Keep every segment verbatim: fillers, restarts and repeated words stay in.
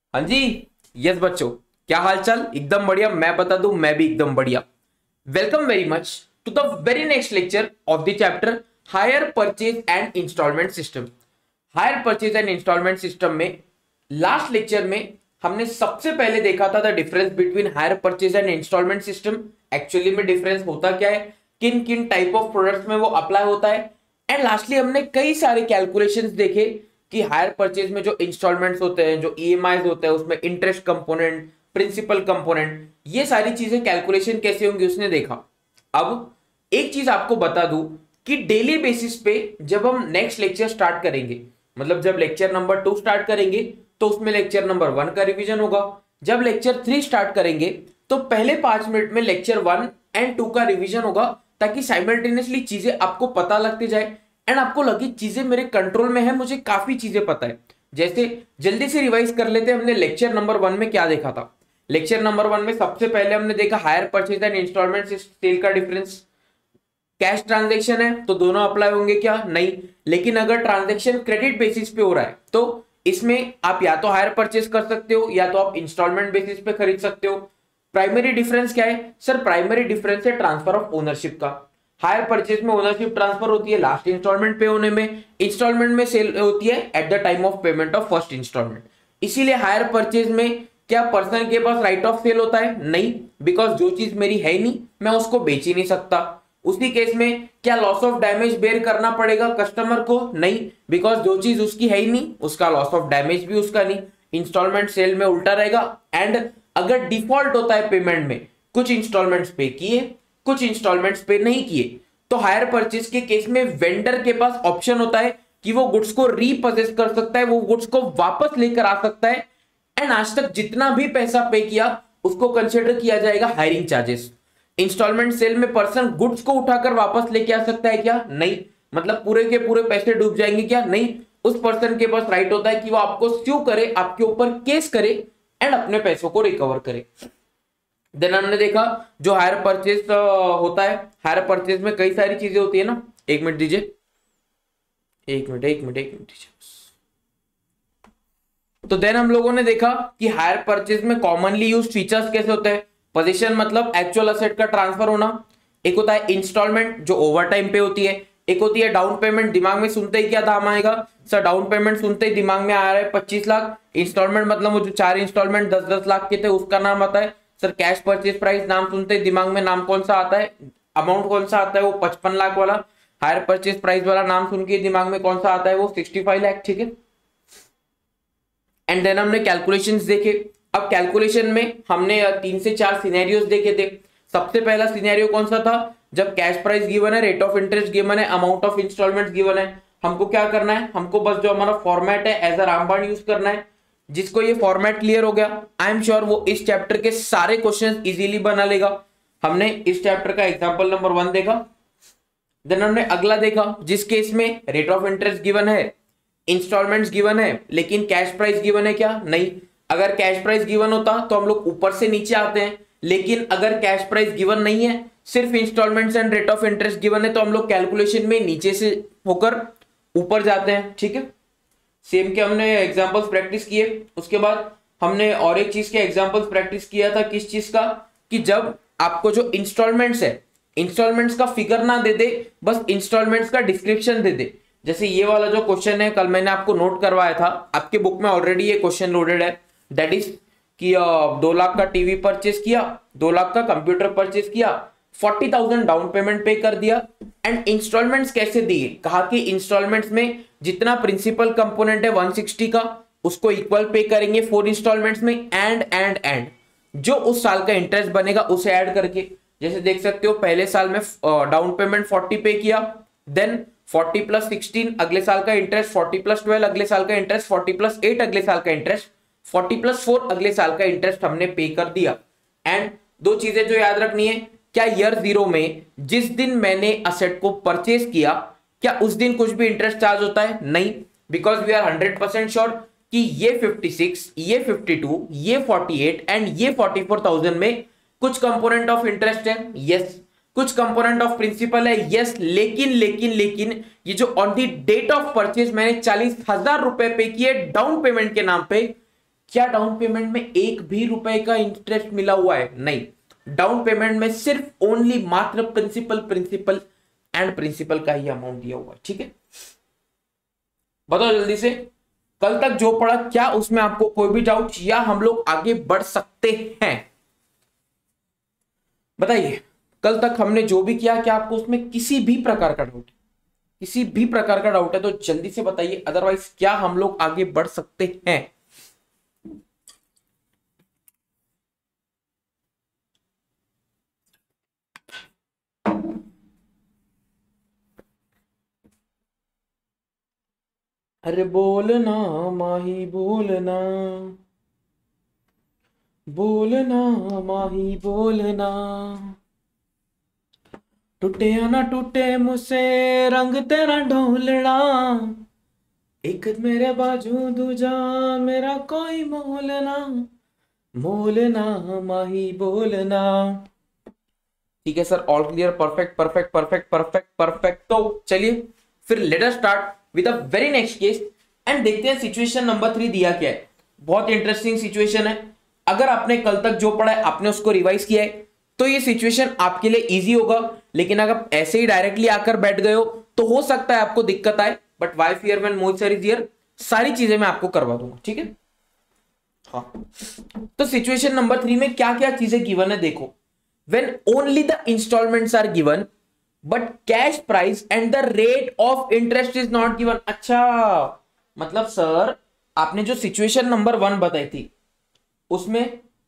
हाँ जी। यस बच्चों, क्या हाल चाल? एकदम बढ़िया। मैं बता दूं, मैं भी एकदम बढ़िया। Welcome very much to the very next lecture of the chapter hire purchase and instalment system. Hire purchase and instalment system में लास्ट लेक्चर में हमने सबसे पहले देखा था the difference between hire purchase and instalment system. Actually में difference होता क्या है, किन किन टाइप ऑफ प्रोडक्ट्स में वो अप्लाई होता है। एंड लास्टली हमने कई सारे कैलकुलेशंस देखे कि हायर परचेज में जो इंस्टॉलमेंट्स होते हैं, जो ईएमआई होते हैं, उसमें इंटरेस्ट कंपोनेंट, प्रिंसिपल कंपोनेंट, ये सारी चीजें कैलकुलेशन कैसे होंगी उसने देखा। अब एक चीज आपको बता दूं कि डेली बेसिस पे जब हम नेक्स्ट लेक्चर स्टार्ट करेंगे, मतलब जब लेक्चर नंबर टू स्टार्ट करेंगे तो उसमें लेक्चर नंबर वन का रिवीजन होगा। जब लेक्चर थ्री स्टार्ट करेंगे तो पहले पांच मिनट में लेक्चर वन एंड टू का रिवीजन होगा, ताकि साइमल्टेनियसली चीजें आपको पता लगती जाए एंड आपको लगे चीजें मेरे कंट्रोल में है, मुझे काफी चीजें पता है। जैसे जल्दी से रिवाइज कर लेते हैं, हमने लेक्चर नंबर वन में क्या देखा था। लेक्चर नंबर वन में सबसे पहले हमने देखा hire purchase and instalment sale का डिफरेंस। कैश ट्रांजैक्शन है तो दोनों अप्लाई होंगे क्या? नहीं। लेकिन अगर ट्रांजैक्शन क्रेडिट बेसिस पे हो रहा है तो इसमें आप या तो हायर परचेज कर सकते हो या तो आप इंस्टॉलमेंट बेसिस पे खरीद सकते हो। प्राइमरी डिफरेंस क्या है सर? प्राइमरी डिफरेंस है ट्रांसफर ऑफ ओनरशिप का। हायर परचेज में ओनरशिप ट्रांसफर होती है लास्ट इंस्टॉलमेंट पे होने में, इंस्टॉलमेंट में सेल होती है at the time of payment of first instalment. इसीलिए हायर परचेज में क्या पर्सन के पास राइट ऑफ सेल होता है? नहीं, बिकॉज जो चीज मेरी है नहीं मैं उसको बेच ही नहीं सकता। उसी केस में क्या लॉस ऑफ डैमेज बेयर करना पड़ेगा कस्टमर को? नहीं, बिकॉज जो चीज उसकी है ही नहीं उसका लॉस ऑफ डैमेज भी उसका नहीं। इंस्टॉलमेंट सेल में उल्टा रहेगा। एंड अगर डिफॉल्ट होता है पेमेंट में, कुछ इंस्टॉलमेंट्स पे किए कुछ इंस्टॉलमेंट्स पे नहीं किए, तो हायर परचेज के केस में वेंडर के पास ऑप्शन होता है कि वो गुड्स को रीपोजेस कर सकता है, वो गुड्स को वापस लेकर आ सकता है। एंड आज तक जितना भी पैसा पे किया उसको कंसिडर किया जाएगा हायरिंग चार्जेस। इंस्टॉलमेंट सेल में पर्सन गुड्स को उठाकर वापस लेके आ सकता है क्या? नहीं। मतलब पूरे के पूरे पैसे डूब जाएंगे क्या? नहीं। उस पर्सन के पास राइट होता है कि वो आपको स्यू करे, आपके ऊपर केस करे एंड अपने पैसों को रिकवर करे। देन हमने देखा जो हायर परचेज होता है, हायर परचेज में कई सारी चीजें होती है ना। एक मिनट दीजिए, एक मिनट एक मिनट एक मिनट दीजिए। तो देन हम लोगों ने देखा कि हायर परचेज में कॉमनली यूज फीचर्स कैसे होते हैं। पोजीशन मतलब एक्चुअल असेट का ट्रांसफर होना। एक होता है इंस्टॉलमेंट जो ओवर टाइम पे होती है। एक होती है डाउन पेमेंट। दिमाग में सुनते ही क्या दाम आएगा सर? डाउन पेमेंट सुनते ही दिमाग में आ रहा है पच्चीस लाख। इंस्टॉलमेंट मतलब वो जो चार इंस्टॉलमेंट दस दस लाख के थे उसका नाम आता है सर कैश परचेज प्राइस। नाम सुनते ही दिमाग में नाम कौन सा आता है, अमाउंट कौन सा आता है? वो पचपन लाख वाला। हायर परचेज प्राइस वाला नाम सुन के दिमाग में कौन सा आता है? वो सिक्सटी फाइव लाख। ठीक है। एंड देन हमने कैलकुलेशंस देखे। अब कैलकुलेशन में हमने तीन से चार सिनेरियोस देखे थे। सबसे पहला सिनेरियो कौन सा था? जब कैश प्राइस गिवन है, रेट ऑफ इंटरेस्ट गिवन है, अमाउंट ऑफ इंस्टॉलमेंट्स गिवन है, हमको क्या करना है? हमको बस जो हमारा फॉर्मेट है एज अ रामबाण यूज करना है। जिसको ये फॉर्मेट क्लियर हो गया, आई एम श्योर वो इस चैप्टर के सारे क्वेश्चंस इजीली बना लेगा। हमने इस चैप्टर का एग्जांपल नंबर वन देखा। देन हमने अगला देखा जिस केस में रेट ऑफ इंटरेस्ट गिवन है, इंस्टॉलमेंट्स गिवन है, लेकिन कैश प्राइस गिवन है क्या? नहीं। अगर कैश प्राइस गिवन होता तो हम लोग ऊपर से नीचे आते हैं, लेकिन अगर कैश प्राइस गिवन नहीं है, सिर्फ instalments and rate of interest given है, तो हम लोग कैलकुलेशन में नीचे से होकर ऊपर जाते हैं। ठीक है। सेम के हमने एग्जांपल्स प्रैक्टिस किए। उसके बाद हमने और एक चीज के एग्जांपल्स प्रैक्टिस किया था। किस चीज का? कि जब आपको जो इंस्टॉलमेंट्स है, इंस्टॉलमेंट्स का फिगर ना दे दे, बस इंस्टॉलमेंट्स का डिस्क्रिप्शन दे दे। जैसे ये वाला जो क्वेश्चन है कल मैंने आपको नोट करवाया था, आपके बुक में ऑलरेडी ये क्वेश्चन लोडेड है। दैट इज कि दो लाख का टीवी परचेज किया, दो लाख का कंप्यूटर परचेज किया, forty thousand down payment pay कर दिया एंड इंस्टॉलमेंट्स कैसे दिए? कहा कि इंस्टॉलमेंट्स में जितना प्रिंसिपल कंपोनेंट है वन सिक्सटी का उसको इक्वल पे करेंगे फोर इंस्टॉलमेंट्स में एंड एंड एंड जो उस साल का इंटरेस्ट बनेगा उसे ऐड करके। जैसे देख सकते हो पहले साल में डाउन पेमेंट फोर्टी पे किया, देन फोर्टी प्लस सिक्सटीन अगले साल का इंटरेस्ट, फोर्टी प्लस ट्वेल्व अगले साल का इंटरेस्ट, फोर्टी प्लस एट अगले साल का इंटरेस्ट, फोर्टी प्लस फोर अगले साल का इंटरेस्ट हमने पे कर दिया। एंड दो चीजें जो याद रखनी है, क्या ईयर जीरो में जिस दिन मैंने असेट को परचेज किया क्या उस दिन कुछ भी इंटरेस्ट चार्ज होता है? नहीं, because we are hundred percent sure कि ये फिफ्टी सिक्स, ये फिफ्टी टू, ये फोर्टी एट एंड ये फोर्टी फोर थाउजेंड में कुछ कंपोनेंट ऑफ इंटरेस्ट है। यस। कुछ कंपोनेंट ऑफ प्रिंसिपल है। यस। लेकिन लेकिन लेकिन ये जो on the date of purchase मैंने चालीस हजार रुपए पे किए डाउन पेमेंट के नाम पे, क्या डाउन पेमेंट में एक भी रुपए का इंटरेस्ट मिला हुआ है? नहीं, डाउन पेमेंट में सिर्फ ओनली मात्र प्रिंसिपल प्रिंसिपल एंड प्रिंसिपल का ही अमाउंट दिया हुआ है। ठीक है, बताओ जल्दी से, कल तक जो पढ़ा क्या उसमें आपको कोई भी डाउट, या हम लोग आगे बढ़ सकते हैं? बताइए, कल तक हमने जो भी किया, क्या आपको उसमें किसी भी प्रकार का डाउट, किसी भी प्रकार का डाउट है तो जल्दी से बताइए, अदरवाइज क्या हम लोग आगे बढ़ सकते हैं? अरे बोलना माही बोलना, बोलना माही बोलना, टूटे या ना टूटे मुझसे रंग तेरा ढोलना, एक मेरे बाजू दूजा मेरा कोई मोलना, मोलना माही बोलना। ठीक है sir, all clear, perfect perfect perfect perfect perfect. तो चलिए फिर let us start with a very next case and देखते हैं सिचुएशन नंबर थ्री दिया क्या है। बहुत इंटरेस्टिंग सिचुएशन है, अगर आपने कल तक जो पढ़ा है आपने उसको रिवाइज किया है तो ये सिचुएशन आपके लिए इजी होगा, लेकिन अगर आप ऐसे ही डायरेक्टली आकर बैठ गए हो तो हो सकता है आपको दिक्कत आए, but why fear when Mohit sir is here, सारी चीजें मैं आपको करवा दूंगा। ठीक है, हाँ, तो सिचुएशन नंबर थ्री में क्या क्या चीजें गिवन है देखो। When only the installments are given, but cash price and the rate of interest is not given। अच्छा, मतलब सर आपने जो सिचुएशन नंबर वन बताई थी उसमें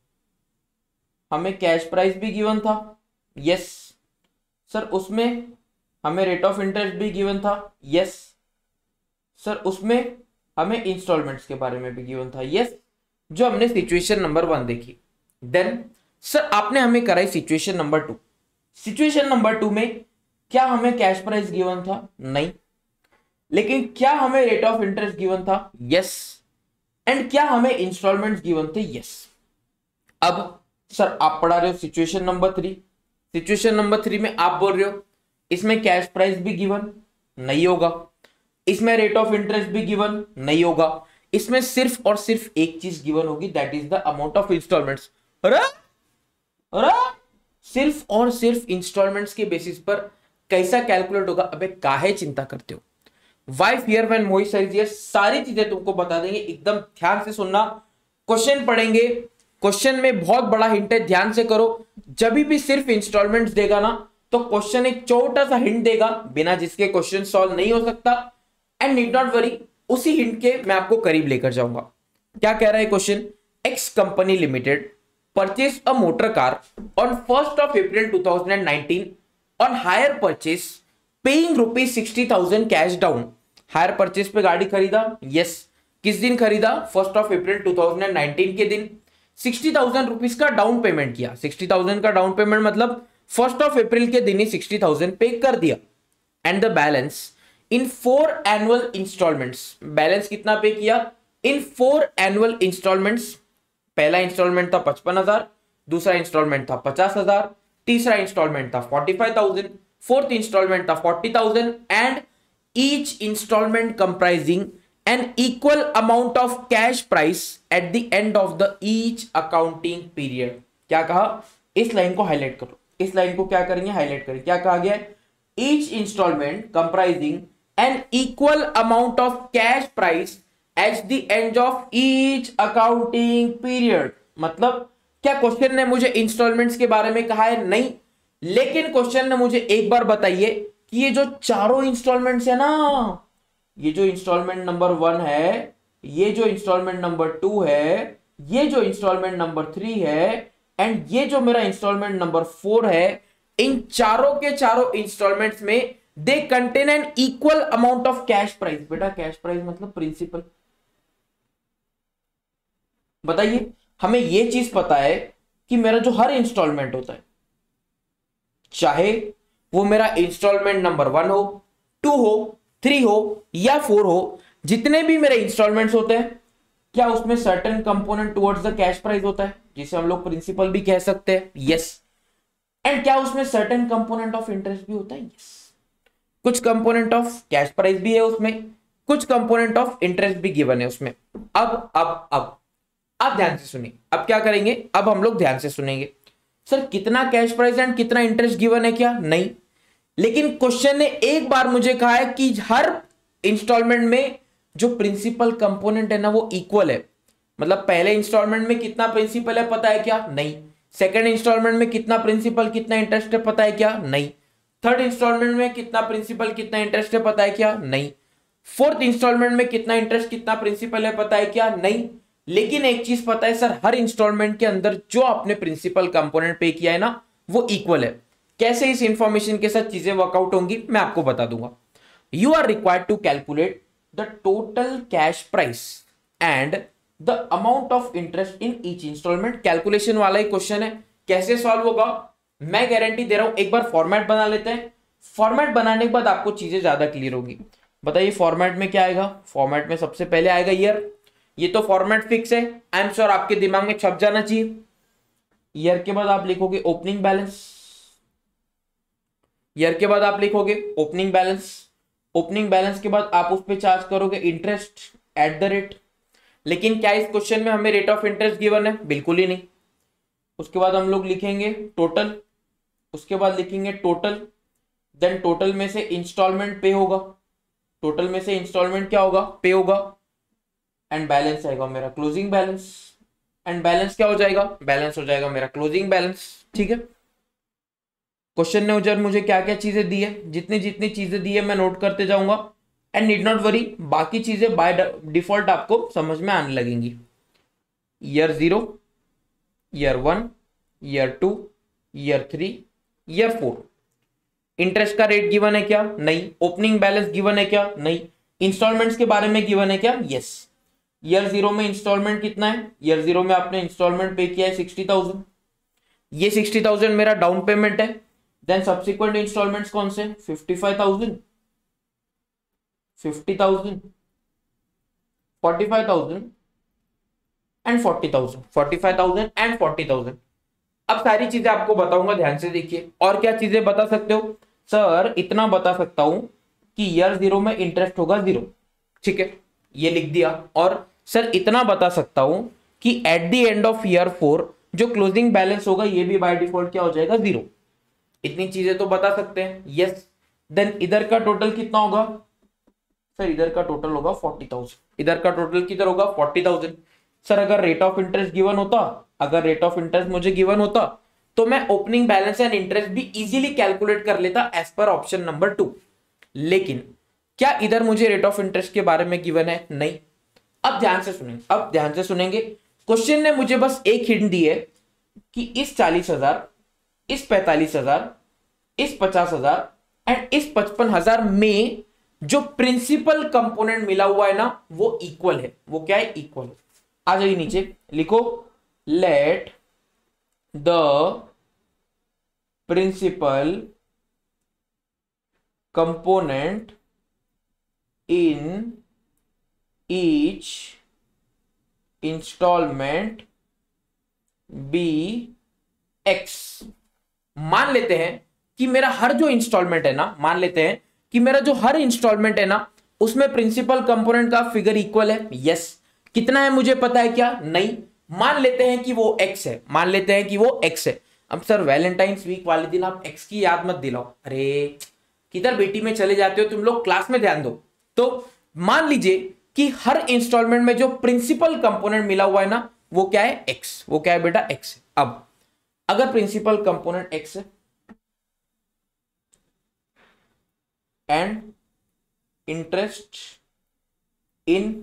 हमें कैश प्राइस भी गिवन था, यस सर, उसमें हमें रेट ऑफ इंटरेस्ट भी गिवन था, यस सर, उसमें हमें इंस्टॉलमेंट्स के बारे में भी गिवन था, यस, जो हमने सिचुएशन नंबर वन देखी। देन सर आपने हमें कराई situation number two. Situation number two में क्या हमें कैश प्राइस गिवन था? नहीं, लेकिन क्या हमें रेट ऑफ इंटरेस्ट गिवन था? यस, एंड क्या हमें इंस्टॉलमेंट्स गिवन थे? यस। अब सर आप पढ़ा रहे हो situation number three, situation number three में आप बोल रहे हो इसमें कैश प्राइस भी गिवन नहीं होगा, इसमें रेट ऑफ इंटरेस्ट भी गिवन नहीं होगा, इसमें सिर्फ और सिर्फ एक चीज गिवन होगी, that is the amount of installments. अरे अरे सिर्फ और सिर्फ इंस्टॉलमेंट्स के बेसिस पर कैसा कैलकुलेट होगा? अबे काहे चिंता करते हो, why fear when Mohit sir is here, सारी चीजें तुमको बता देंगे, एकदम ध्यान से सुनना। क्वेश्चन पढ़ेंगे, क्वेश्चन में बहुत बड़ा हिंट है, ध्यान से करो। जब भी सिर्फ इंस्टॉलमेंट्स देगा ना तो क्वेश्चन एक छोटा सा हिंट देगा, बिना जिसके क्वेश्चन सॉल्व नहीं हो सकता, एंड नीड नॉट वरी, उसी हिंट के मैं आपको करीब लेकर जाऊंगा। क्या कह रहा है question? X company limited purchase a motor car on first of April two thousand nineteen on hire purchase paying rupees sixty thousand cash down। Hire purchase पे गाड़ी खरीदा, यस, किस दिन खरीदा? First of April two thousand nineteen के दिन। Sixty thousand rupees का down payment किया, सिक्सटी थाउजेंड का डाउन पेमेंट मतलब फर्स्ट ऑफ अप्रैल के दिन ही सिक्सटी थाउजेंड पे कर दिया, and the balance in four annual installments. Balance कितना पे किया? In four annual installments. पहला इंस्टॉलमेंट था पचपन हजार, दूसरा इंस्टॉलमेंट था पचास हजार, तीसरा इंस्टॉलमेंट था forty five thousand, fourth installment था forty thousand, and each installment comprising an equal amount of cash price at the end of the each accounting period. क्या कहा? इस लाइन को हाईलाइट करो, इस लाइन को क्या करेंगे? हाईलाइट करेंगे। क्या कहा गया? Each installment comprising an equal amount of cash price at the end of each accounting period. मतलब क्या क्वेश्चन ने मुझे इंस्टॉलमेंट्स के बारे में कहा है? नहीं, लेकिन क्वेश्चन ने मुझे एक बार बताइए कि ये जो चारों इंस्टॉलमेंट्स है ना, ये जो इंस्टॉलमेंट नंबर वन है, ये जो इंस्टॉलमेंट नंबर टू है, ये जो इंस्टॉलमेंट नंबर थ्री है, एंड ये जो मेरा इंस्टॉलमेंट नंबर फोर है, इन चारों के चारों इंस्टॉलमेंट्स में they contain an equal amount of cash price. बेटा कैश प्राइस मतलब प्रिंसिपल। बताइए, हमें यह चीज पता है कि मेरा जो हर इंस्टॉलमेंट होता है, चाहे वो मेरा इंस्टॉलमेंट नंबर वन हो, टू हो, थ्री हो या फोर हो, जितने भी मेरे इंस्टॉलमेंट्स होते हैं, क्या उसमें certain component towards the cash price होता है, जिसे हम लोग प्रिंसिपल भी कह सकते हैं? यस। एंड क्या उसमें सर्टेन कंपोनेंट ऑफ इंटरेस्ट भी होता है? यस। कुछ कंपोनेंट ऑफ कैश प्राइस भी है उसमें, कुछ कंपोनेंट ऑफ इंटरेस्ट भी गिवन है उसमें। अब अब अब आप ध्यान से सुनिए, अब क्या करेंगे, अब हम लोग ध्यान से सुनेंगे। सर कितना कैश प्राइस एंड कितना इंटरेस्ट गिवन है क्या? नहीं, लेकिन क्वेश्चन ने एक बार मुझे कहा है कि हर इंस्टॉलमेंट में जो प्रिंसिपल कंपोनेंट है ना वो इक्वल है। मतलब पहले इंस्टॉलमेंट में कितना प्रिंसिपल है पता है क्या? नहीं। सेकंड इंस्टॉलमेंट में कितना प्रिंसिपल कितना इंटरेस्ट है पता है क्या? नहीं। थर्ड इंस्टॉलमेंट में कितना प्रिंसिपल कितना इंटरेस्ट है पता है क्या? नहीं। फोर्थ इंस्टॉलमेंट में कितना इंटरेस्ट कितना प्रिंसिपल है पता है क्या? नहीं। लेकिन एक चीज पता है सर, हर इंस्टॉलमेंट के अंदर जो आपने प्रिंसिपल कंपोनेंट पे किया है ना वो इक्वल है। कैसे इस इंफॉर्मेशन के साथ चीजें वर्कआउट होंगी मैं आपको बता दूंगा। You are required to calculate the total cash price and the amount of interest in each installment. Calculation वाला ही क्वेश्चन है, कैसे सॉल्व होगा मैं गारंटी दे रहा हूं। एक बार फॉर्मेट बना लेते हैं, फॉर्मेट बनाने के बाद आपको चीजें ज्यादा क्लियर होगी। बताइए फॉर्मेट में क्या आएगा? फॉर्मेट में सबसे पहले आएगा ईयर। ये तो फॉर्मेट फिक्स है, आई एम श्योर आपके दिमाग में छप जाना चाहिए। ईयर के बाद आप लिखोगे ओपनिंग बैलेंस, ईयर के बाद आप लिखोगे ओपनिंग बैलेंस, ओपनिंग बैलेंस के बाद आप उस पर चार्ज करोगे इंटरेस्ट एट द रेट। लेकिन क्या इस क्वेश्चन में हमें रेट ऑफ इंटरेस्ट गिवन है? बिल्कुल ही नहीं। उसके बाद हम लोग लिखेंगे टोटल, उसके बाद लिखेंगे टोटल, देन टोटल में से इंस्टॉलमेंट पे होगा, टोटल में से इंस्टॉलमेंट क्या होगा? पे होगा, एंड बैलेंस आएगा मेरा क्लोजिंग बैलेंस, एंड बैलेंस क्या हो जाएगा? बैलेंस हो जाएगा मेरा क्लोजिंग बैलेंस। ठीक है, क्वेश्चन ने उधर मुझे क्या क्या चीजें दी है, जितनी जितनी चीजें दी है मैं नोट करते जाऊंगा, एंड नीड नॉट वरी, बाकी चीजें बाय डिफॉल्ट आपको समझ में आने लगेंगी। Year zero, year one, year two, year three, year four. Interest का रेट गिवन है क्या? नहीं। ओपनिंग बैलेंस गिवन है क्या? नहीं। इंस्टॉलमेंट्स के बारे में गिवन है क्या? यस। ईयर जीरो में इंस्टॉलमेंट कितना है? ईयर जीरो में आपने इंस्टॉलमेंट पे किया है सिक्सटी थाउजेंड, ये सिक्सटी थाउजेंड मेरा डाउन पेमेंट है। देन सब्सिक्वेंट इंस्टॉलमेंट्स कौन से? Fifty five thousand, fifty thousand, forty five thousand and forty thousand, forty five thousand and forty thousand. अब सारी चीजें आपको बताऊंगा, ध्यान से देखिए। और क्या चीजें बता सकते हो? सर इतना बता सकता हूं कि ईयर जीरो में इंटरेस्ट होगा जीरो, ठीक है, ये लिख दिया। और सर इतना बता सकता हूं कि at the end of year four जो क्लोजिंग बैलेंस होगा ये भी बाय डिफॉल्ट क्या हो जाएगा? जीरो। इतनी चीजें तो बता सकते हैं, यस। देन इधर का टोटल कितना होगा? सर इधर का टोटल होगा फोर्टी थाउजेंड, इधर का टोटल किधर होगा? Forty thousand. सर अगर रेट ऑफ इंटरेस्ट गिवन होता, अगर रेट ऑफ इंटरेस्ट मुझे गिवन होता तो मैं ओपनिंग बैलेंस एंड इंटरेस्ट भी इजीली कैलकुलेट कर लेता as per option number two. लेकिन क्या इधर मुझे रेट ऑफ इंटरेस्ट के बारे में गिवन है? नहीं। अब ध्यान से सुनेंगे, अब ध्यान से सुनेंगे। क्वेश्चन ने मुझे बस एक हिंट दी है कि इस चालीस हजार, इस पैंतालीस हजार, इस पचास हजार एंड इस पचपन हजार में जो प्रिंसिपल कंपोनेंट मिला हुआ है ना वो इक्वल है। वो क्या है? इक्वल है। आ जाइए नीचे, लिखो let the principal component in each installment be X. मान लेते हैं कि मेरा हर जो इंस्टॉलमेंट है ना, मान लेते हैं कि मेरा जो हर इंस्टॉलमेंट है ना उसमें प्रिंसिपल कंपोनेंट का फिगर इक्वल है। यस। कितना है मुझे पता है क्या? नहीं। मान लेते हैं कि वो एक्स है, मान लेते हैं कि वो एक्स है। अब सर वैलेंटाइंस वीक वाले दिन आप एक्स की याद मत दिलाओ, अरे किधर बेटी में चले जाते हो तुम लोग, क्लास में ध्यान दो। तो मान लीजिए कि हर इंस्टॉलमेंट में जो प्रिंसिपल कंपोनेंट मिला हुआ है ना वो क्या है? एक्स। वो क्या है बेटा? एक्स। अब अगर प्रिंसिपल कंपोनेंट एक्स है and interest in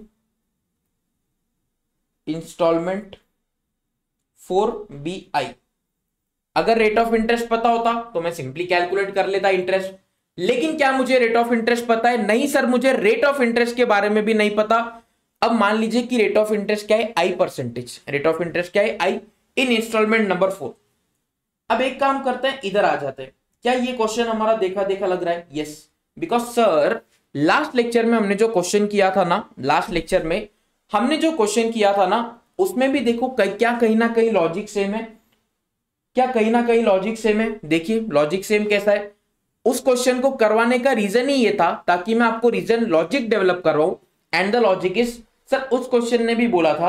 installment four be I, अगर रेट ऑफ इंटरेस्ट पता होता तो मैं सिंपली कैलकुलेट कर लेता इंटरेस्ट। लेकिन क्या मुझे रेट ऑफ इंटरेस्ट पता है? नहीं सर, मुझे रेट ऑफ इंटरेस्ट के बारे में भी नहीं पता। अब मान लीजिए कि रेट ऑफ इंटरेस्ट क्या है? I percentage. Rate of interest क्या है? I in installment number four. अब एक काम करते हैं, इधर आ जाते हैं। क्या ये क्वेश्चन हमारा देखा देखा लग रहा है? Yes, because sir last lecture में हमने जो क्वेश्चन किया था ना, लास्ट लेक्चर में हमने जो क्वेश्चन किया था ना उसमें भी देखो क्या कहीं ना कहीं लॉजिक सेम है, क्या कहीं ना कहीं लॉजिक सेम है। देखिए लॉजिक सेम कैसा है, उस क्वेश्चन को करवाने का रीजन ही ये था ताकि मैं आपको रीजन लॉजिक डेवलप करवाऊं। And the logic is, sir उस क्वेश्चन ने भी बोला था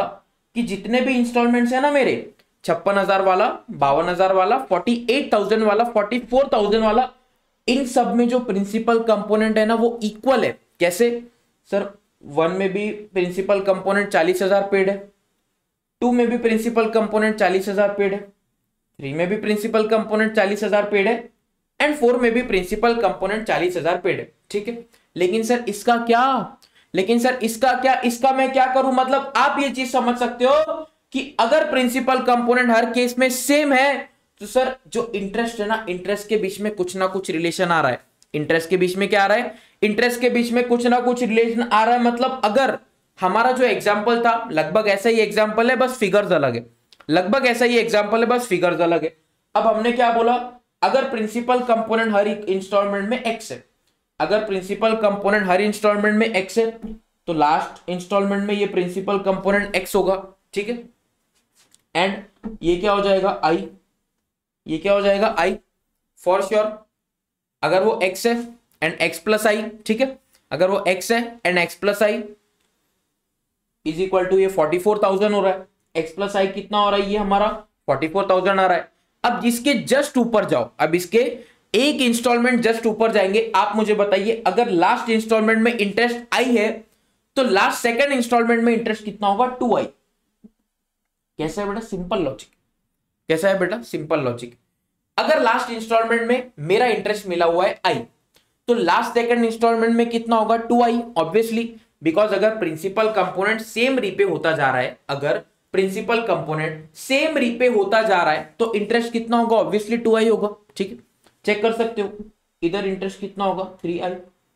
कि जितने भी इंस्टॉलमेंट्स है ना मेरे, छप्पन हजार वाला, बावन हजार वाला, फोर्टी एट थाउजेंड वाला, फोर्टी फोर थाउजेंड वाला, इन सब में जो प्रिंसिपल कंपोनेंट है ना वो इक्वल है। कैसे सर? वन में भी प्रिंसिपल कंपोनेंट चालीस हजार पेड है, टू में भी प्रिंसिपल कंपोनेंट चालीस हजार पेड है, थ्री में भी प्रिंसिपल कंपोनेंट चालीस हजार पेड है, एंड फोर में भी प्रिंसिपल कंपोनेंट चालीस हजार पेड है। ठीक है, लेकिन सर इसका क्या लेकिन सर इसका क्या इसका मैं क्या करूं? मतलब आप ये चीज समझ सकते हो कि अगर प्रिंसिपल कंपोनेंट हर केस में सेम है तो सर जो इंटरेस्ट है ना, इंटरेस्ट के बीच में कुछ ना कुछ रिलेशन आ रहा है। इंटरेस्ट के बीच में क्या आ रहा है? इंटरेस्ट के बीच में कुछ ना कुछ रिलेशन आ रहा है। मतलब अगर हमारा जो एग्जाम्पल था लगभग ऐसा ही एग्जाम्पल है, बस फिगर्स अलग है। लगभग ऐसा ही एग्जाम्पल है, बस फिगर्स अलग है। अब हमने क्या बोला? अगर प्रिंसिपल कंपोनेंट हर इंस्टॉलमेंट में एक्स है, अगर प्रिंसिपल कंपोनेंट हर इंस्टॉलमेंट में एक्स है तो लास्ट इंस्टॉलमेंट में ये प्रिंसिपल कंपोनेंट एक्स होगा। ठीक है, एंड ये क्या हो जाएगा? आई। ये क्या हो जाएगा? I for sure. अगर वो एक्स है एंड एक्स प्लस आई, ठीक है, अगर वो एक्स है and X plus I is equal to ये फोर्टी फोर थाउजेंड हो रहा है। एक्स प्लस आई कितना हो रहा है? ये हमारा फोर्टी फोर थाउजेंड आ रहा है। अब जिसके जस्ट ऊपर जाओ, अब इसके एक इंस्टॉलमेंट जस्ट ऊपर जाएंगे। आप मुझे बताइए, अगर लास्ट इंस्टॉलमेंट में इंटरेस्ट आई है तो लास्ट सेकंड इंस्टॉलमेंट में इंटरेस्ट कितना होगा? Two I. कैसा है बेटा? Simple logic. कैसा है बेटा? Simple logic. अगर लास्ट इंस्टॉलमेंट में मेरा इंटरेस्ट मिला हुआ है आई, तो लास्ट सेकंड इंस्टॉलमेंट में कितना होगा? Two I. ऑब्वियसली, बिकॉज अगर प्रिंसिपल कंपोनेंट सेम रीपे होता जा रहा है, अगर प्रिंसिपल कंपोनेंट सेम रीपे होता जा रहा है तो इंटरेस्ट कितना होगा? ऑब्वियसली टू आई होगा। ठीक है, चेक कर सकते हो। इधर इंटरेस्ट कितना होगा? थ्री आई,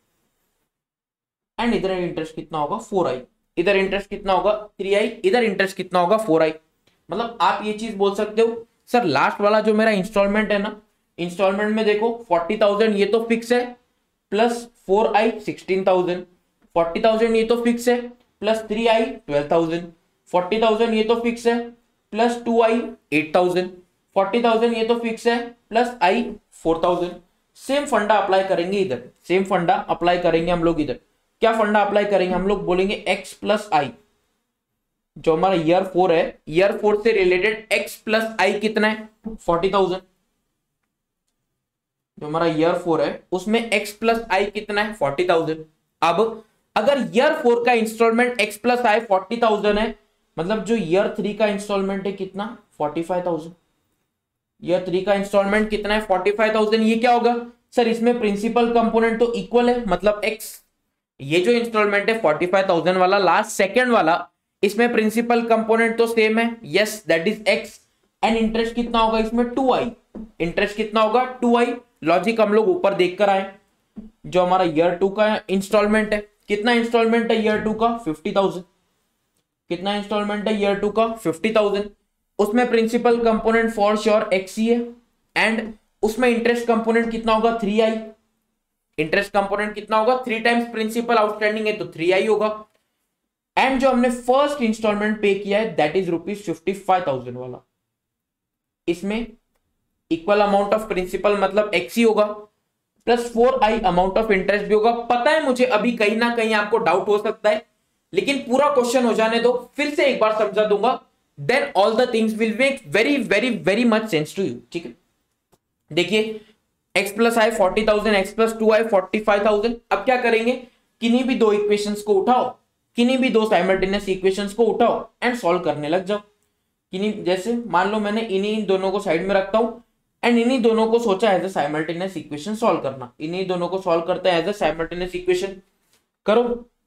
एंड इधर इंटरेस्ट कितना होगा? Four I. इधर इंटरेस्ट कितना होगा? थ्री आई, इधर इंटरेस्ट कितना होगा? Four I. मतलब आप ये चीज बोल सकते हो सर लास्ट वाला जो मेरा इंस्टॉलमेंट है ना, इंस्टॉलमेंट में देखो फोर्टी थाउजेंड ये तो फिक्स है, plus four I sixteen thousand, forty thousand ये तो फिक्स है, plus three I twelve thousand, forty thousand ये तो फिक्स है, plus two I eight thousand, forty thousand ये तो फिक्स है, plus I four thousand. Same फंडा अप्लाई करेंगे इधर, सेम फंडा अप्लाई करेंगे हम लोग इधर। क्या फंडा अप्लाई करेंगे हम लोग? बोलेंगे एक्स प्लस आई, जो हमारा ईयर फोर है, ईयर फोर से रिलेटेड एक्स प्लस आई कितना है? Forty thousand. जो हमारा ईयर फोर है उसमें एक्स प्लस आई कितना है? Forty thousand. अब अगर ईयर फोर का installment X plus I forty thousand है, मतलब जो ईयर थ्री का इंस्टॉलमेंट है कितना? Forty five thousand. Year three का इंस्टॉलमेंट कितना है? Forty five thousand. ये क्या होगा सर? इसमें प्रिंसिपल कंपोनेंट तो इक्वल है, मतलब एक्स। ये जो इंस्टॉलमेंट है फोर्टी फाइव थाउजेंड वाला, लास्ट सेकंड वाला, इसमें प्रिंसिपल कंपोनेंट तो सेम है, yes that is X, and interest कितना होगा इसमें? To I. इंटरेस्ट कितना होगा? टू आई। लॉजिक हम लोग ऊपर देख कर आए। जो हमारा ईयर टू का इंस्टॉलमेंट है, कितना इंस्टॉलमेंट है ईयर टू का? Fifty thousand. कितना इंस्टॉलमेंट है ईयर टू का? Fifty thousand. उसमें principal component for sure X ही है, एंड उसमें इंटरेस्ट कंपोनेंट कितना होगा? थ्री आई। इंटरेस्ट कंपोनेंट कितना होगा? थ्री टाइम्स प्रिंसिपल आउटस्टैंडिंग है तो थ्री आई होगा। एंड जो हमने फर्स्ट इंस्टॉलमेंट पे किया है that is rupees fifty five thousand वाला, इसमें इक्वल अमाउंट ऑफ प्रिंसिपल मतलब एक्स ही होगा, plus four I amount of interest भी होगा। पता है मुझे अभी कहीं ना कहीं आपको डाउट हो सकता है, लेकिन पूरा क्वेश्चन हो जाने दो, फिर से एक बार समझा दूंगा, then all the things will make very very very much sense to you. ठीक है, देखिए X plus I forty thousand, X plus two I forty five thousand. अब क्या करेंगे? किन्हीं भी दो इक्वेशंस को उठाओ, किन्हीं भी दो साइमल्टेनियस इक्वेशंस को उठाओ एंड सॉल्व करने लग जाओ। किन्हीं जैसे मान लो मैंने इन्हीं दोनों को साइड में रखता हूं एंड इन्हीं दोनों को सोचा as a simultaneous equation solve करना, इन्हीं दोनों को सॉल्व करते हैं एज ए साइमल्टेनियस इक्वेशन। करो,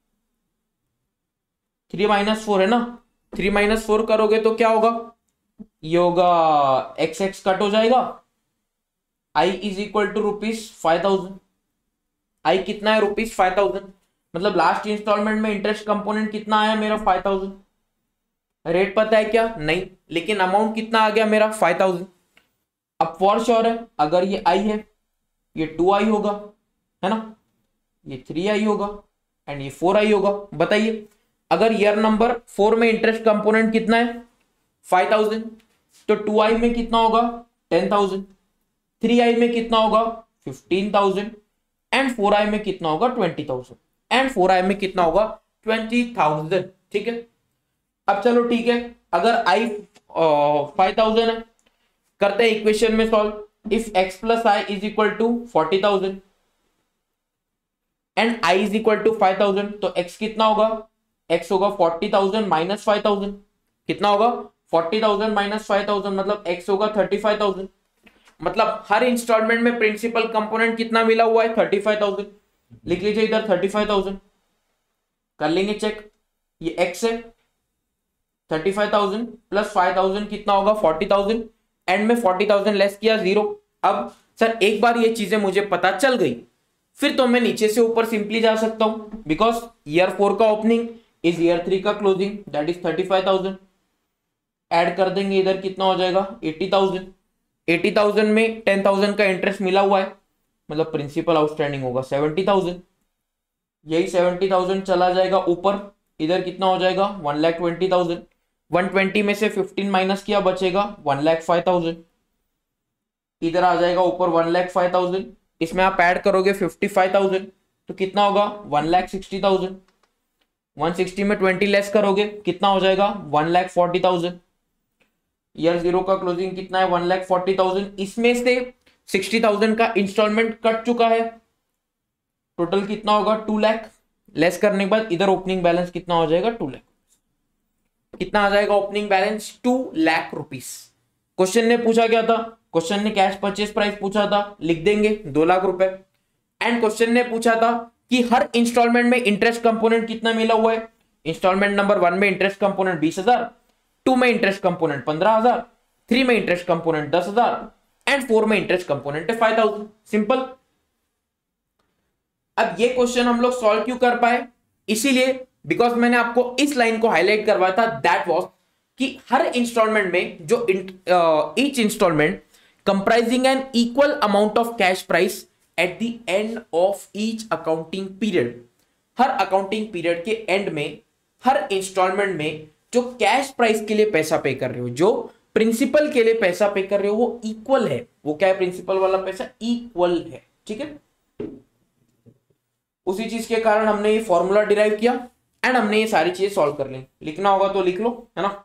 थ्री माइनस फोर है ना, थ्री माइनस फोर करोगे तो क्या होगा? ये होगा एक्स एक्स कट हो जाएगा, I is equal to rupees five thousand. I कितना है? Rupees five thousand. मतलब लास्ट इंस्टॉलमेंट में इंटरेस्ट कंपोनेंट कितना आया मेरा? Five thousand. रेट पता है क्या? नहीं, लेकिन अमाउंट कितना आ गया मेरा? Five thousand. अब फॉर श्योर है अगर ये आई है, ये टू आई होगा, है ना, ये थ्री आई होगा एंड ये फोर आई होगा। बताइए अगर ईयर नंबर फोर में इंटरेस्ट कंपोनेंट कितना है? फाइव थाउजेंड, तो टू आई में कितना होगा? टेन थाउजेंड, थ्री आई में कितना होगा? Fifteen thousand, and four I में कितना होगा? Twenty thousand, and four I में कितना होगा? Twenty thousand. ठीक है, अब चलो ठीक है, अगर आई फाइव थाउजेंड है, करते हैं इक्वेशन में solve. If x plus I is equal to forty thousand and I is equal to five thousand, तो एक्स कितना होगा, एक्स होगा forty thousand minus five thousand, कितना होगा forty thousand minus five thousand, मतलब एक्स होगा thirty five thousand. मतलब हर इंस्टॉलमेंट में प्रिंसिपल कंपोनेंट कितना मिला हुआ है, थर्टी फाइव थाउजेंड। लिख लीजिए इधर थर्टी फाइव थाउजेंड, कर लेंगे चेक, ये एक्स है, thirty five thousand plus five thousand कितना होगा फोर्टी थाउजेंड, एंड में फोर्टी थाउजेंड लेस किया जीरो। अब सर एक बार ये चीजें मुझे पता चल गई, फिर तो मैं नीचे से ऊपर सिंपली जा सकता हूं, बिकॉज ईयर फोर का ओपनिंग इज ईयर थ्री का closing, that is thirty five thousand. Add कर देंगे इधर, कितना हो जाएगा एटी थाउजेंड। एटी थाउजेंड में टेन थाउजेंड का इंटरेस्ट मिला हुआ है, मतलब प्रिंसिपल आउटस्टैंडिंग होगा सेवेंटी थाउजेंड। यही सेवेंटी थाउजेंड चला जाएगा ऊपर, इधर कितना हो जाएगा one lakh twenty thousand. One twenty में से फिफ्टीन माइनस किया, बचेगा वन लाख फाइव थाउजेंड। इधर आ जाएगा ऊपर वन लाख फाइव थाउजेंड, इसमें आप ऐड करोगे फिफ्टी फाइव थाउजेंड, तो कितना होगा one lakh sixty thousand. One sixty में ट्वेंटी लेस करोगे, कितना हो जाएगा one lakh forty thousand. Year zero का क्लोजिंग कितना है वन लाख फोर्टी थाउजेंड, इसमें से सिक्सटी थाउजेंड का इंस्टॉलमेंट कट चुका है, टोटल कितना होगा टू लाख। लेस करने के बाद इधर ओपनिंग बैलेंस कितना हो जाएगा टू लाख। कितना आ जाएगा opening balance, two lakh rupees. Question ने पूछा क्या था, क्वेश्चन ने कैश परचेज प्राइस पूछा था, लिख देंगे दो लाख रुपए। एंड क्वेश्चन ने पूछा था कि हर इंस्टॉलमेंट में इंटरेस्ट कंपोनेंट कितना मिला हुआ है। इंस्टॉलमेंट नंबर वन में इंटरेस्ट कंपोनेंट बीस हजार, टू में इंटरेस्ट कंपोनेंट पंद्रह हजार, थ्री में इंटरेस्ट कंपोनेंट दस हजार एंड फोर में इंटरेस्ट कंपोनेंट है फाइव थाउजेंड। सिंपल। अब ये क्वेश्चन हम लोग सॉल्व क्यों कर पाए, इसीलिए बिकॉज मैंने आपको इस लाइन को हाईलाइट करवाया था, दैट वाज कि हर इंस्टॉलमेंट में जो each installment comprising an equal amount of cash price at the end of each accounting period. हर अकाउंटिंग पीरियड के एंड में हर इंस्टॉलमेंट में जो कैश प्राइस के लिए पैसा पे कर रहे हो, जो प्रिंसिपल के लिए पैसा पे कर रहे हो, वो इक्वल है। वो क्या है, प्रिंसिपल वाला पैसा इक्वल है, ठीक है। उसी चीज के कारण हमने ये फॉर्मूला डिराइव किया एंड हमने ये सारी चीजें सॉल्व कर ली। लिखना होगा तो लिख लो, है ना।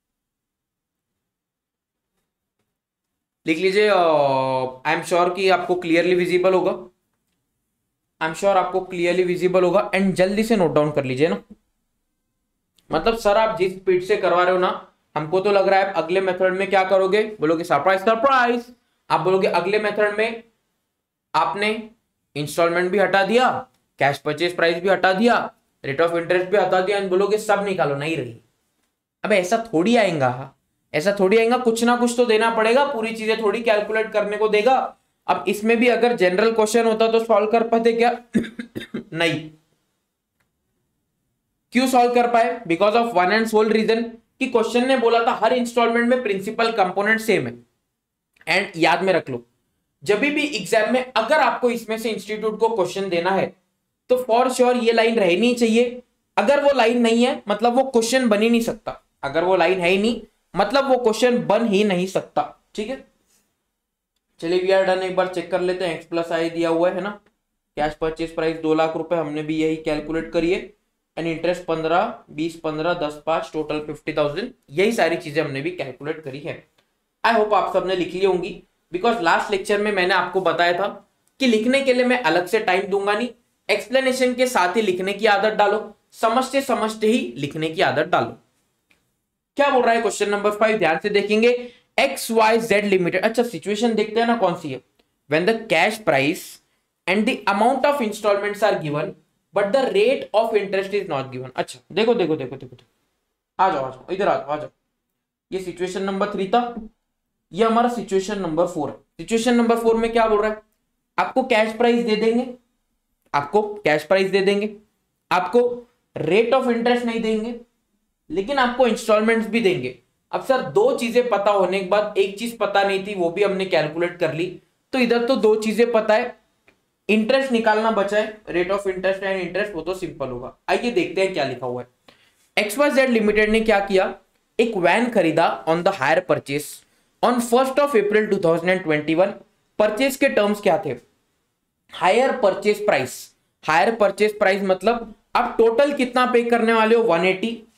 लिख लीजिए, आई एम श्योर कि आपको क्लियरली विजिबल होगा। आई एम श्योर आपको क्लियरली विजिबल होगा एंड जल्दी से नोट डाउन कर लीजिए ना। मतलब सर आप जिस स्पीड से करवा रहे हो ना, हमको तो लग रहा है अगले मेथड में क्या करोगे, बोलोगे सरप्राइज सरप्राइज। आप बोलोगे अगले मेथड में आपने इंस्टॉलमेंट भी हटा दिया, कैश परचेज प्राइस भी हटा दिया, रेट ऑफ इंटरेस्ट भी हटा दिया, बोलोगे सब निकालो, नहीं रही। अब ऐसा थोड़ी आएगा, ऐसा थोड़ी आएगा, कुछ ना कुछ तो देना पड़ेगा, पूरी चीजें थोड़ी कैलकुलेट करने को देगा। अब इसमें भी अगर जनरल क्वेश्चन होता तो सॉल्व कर पाते क्या? नहीं। क्यों सॉल्व कर पाए? Because of one and sole reason कि क्वेश्चन ने बोला था हर इंस्टॉलमेंट में प्रिंसिपल कंपोनेंट सेम है। एंड याद में रख लो, जब भी एग्जाम में अगर आपको इसमें से इंस्टीट्यूट को क्वेश्चन देना है तो फॉर श्योर ये लाइन रहनी चाहिए। अगर वो लाइन नहीं है मतलब वो क्वेश्चन बन ही नहीं सकता। अगर वो लाइन है ही नहीं मतलब वो क्वेश्चन बन ही नहीं सकता, ठीक है। चलिए वी आर डन। एक बार चेक कर लेते हैं। एक्स प्लस आई दिया हुआ है ना, कैश परचेज प्राइस दो लाख रुपए, हमने भी यही कैलकुलेट करी है। एंड इंटरेस्ट पंद्रह, बीस, पंद्रह, दस, पांच, टोटल फिफ्टी थाउजेंड। यही सारी चीजें हमने भी कैलकुलेट करी है। आई होप आप सबने लिख ली होंगी, बिकॉज लास्ट लेक्चर में मैंने आपको बताया था कि लिखने के लिए मैं अलग से टाइम दूंगा नहीं, एक्सप्लेनेशन के साथ ही लिखने की आदत डालो, समझते समझते ही लिखने की आदत डालो। क्या बोल रहा है क्वेश्चन नंबर फाइव, ध्यान से देखेंगे। एक्स वाई जेड लिमिटेड, अच्छा सिचुएशन देखते हैं ना कौन सी है। When the cash price and the amount of installments are given but the rate of interest is not given. अच्छा देखो देखो देखो देखो आ जाओ आ जाओ इधर आ जाओ आ जाओ। ये सिचुएशन नंबर थ्री था, ये हमारा सिचुएशन नंबर फोर है। सिचुएशन नंबर फोर में क्या बोल रहा है, आपको कैश प्राइस दे देंगे, आपको कैश प्राइस दे देंगे, आपको रेट ऑफ इंटरेस्ट नहीं देंगे, लेकिन आपको इंस्टॉलमेंट्स भी देंगे। अब सर दो चीजें पता होने के बाद एक चीज पता नहीं थी, वो भी हमने कैलकुलेट कर ली। तो इधर तो दो चीजें पता है, इंटरेस्ट निकालना बचा है, rate of interest and interest, वो तो सिंपल होगा। आइए देखते हैं क्या लिखा हुआ है। एक्स वाई जेड लिमिटेड ने क्या किया, एक वैन खरीदा on the hire purchase on first of April two thousand twenty one. Purchase के टर्म्स क्या थे, hire purchase price. Hire purchase price मतलब आप टोटल कितना पे करने वाले हो वन एटी,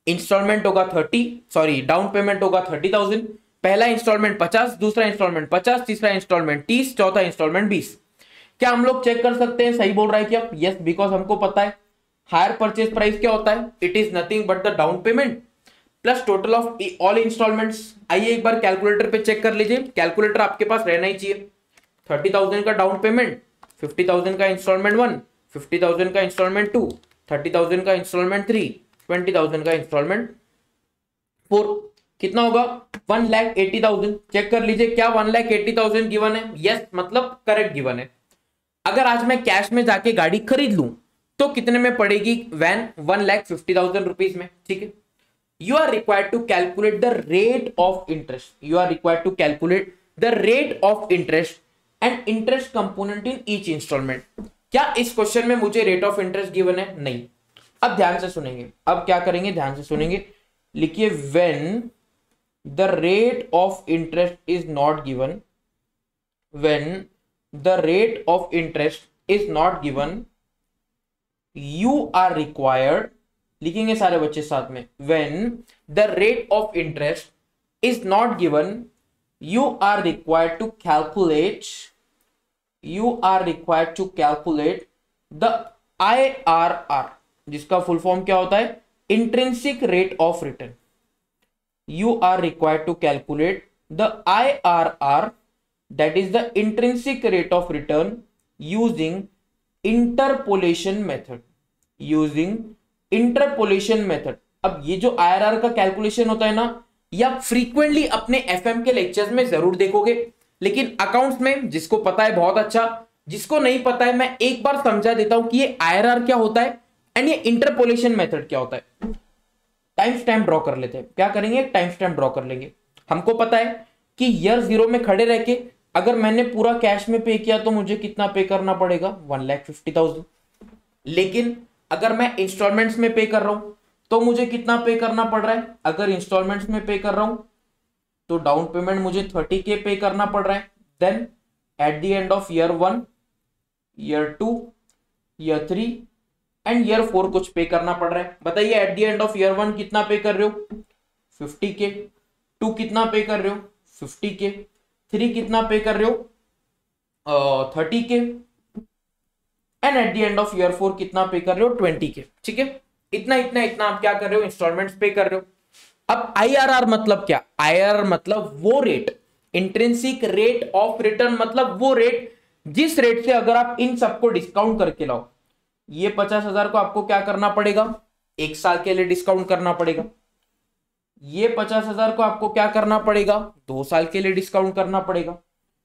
इंस्टॉलमेंट होगा थर्टी, सॉरी डाउन पेमेंट होगा थर्टी थाउजेंड, पहला इंस्टॉलमेंट पचास, दूसरा इंस्टॉलमेंट पचास, तीसरा इंस्टॉलमेंट तीस, चौथा इंस्टॉलमेंट बीस। क्या हम लोग चेक कर सकते हैं सही बोल रहा है क्या? यस, बिकॉज हमको पता है हायर परचेज प्राइस क्या होता है, it is nothing but the down payment plus total of all installments. आइए एक बार कैलकुलेटर पे चेक कर लीजिए, कैलकुलेटर आपके पास रहना ही चाहिए। थर्टी थाउजेंड का डाउन पेमेंट, फिफ्टी थाउजेंड का इंस्टॉलमेंट वन, फिफ्टी थाउजेंड का इंस्टॉलमेंट टू, थर्टी थाउजेंड का इंस्टॉलमेंट थ्री, ट्वेंटी थाउजेंड का इंस्टॉलमेंट फोर, कितना होगा? One lakh eighty thousand. Check कर लीजिए क्या one lakh eighty thousand given है? यस, मतलब करेक्ट गिवन है। अगर आज मैं कैश में जाके गाड़ी खरीद लूं तो कितने में पड़ेगी van? One lakh fifty thousand rupees में, ठीक है। You are required to calculate the rate of interest, you are required to calculate the rate of interest and interest component in each installment. क्या इस क्वेश्चन में मुझे रेट ऑफ इंटरेस्ट गिवन है? नहीं। अब ध्यान से सुनेंगे, अब क्या करेंगे, ध्यान से सुनेंगे। लिखिए when the rate of interest is not given, when the rate of interest is not given, you are required, लिखेंगे सारे बच्चे साथ में, when the rate of interest is not given, you are required to calculate, you are required to calculate the I R R, जिसका full form क्या होता है? Intrinsic rate of return. You are required to calculate the I R R, that is the intrinsic rate of return using interpolation method, using interpolation method। अब ये जो I R R का calculation होता है ना, या फ्रीक्वेंटली अपने FM के लेक्चर्स में जरूर देखोगे, लेकिन अकाउंट्स में जिसको पता है बहुत अच्छा, जिसको नहीं पता है मैं एक बार समझा देता हूं कि ये आईआरआर क्या होता है एंड ये इंटरपोलेशन मेथड क्या होता है। टाइम स्टैम्प ड्रॉ कर लेते हैं, क्या करेंगे? टाइम स्टैम्प ड्रॉ कर लेंगे। हमको पता है कि ईयर जीरो में खड़े रह के अगर मैंने पूरा कैश में पे किया तो मुझे कितना पे करना पड़ेगा? One lakh fifty thousand. लेकिन अगर मैं इंस्टॉलमेंट्स में पे कर रहा हूं तो मुझे कितना पे करना पड़ रहा है? अगर इंस्टॉलमेंट्स में पे कर रहा हूं तो डाउन पेमेंट मुझे थर्टी के पे करना पड़ रहा है। Then at the end of year one, year two, year three and year four कुछ पे करना पड़ रहा है। बताइए at the end of year one कितना पे कर रहे हो? फिफ्टी के। टू कितना पे कर रहे हो? फिफ्टी के। थ्री कितना पे कर रहे हो? थर्टी के। And at the end of year four कितना पे कर रहे हो? ट्वेंटी के। ठीक है, इतना इतना इतना आप क्या कर रहे हो? इंस्टॉलमेंट्स पे कर रहे हो। अब आईआरआर मतलब क्या? आईआरआर मतलब वो rate, intrinsic rate of return, मतलब वो रेट जिस रेट से अगर आप इन सबको डिस्काउंट करके लाओ, ये पचास हजार को आपको क्या करना पड़ेगा? एक साल के लिए डिस्काउंट करना पड़ेगा। ये पचास हजार को आपको क्या करना पड़ेगा? दो साल के लिए डिस्काउंट करना पड़ेगा।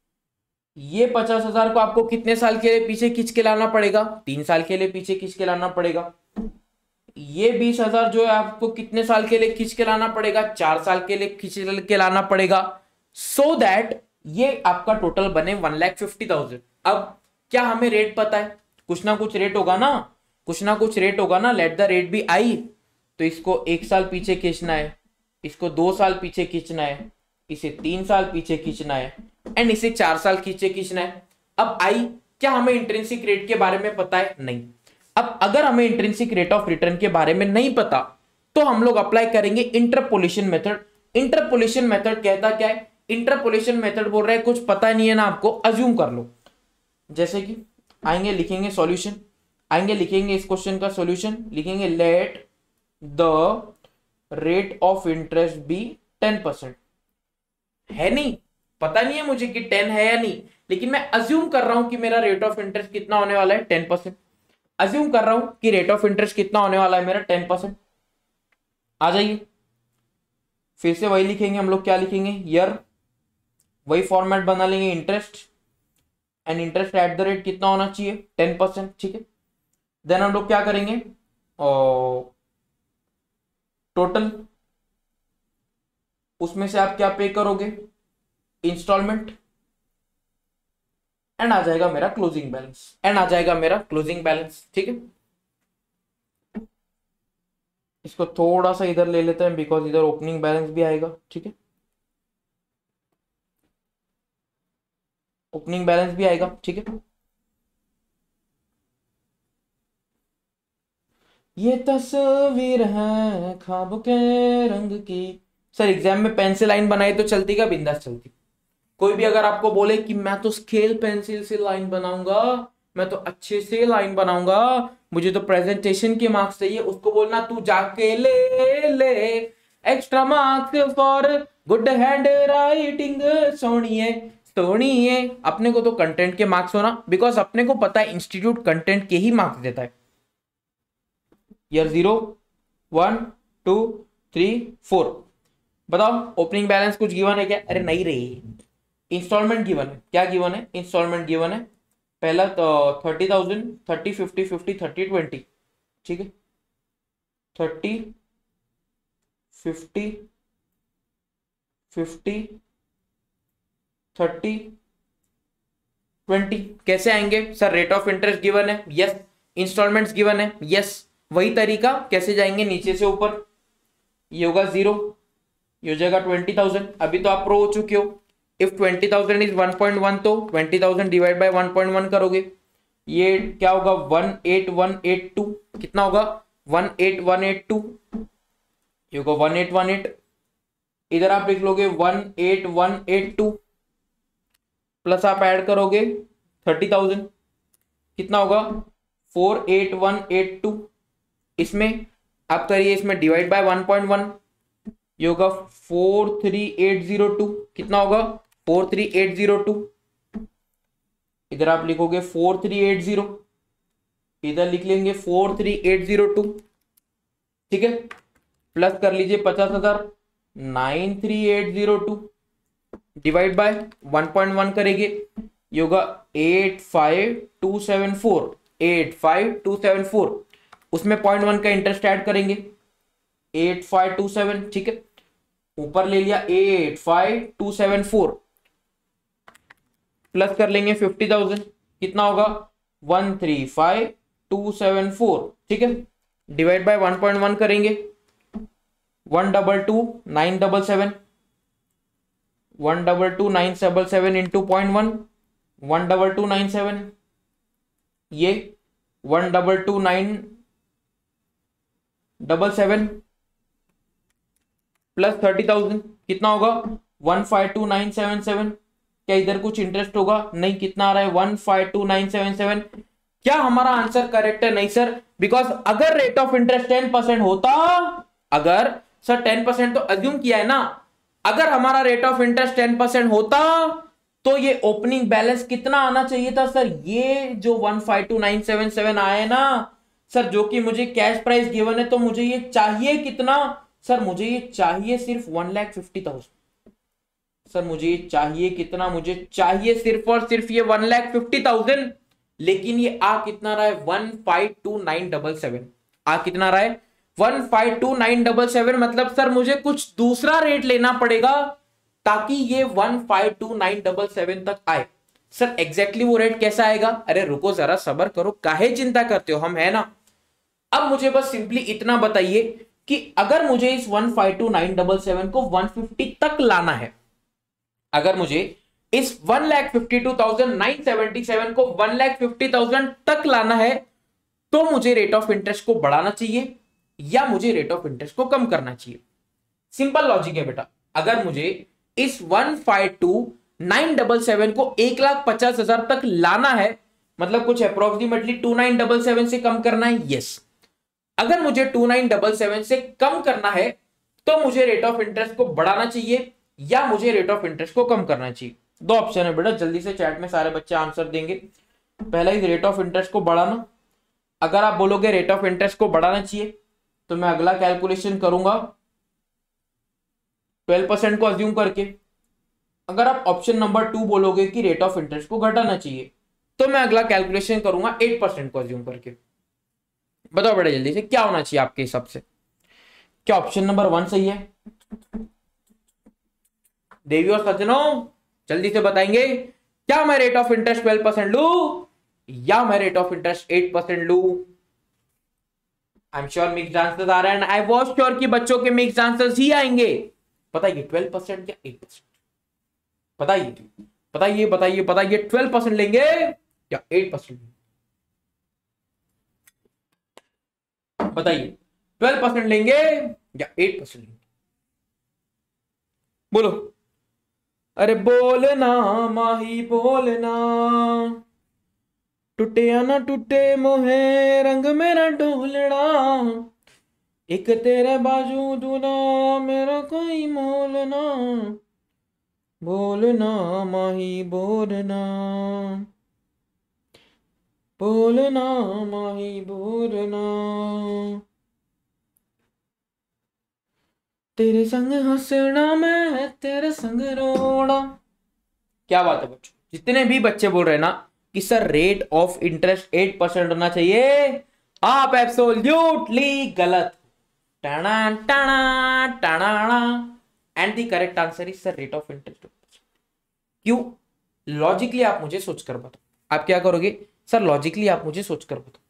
ये पचास हजार को आपको कितने साल के लिए पीछे खींच के लाना पड़ेगा? तीन साल के लिए पीछे खींच के लाना पड़ेगा। ये बीस हजार जो है आपको कितने साल के लिए खींच के लाना पड़ेगा? चार साल के लिए खींच के लाना पड़ेगा, सो दैट ये आपका टोटल बने वन लैख फिफ्टी थाउजेंड। अब क्या हमें रेट पता है? कुछ ना कुछ रेट होगा ना, कुछ ना कुछ रेट होगा ना। Let the rate be I, तो इसको एक साल पीछे खींचना है, इसको दो साल पीछे खींचना है, इसे तीन साल पीछे खींचना है एंड इसे चार साल पीछे खींचना है। अब आई, क्या हमें इंट्रिंसिक रेट के बारे में पता है? नहीं। अब अगर हमें इंट्रिंसिक रेट ऑफ रिटर्न के बारे में नहीं पता तो हम लोग अप्लाई करेंगे इंटरपोलेशन मेथड। इंटरपोलेशन मेथड कहता क्या है? इंटरपोलेशन मेथड बोल रहा है कुछ पता नहीं है ना आपको, अज्यूम कर लो। जैसे कि आएंगे लिखेंगे सॉल्यूशन, आएंगे लिखेंगे इस क्वेश्चन का सॉल्यूशन, लिखेंगे let the rate of interest be ten percent. है नहीं, पता नहीं है मुझे कि टेन है या नहीं, लेकिन मैं अज्यूम कर रहा हूं कि मेरा रेट ऑफ इंटरेस्ट कितना होने वाला है? Ten percent. अज्यूम कर रहा हूं कि रेट ऑफ इंटरेस्ट कितना होने वाला है मेरा? Ten percent. आ जाइए फिर से वही लिखेंगे हम लोग, क्या लिखेंगे? ईयर, वही फॉर्मेट बना लेंगे, interest and interest at the rate कितना होना चाहिए? Ten percent. ठीक है, देन हम लोग क्या करेंगे? टोटल, उसमें से आप क्या पे करोगे? इंस्टॉलमेंट, एंड आ जाएगा मेरा क्लोजिंग बैलेंस, एंड आ जाएगा मेरा क्लोजिंग बैलेंस। ठीक है, इसको थोड़ा सा इधर ले लेते हैं बिकॉज इधर ओपनिंग बैलेंस भी आएगा। ठीक है, ओपनिंग बैलेंस भी आएगा। ठीक है, ये तस्वीर है ख्वाब के रंग की। सर एग्जाम में पेंसिल लाइन बनाई तो चलती क्या? बिंदास चलती। कोई भी अगर आपको बोले कि मैं तो स्केल पेंसिल से लाइन बनाऊंगा, मैं तो अच्छे से लाइन बनाऊंगा, मुझे तो प्रेजेंटेशन के मार्क्स चाहिए, उसको बोलना तू जाके ले ले extra marks for good handwriting. सोनिए सोनिए। अपने को तो कंटेंट के मार्क्स होना, बिकॉज अपने को पता है इंस्टीट्यूट कंटेंट के ही मार्क्स देता है। Year zero, one, two, three, four. बताओ ओपनिंग बैलेंस कुछ गिवन है क्या? अरे नहीं रही। इंस्टॉलमेंट गिवन है। क्या गिवन है? इंस्टॉलमेंट गिवन है। पहला तो thirty thousand, thirty, fifty, fifty, thirty, twenty. ठीक है, thirty, fifty, fifty, thirty, twenty. कैसे आएंगे sir? Rate of interest given है, यस। इंस्टॉलमेंट्स गिवन है, यस। वही तरीका कैसे जाएंगे? नीचे से ऊपर। ये होगा जीरो, ये हो जाएगा ट्वेंटी थाउजेंड। अभी तो आप प्रो हो चुके हो। If twenty thousand is one point one, तो twenty thousand divide by one point one करोगे, ये क्या होगा? One eight one eight two. कितना होगा? One eight one eight two. ये होगा वन एट वन एट। इधर आप लिख लोगे one eight one eight two, plus आप ऐड करोगे थर्टी थाउजेंड। कितना होगा? Four eight one eight two. इसमें आप करिए, इसमें divide by one point one. ये होगा four three eight zero two. कितना होगा? Four three eight zero two. इधर आप लिखोगे फोर थ्री एट जीरो, इधर लिख लेंगे four three eight zero two. ठीक है, प्लस कर लीजिए पचास हजार, nine three eight zero two divide by one point one करेंगे, ये होगा eight five two seven four. Eight five two seven four, उसमें पॉइंट वन का इंटरेस्ट ऐड करेंगे, एट फाइव टू सेवन। ठीक है, ऊपर ले लिया eight five two seven four, plus कर लेंगे फिफ्टी थाउजेंड। कितना होगा? One three five two seven four. ठीक है, divide by one point one करेंगे, one double two nine double seven. One double two nine double seven into point one, one double two nine seven. ये one double two nine double seven plus thirty thousand. कितना होगा? One five two nine seven seven. क्या इधर कुछ interest होगा? नहीं। कितना आ रहा है? One five two nine seven seven. क्या हमारा आंसर करेक्ट है? नहीं सर, बिकॉज अगर rate of interest ten percent होता, अगर सर टेन परसेंट तो अज्यूम किया है ना, अगर हमारा rate of interest ten percent होता तो ये ओपनिंग बैलेंस कितना आना चाहिए था सर? ये जो one five two nine seven seven आया है ना सर, जो कि मुझे कैश प्राइस गिवन है, तो मुझे ये चाहिए कितना सर? मुझे ये चाहिए सिर्फ one lakh fifty thousand. Sir मुझे ये चाहिए कितना? मुझे चाहिए सिर्फ और सिर्फ ये वन लाख फिफ्टी थाउजेंड। लेकिन ये आ कितना रहा है? One five two nine double seven. आ कितना रहा है? One five two nine double seven. मतलब सर मुझे कुछ दूसरा रेट लेना पड़ेगा ताकि ये one five two nine double seven तक आए। सर एग्जैक्टली वो रेट कैसा आएगा? अरे रुको जरा, सबर करो, काहे चिंता करते हो, हम है ना। अब मुझे बस सिंपली इतना बताइए कि अगर मुझे इस one five two nine double seven को वन फिफ्टी तक लाना है, अगर मुझे इस one lakh fifty two thousand nine seventy seven को वन लाख फिफ्टी थाउजेंड तक लाना है, तो मुझे रेट ऑफ इंटरेस्ट को बढ़ाना चाहिए या मुझे रेट ऑफ इंटरेस्ट को कम करना चाहिए? सिंपल लॉजिक है बेटा। अगर मुझे इस one five two nine double seven को एक लाख पचास हजार तक लाना है, मतलब कुछ approximately two nine double seven से कम करना है, यस। अगर मुझे टू नाइन डबल सेवन से कम करना है तो मुझे रेट ऑफ इंटरेस्ट को बढ़ाना चाहिए या मुझे रेट ऑफ इंटरेस्ट को कम करना चाहिए? दो ऑप्शन है बेटा, जल्दी से चैट में सारे बच्चे आंसर देंगे। पहला ही रेट ऑफ इंटरेस्ट को बढ़ाना। अगर आप बोलोगे रेट ऑफ इंटरेस्ट को बढ़ाना चाहिए तो मैं अगला कैलकुलेशन करूंगा ट्वेल्व परसेंट को अज्यूम करके। अगर आप ऑप्शन नंबर टू बोलोगे कि रेट ऑफ इंटरेस्ट को घटाना चाहिए तो मैं अगला कैलकुलेशन करूंगा एट परसेंट को अज्यूम करके। बताओ बेटा जल्दी से क्या होना चाहिए आपके हिसाब से? क्या ऑप्शन नंबर वन सही है? देवी और सज्जनों जल्दी से बताएंगे, क्या मैं rate of interest twelve percent लू या मैं rate of interest eight percent लू? I am sure mixed answers आ रहे हैं। आई वॉज श्योर कि बच्चों के मिक्स्ड आंसर्स ही आएंगे। बताइए ट्वेल्व परसेंट या एट परसेंट? बताइए बताइए बताइए बताइए, ट्वेल्व परसेंट लेंगे या एट परसेंट? बताइए ट्वेल्व परसेंट लेंगे या एट परसेंट लेंगे? बोलो। अरे बोलना माही बोलना, टूटे या ना टूटे मोहे रंग मेरा डोलना, एक तेरे बाजू दूना मेरा कोई मोलना, बोलना माही बोलना, बोलना माही बोलना, तेरे संग हंसना मैं तेरे संग रोना। क्या बात है बच्चों, जितने भी बच्चे बोल रहे हैं ना कि sir rate of interest eight percent होना चाहिए, आप एब्सोल्युटली गलत। टाणा टाणा टाणा and the correct answer is sir rate of interest. क्यों? लॉजिकली आप मुझे सोचकर बताओ। आप क्या करोगे सर? लॉजिकली आप मुझे सोचकर बताओ।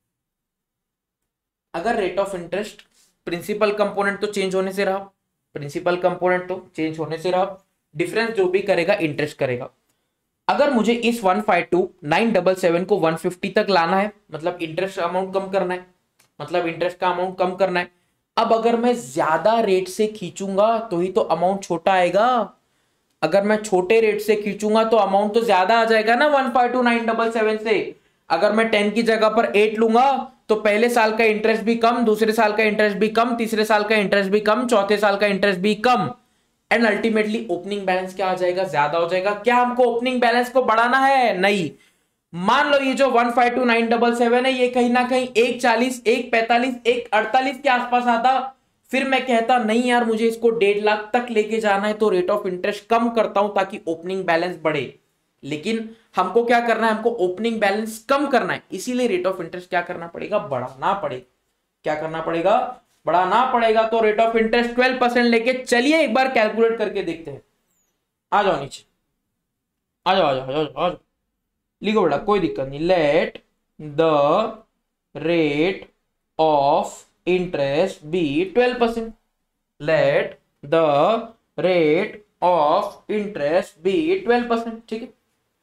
अगर rate of interest principal component तो चेंज होने से रहा, प्रिंसिपल कंपोनेंट तो चेंज होने से रहा, डिफरेंस जो भी करेगा इंटरेस्ट करेगा। अगर मुझे इस one five two nine double seven को वन फिफ्टी तक लाना है, मतलब इंटरेस्ट अमाउंट कम करना है, मतलब इंटरेस्ट का अमाउंट कम करना है। अब अगर मैं ज्यादा रेट से खींचूंगा तो ही तो अमाउंट छोटा आएगा। अगर मैं छोटे रेट से खींचूंगा तो अमाउंट तो ज्यादा आ जाएगा ना one five two nine double seven से। अगर मैं टेन की जगह पर एट लूंगा तो पहले साल का इंटरेस्ट भी कम, दूसरे साल का इंटरेस्ट भी कम, तीसरे साल का इंटरेस्ट भी कम, चौथे साल का इंटरेस्ट भी कम, एंड अल्टीमेटली ओपनिंग बैलेंस क्या आ जाएगा? ज्यादा हो जाएगा। क्या हमको ओपनिंग बैलेंस को बढ़ाना है? नहीं। मान लो ये जो one five two nine double seven है, ये कहीं ना कहीं एक चालीस, एक पैंतालीस, एक अड़तालीस के आसपास आता, फिर मैं कहता नहीं यार मुझे इसको डेढ़ लाख तक लेके जाना है, तो रेट ऑफ इंटरेस्ट कम करता हूं ताकि ओपनिंग बैलेंस बढ़े। लेकिन हमको क्या करना है? हमको ओपनिंग बैलेंस कम करना है, इसीलिए रेट ऑफ इंटरेस्ट क्या करना पड़ेगा? बढ़ाना पड़ेगा। क्या करना पड़ेगा? बढ़ाना पड़ेगा। तो rate of interest twelve percent लेके चलिए एक बार कैलकुलेट करके देखते हैं। आ जाओ नीचे, आ जाओ आ जाओ आ जाओ आ जाओ, लिखो बेटा, कोई दिक्कत नहीं। Let the rate of interest be twelve percent. Let the rate of interest be twelve percent. ठीक है,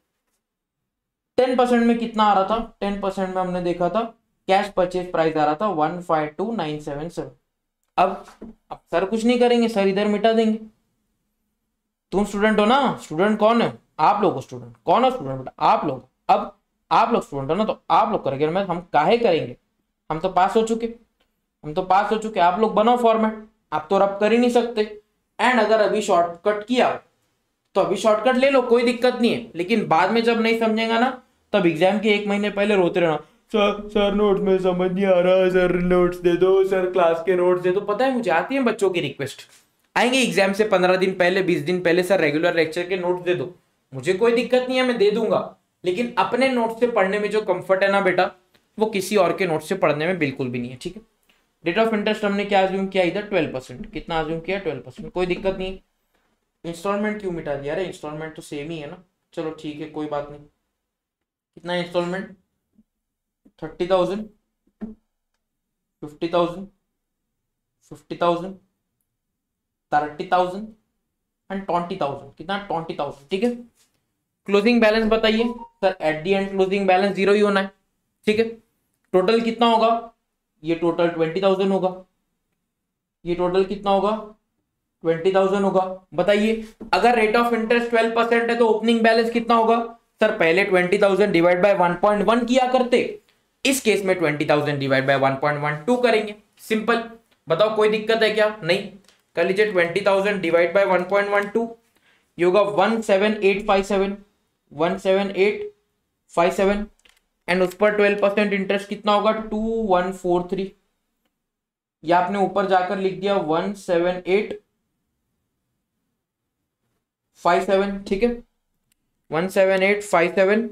टेन परसेंट में कितना आ रहा था? टेन परसेंट में हमने देखा था कैश परचेज प्राइस आ रहा था one five two nine seven seven. अब अब सर कुछ नहीं करेंगे, सर इधर मिटा देंगे। तुम स्टूडेंट हो ना? स्टूडेंट कौन है? आप लोग हो स्टूडेंट। कौन हो स्टूडेंट? बेटा आप लोग। अब आप लोग स्टूडेंट हो ना, तो आप लोग करेंगे। मैं हम काहे करेंगे? हम तो पास हो चुके, हम तो पास हो चुके। आप लोग बनाओ फॉर्मेट, आप तो रब कर ही नहीं सकते। एंड अगर अभी शॉर्टकट किया तो अभी शॉर्टकट ले लो, कोई दिक्कत नहीं है। लेकिन बाद में जब नहीं समझेगा ना, तब एग्जाम के एक महीने पहले रोते रहना, सर सर नोट्स में समझ नहीं आ रहा, सर नोट्स दे दो, सर क्लास के नोट्स दे दो। पता है मुझे आती है बच्चों की रिक्वेस्ट, आएंगे एग्जाम से पंद्रह दिन पहले, बीस दिन पहले, सर रेगुलर लेक्चर के नोट्स दे दो। मुझे कोई दिक्कत नहीं है, मैं दे दूंगा। लेकिन अपने नोट से पढ़ने में जो कंफर्ट है ना बेटा, वो किसी और के नोट से पढ़ने में बिल्कुल भी नहीं है। ठीक है, रेट ऑफ इंटरेस्ट हमने क्या अज्यूम किया? इधर ट्वेल्व परसेंट। कितना अज्यूम किया? Twelve percent. कोई दिक्कत नहीं। इंस्टॉलमेंट क्यों मिटा दिया? अरे इंस्टॉलमेंट तो सेम ही है ना। चलो ठीक है, कोई बात नहीं। कितना installment? Thirty thousand, fifty thousand, fifty thousand, thirty thousand and twenty thousand. कितना? Twenty thousand. ठीक है, क्लोजिंग बैलेंस बताइए sir. At the end closing balance zero ही होना है। ठीक है, टोटल कितना होगा? ये टोटल ट्वेंटी थाउजेंड होगा। ये टोटल कितना होगा? ट्वेंटी थाउजेंड होगा। बताइए अगर rate of interest twelve percent है तो ओपनिंग बैलेंस कितना होगा? सर पहले twenty thousand divide by one point one किया करते, इस केस में twenty thousand divide by one point one two करेंगे। सिंपल। बताओ कोई दिक्कत है क्या? नहीं। कर लीजिए twenty thousand divide by one point one two, ये होगा one seven eight five seven, one seven eight five seven, and उस पर ट्वेल्व परसेंट इंटरेस्ट कितना होगा? Two one four three. या आपने ऊपर जाकर लिख दिया one seven eight five seven. ठीक है, one seven eight five seven,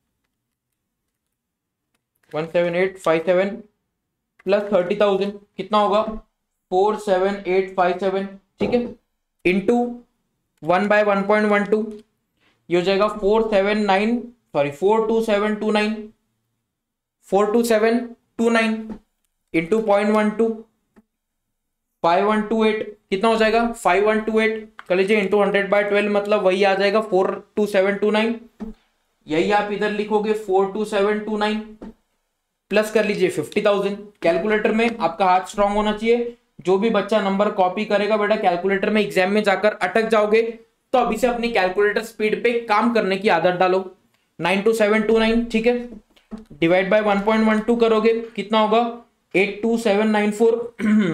one seven eight five seven plus thirty thousand कितना होगा? Four seven eight five seven. ठीक है, into one by one point one two, ये हो जाएगा four seven nine sorry four two seven two nine, four two seven two nine into point one two, five one two eight. कितना हो जाएगा? Five one two eight. कर लीजिए into hundred by twelve, मतलब वही आ जाएगा four two seven two nine. यही आप इधर लिखोगे four two seven two nine. Plus कर लीजिए फिफ्टी थाउजेंड। कैलकुलेटर में आपका हाथ स्ट्रांग होना चाहिए। जो भी बच्चा नंबर कॉपी करेगा बेटा कैलकुलेटर में एग्जाम में जाकर अटक जाओगे, तो अभी से अपनी कैलकुलेटर स्पीड पे काम करने की आदत डालो। Nine two seven two nine, ठीक है, divide by one point one two करोगे कितना होगा, eight two seven nine four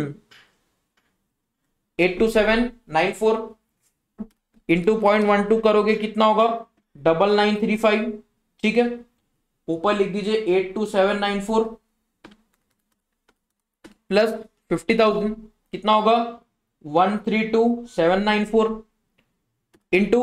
eight two seven nine four into point one two करोगे कितना होगा, डबल नाइन थ्री फाइव, ठीक है। ऊपर लिख दीजिए eight two seven nine four plus fifty thousand कितना होगा, one three two seven nine four into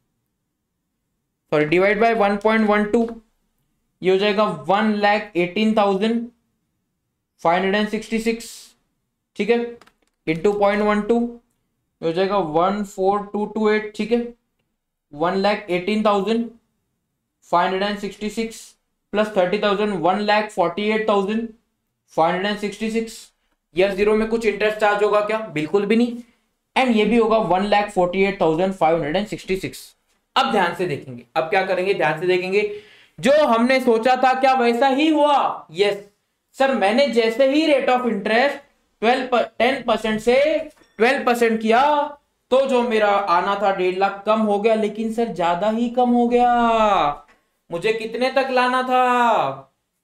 sorry divide by one point one two, ये हो जाएगा one lakh eighteen thousand five hundred and sixty six, ठीक है, इंटू पॉइंट वन टू हो जाएगा one four two two eight, ठीक है, one lakh eighteen thousand five hundred and sixty six plus thirty thousand, one lakh forty eight thousand five hundred and sixty six. Year zero में कुछ interest charge होगा क्या, बिल्कुल भी नहीं। एंड ये भी होगा one lakh forty eight thousand five hundred and sixty six. अब ध्यान से देखेंगे, अब क्या करेंगे, ध्यान से देखेंगे। जो हमने सोचा था क्या वैसा ही हुआ? यस सर, मैंने जैसे ही rate of interest twelve ten percent से ट्वेल्व परसेंट किया तो जो मेरा आना था डेढ़ लाख कम हो गया, लेकिन सर ज्यादा ही कम हो गया। मुझे कितने तक लाना था,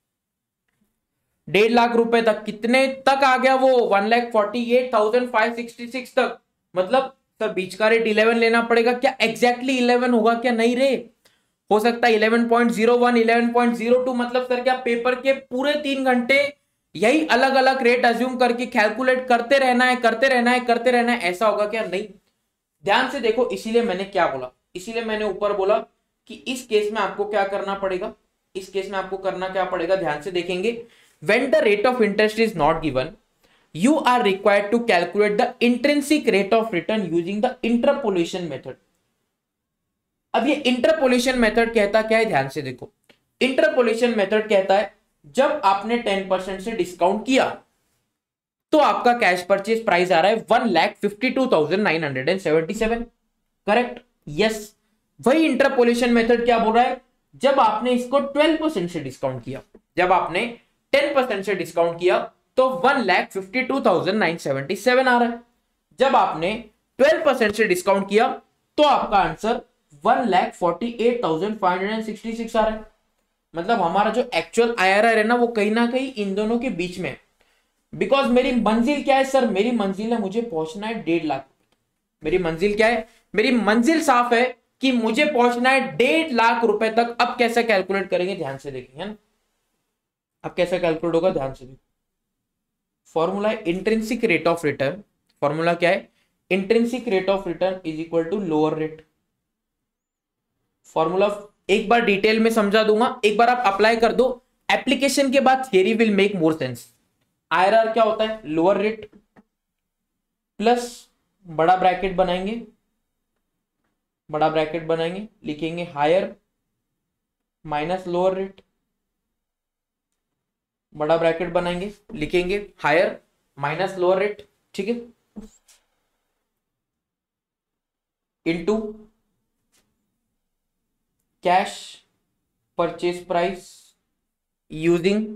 डेढ़ लाख रुपए तक। कितने तक आ गया वो, one lakh forty eight thousand five sixty six तक। मतलब सर बीच का रेट इलेवन लेना पड़ेगा क्या, एग्जैक्टली इलेवन होगा क्या, नहीं रे, हो सकता है eleven point zero one, eleven point zero two. मतलब सर क्या पेपर के पूरे तीन घंटे यही अलग अलग रेट अज्यूम करके कैलकुलेट करते रहना है करते रहना है करते रहना है, ऐसा होगा क्या? नहीं। ध्यान से देखो, इसीलिए मैंने क्या बोला, इसीलिए मैंने ऊपर बोला कि इस केस में आपको क्या करना पड़ेगा, इस केस में आपको करना क्या पड़ेगा, ध्यान से देखेंगे। When the rate of interest is not given, you are required to calculate the intrinsic rate of return using the interpolation method। अब ये interpolation method कहता क्या है, ध्यान से देखो। interpolation method कहता है जब आपने टेन परसेंट से डिस्काउंट किया तो आपका कैश परचेज प्राइस आ रहा है one lakh fifty two thousand nine hundred and seventy seven, correct? Yes. वही इंटरपोलेशन मेथड क्या बोल रहा है, जब आपने इसको ट्वेल्व परसेंट से डिस्काउंट किया, जब आपने टेन परसेंट से डिस्काउंट किया तो one lakh fifty two thousand nine seventy seven आ रहा है। जब आपने ट्वेल्व परसेंट से डिस्काउंट किया तो आपका answer one lakh forty eight thousand five hundred and sixty six आ रहा है। मतलब हमारा जो एक्चुअल आईआरआर है ना वो कहीं ना कहीं इन दोनों के बीच में। बिकॉज मेरी मंजिल क्या है सर, मेरी मंजिल है मुझे पहुंचना है डेढ़ लाख। मेरी मंजिल क्या है, मेरी मंजिल साफ है कि मुझे पहुंचना है डेढ़ लाख रुपए तक। अब कैसे कैलकुलेट करेंगे, ध्यान से देखेंगे, है ना। अब कैसे कैलकुलेट होगा, ध्यान से देखो। फॉर्मूला है intrinsic rate of return. Formula क्या है, intrinsic rate of return is equal to lower rate. Formula एक बार डिटेल में समझा दूंगा, एक बार आप अप्लाई कर दो, एप्लीकेशन के बाद theory will make more sense. IRR क्या होता है, लोअर रेट प्लस बड़ा ब्रैकेट बनाएंगे, बड़ा ब्रैकेट बनाएंगे, लिखेंगे हायर माइनस लोअर रेट, बड़ा ब्रैकेट बनाएंगे, लिखेंगे हायर माइनस लोअर रेट, ठीक है, into cash purchase price using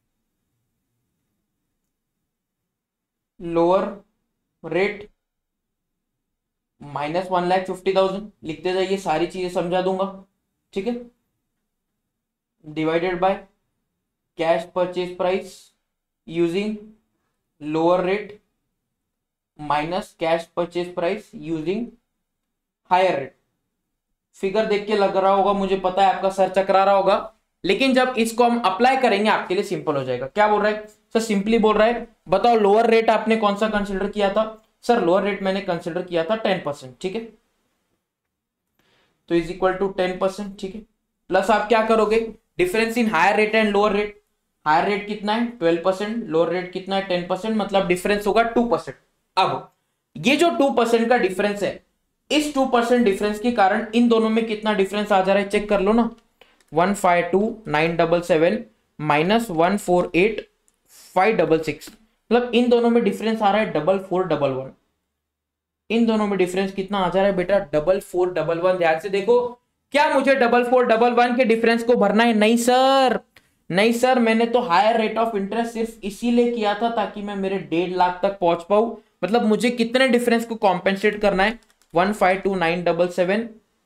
lower rate minus one lakh fifty thousand. लिखते जाइए, सारी चीजें समझा दूंगा, ठीक है, divided by cash purchase price using lower rate minus cash purchase price using higher rate. Figure देख के लग रहा होगा, मुझे पता है आपका सर चकरा रहा होगा, लेकिन जब इसको हम अप्लाई करेंगे आपके लिए सिंपल हो जाएगा। क्या बोल रहा है सर, सिंपली बोल रहा है बताओ लोअर रेट आपने कौन सा कंसिडर किया था। सर लोअर रेट मैंने कंसिडर किया था टेन परसेंट, ठीक है, तो is equal to ten percent, ठीक है, प्लस आप क्या करोगे, difference in higher rate and lower rate. Higher rate कितना है ट्वेल्व परसेंट, लोअर रेट कितना है टेन परसेंट, मतलब डिफरेंस होगा टू परसेंट। अब ये जो टू परसेंट का डिफरेंस है, इस टू परसेंट डिफरेंस के कारण इन दोनों में कितना डिफरेंस आ जा रहा है, चेक कर लो ना। One five two nine double seven minus one four eight five double six, मतलब इन दोनों में डिफरेंस आ रहा है डबल फोर डबल वन। इन दोनों में डिफरेंस कितना आ जा रहा है बेटा, डबल फोर डबल वन। ध्यान से देखो, क्या मुझे डबल फोर डबल वन के डिफरेंस को भरना है? नहीं सर, नहीं सर, मैंने तो हायर रेट ऑफ इंटरेस्ट सिर्फ इसीलिए किया था ताकि मैं मेरे डेढ़ लाख तक पहुंच पाऊं। मतलब मुझे कितने डिफरेंस को कॉम्पेंसेट करना है, one five two nine double seven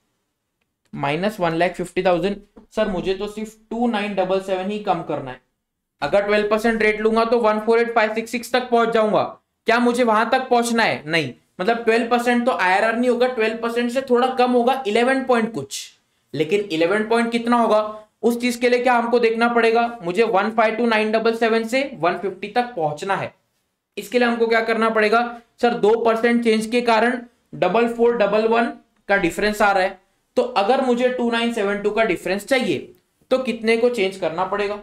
minus one lakh fifty thousand. Sir मुझे तो सिर्फ टू नाइन डबल सेवन ही कम करना है। अगर ट्वेल्व परसेंट रेट लूंगा तो one four eight five six six तक पहुंच जाऊंगा। क्या मुझे वहां तक पहुंचना है? नहीं, मतलब ट्वेल्व परसेंट तो आईआरआर नहीं होगा, ट्वेल्व परसेंट से थोड़ा कम होगा, इलेवन पॉइंट कुछ। लेकिन इलेवन पॉइंट कितना होगा उस चीज के लिए क्या हमको देखना पड़ेगा, मुझे one five two nine double seven से वन फिफ्टी तक पहुंचना है। इसके लिए हमको क्या करना पड़ेगा सर, दो परसेंट चेंज के कारण डबल फोर डबल वन का डिफरेंस आ रहा है। तो अगर मुझे टू नाइन सेवन टू का डिफरेंस चाहिए तो कितने को चेंज करना पड़ेगा?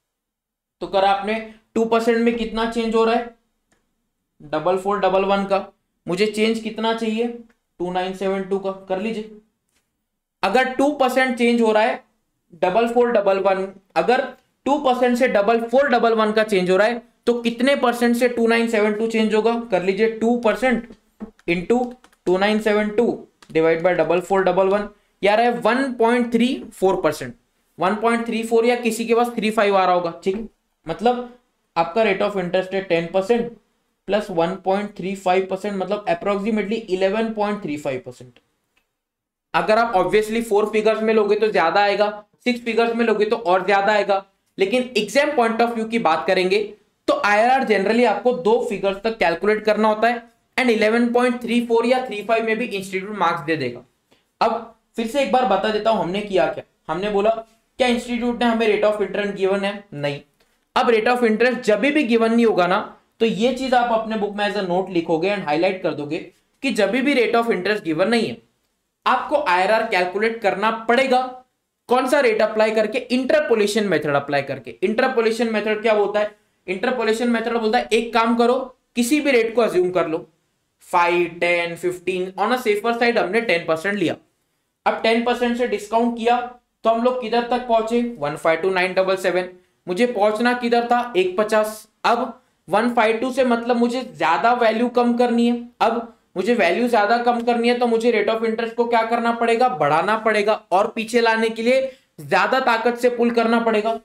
तो कर आपने टू परसेंट में कितना चेंज हो रहा है, डबल फोर डबल वन का। मुझे चेंज कितना चाहिए, टू नाइन सेवन टू का। कर लीजिए, अगर टू परसेंट चेंज हो रहा है डबल फोर डबल वन, अगर टू परसेंट से डबल फोर डबल वन का चेंज हो रहा है तो कितने परसेंट से two nine seven two change होगा? कर लीजिए, two percent into two nine seven two divide by double four double one, यार है one point three four percent, one point three four या किसी के पास थ्री फाइव आ रहा होगा, ठीक है। मतलब आपका रेट ऑफ इंटरेस्ट है ten percent plus one point three five percent, मतलब approximately eleven point three five percent. अगर आप ऑब्वियसली फोर फिगर्स में लोगे तो ज्यादा आएगा, सिक्स फिगर्स में लोगे तो और ज्यादा आएगा, लेकिन एग्जाम पॉइंट ऑफ व्यू की बात करेंगे तो आईआरआर जनरली आपको दो फिगर्स तक कैलकुलेट करना होता है and eleven point three four या थ्री फाइव में भी इंस्टीट्यूट मार्क्स दे देगा। अब फिर से एक बार बता देता हूं हमने किया क्या। हमने बोला क्या इंस्टीट्यूट ने हमें रेट ऑफ इंटरेस्ट गिवन है? नहीं। अब रेट ऑफ इंटरेस्ट जब भी गिवन नहीं होगा ना तो ये चीज आप अपने बुक में एज अ नोट लिखोगे एंड हाईलाइट कर दोगे कि जब भी रेट ऑफ इंटरेस्ट गिवन नहीं है आपको आईआरआर कैलकुलेट करना पड़ेगा। कौन सा रेट अप्लाई करके? इंटरपोलेशन मेथड अप्लाई करके। इंटरपोलेशन मेथड क्या बोलता है? इंटरपोलेशन मेथड बोलता है एक काम करो, किसी भी रेट को अज्यूम कर लो, five ten fifteen, on a safer side हमने टेन परसेंट लिया। अब टेन परसेंट से डिस्काउंट किया तो हम लोग किधर तक पहुंचे, one five two nine double seven. मुझे पहुंचना किधर था, एक पचास। अब वन फाइव टू से मतलब मुझे ज्यादा वैल्यू कम करनी है। अब मुझे वैल्यू ज्यादा कम करनी है तो मुझे रेट ऑफ इंटरेस्ट को क्या करना पड़ेगा, बढ़ाना पड़ेगा, और पीछे लाने के लिए ज्यादा ताकत से पुल करना पड़ेगा।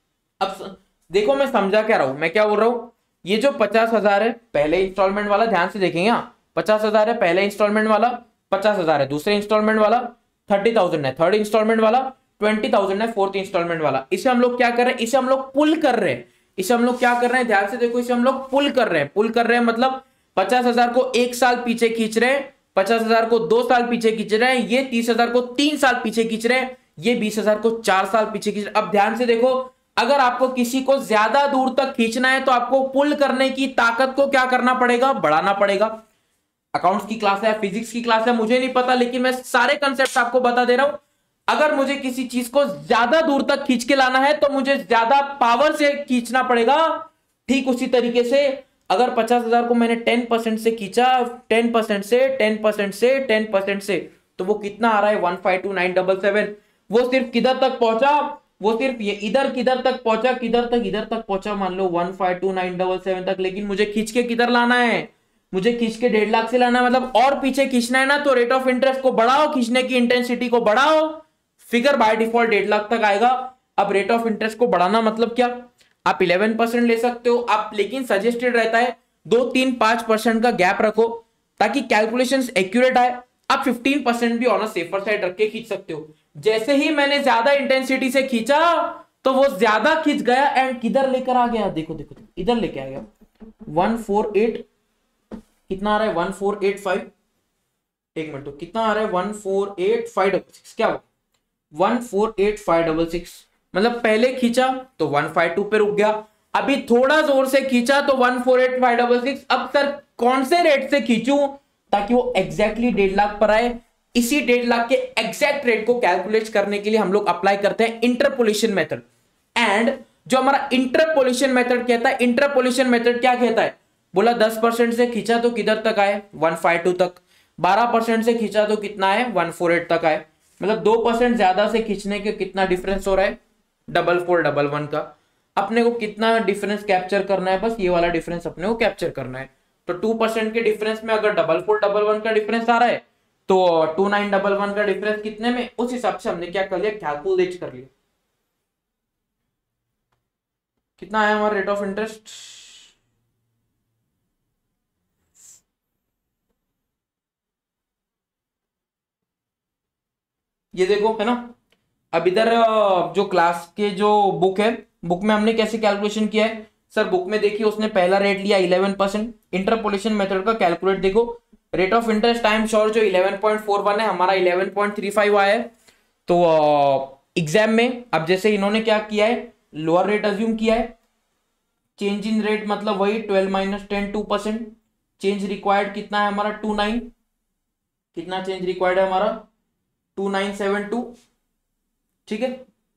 अब देखो मैं समझा क्या रहा हूं, मैं क्या बोल रहा हूं, ये जो पचास हजार है पहले इंस्टॉलमेंट वाला, ध्यान से देखेंगे, यहाँ पचास हजार है पहले इंस्टॉलमेंट वाला, पचास हजार है दूसरे इंस्टॉलमेंट वाला, थर्टी थाउजेंड है थर्ड इंस्टॉलमेंट वाला, ट्वेंटी थाउजेंड है फोर्थ इंस्टॉलमेंट वाला। इसे हम लोग क्या कर रहे हैं, इसे हम लोग पुल कर रहे हैं। इसे हम लोग क्या कर रहे हैं, ध्यान से देखो, इसे हम लोग पुल कर रहे हैं। पुल कर रहे हैं मतलब पचास हजार को एक साल पीछे खींच रहे हैं, पचास हजार को दो साल पीछे खींच रहे हैं, ये तीस हजार को तीन साल पीछे खींच रहे हैं, ये बीस हजार को चार साल पीछे खींच रहे हैं। अब ध्यान से देखो, अगर आपको किसी को ज्यादा दूर तक खींचना है तो आपको पुल करने की ताकत को क्या करना पड़ेगा, बढ़ाना पड़ेगा। अकाउंट्स की क्लास है, फिजिक्स की क्लास है, मुझे नहीं पता, लेकिन मैं सारे कंसेप्ट आपको बता दे रहा हूं। अगर मुझे किसी चीज को ज्यादा दूर तक खींच के लाना है तो मुझे ज्यादा पावर से खींचना पड़ेगा। ठीक उसी तरीके से अगर पचास हजार को मैंने टेन परसेंट से खींचा, टेन परसेंट से टेन परसेंट से टेन परसेंट से, तो वो कितना आ रहा है, one five two nine double seven. वो सिर्फ किधर तक पहुंचा, वो सिर्फ ये इधर किधर तक पहुंचा, किधर तक, इधर तक पहुंचा, मान लो one five two nine double seven तक। लेकिन मुझे खींच के किधर लाना है, मुझे खींच के डेढ़ लाख से लाना है, मतलब और पीछे खींचना है ना। तो रेट ऑफ इंटरेस्ट को बढ़ाओ, खींचने की इंटेंसिटी को बढ़ाओ, फिगर बाय डिफॉल्ट डेढ़ लाख तक आएगा। अब रेट ऑफ इंटरेस्ट को बढ़ाना मतलब क्या, आप इलेवन परसेंट ले सकते हो आप, लेकिन सजेस्टेड रहता है दो तीन पांच परसेंट का गैप रखो ताकि कैलकुलेशंस एक्यूरेट आए। आप फिफ्टीन परसेंट भी ऑन अ सेफर साइड रख के खींच सकते हो। जैसे ही मैंने ज्यादा इंटेंसिटी से खींचा तो वो ज्यादा खींच गया एंड किधर लेकर आ गया, देखो देखो, देखो इधर लेके आ गया वन फोर एट, कितना आ रहा है वन फोर एट फाइव, एक मिनट, तो कितना आ रहा है one four eight five double six, क्या हुआ one four eight five double six. मतलब पहले खींचा तो वन फाइव टू पे रुक गया, अभी थोड़ा जोर से खींचा तो one four eight five double six. अब सर कौन से रेट से खींचूं ताकि वो एग्जैक्टली डेढ़ लाख पर आए। इसी डेढ़ लाख के एग्जैक्ट रेट को कैलकुलेट करने के लिए हम लोग अप्लाई करते हैं इंटरपोलेशन मेथड। एंड जो हमारा इंटरपोलेशन मेथड कहता है, इंटरपोलेशन मेथड क्या कहता है, बोला दस परसेंट से खींचा तो किधर तक आए, वन फाइव टू तक, बारह परसेंट से खींचा तो कितना है, वन फोर एट तक आए। मतलब दो परसेंट ज्यादा से खींचने के कितना डिफरेंस हो रहा है, डबल फोर डबल वन का। अपने को कितना डिफरेंस कैप्चर करना है, बस ये वाला डिफरेंस अपने को कैप्चर करना है। तो टू परसेंट के डिफरेंस में अगर डबल फोर डबल वन का डिफरेंस आ रहा है तो टू नाइन डबल वन का डिफरेंस कितने में, उस हिसाब से हमने क्या कर लिया, कैलकुलेट कर लिया। कितना आया हमारा रेट ऑफ इंटरेस्ट, ये देखो है ना। अब इधर जो क्लास के जो बुक है, बुक में हमने कैसे कैलकुलेशन किया है सर, बुक में देखिए उसने पहला रेट लिया इलेवन परसेंट, इंटरपोलेशन मेथड का कैलकुलेट देखो, rate of interest time sure जो इलेवन पॉइंट फोर वन है, हमारा इलेवन पॉइंट थ्री फाइव आया है। तो एग्जाम uh, में अब जैसे इन्होंने क्या किया है, लोअर रेट अज्यूम किया है, चेंज इन रेट मतलब वही twelve minus ten two percent, change required कितना है हमारा टू नाइन, कितना चेंज रिक्वायर्ड है हमारा टू नाइन सेवन टू, ठीक है।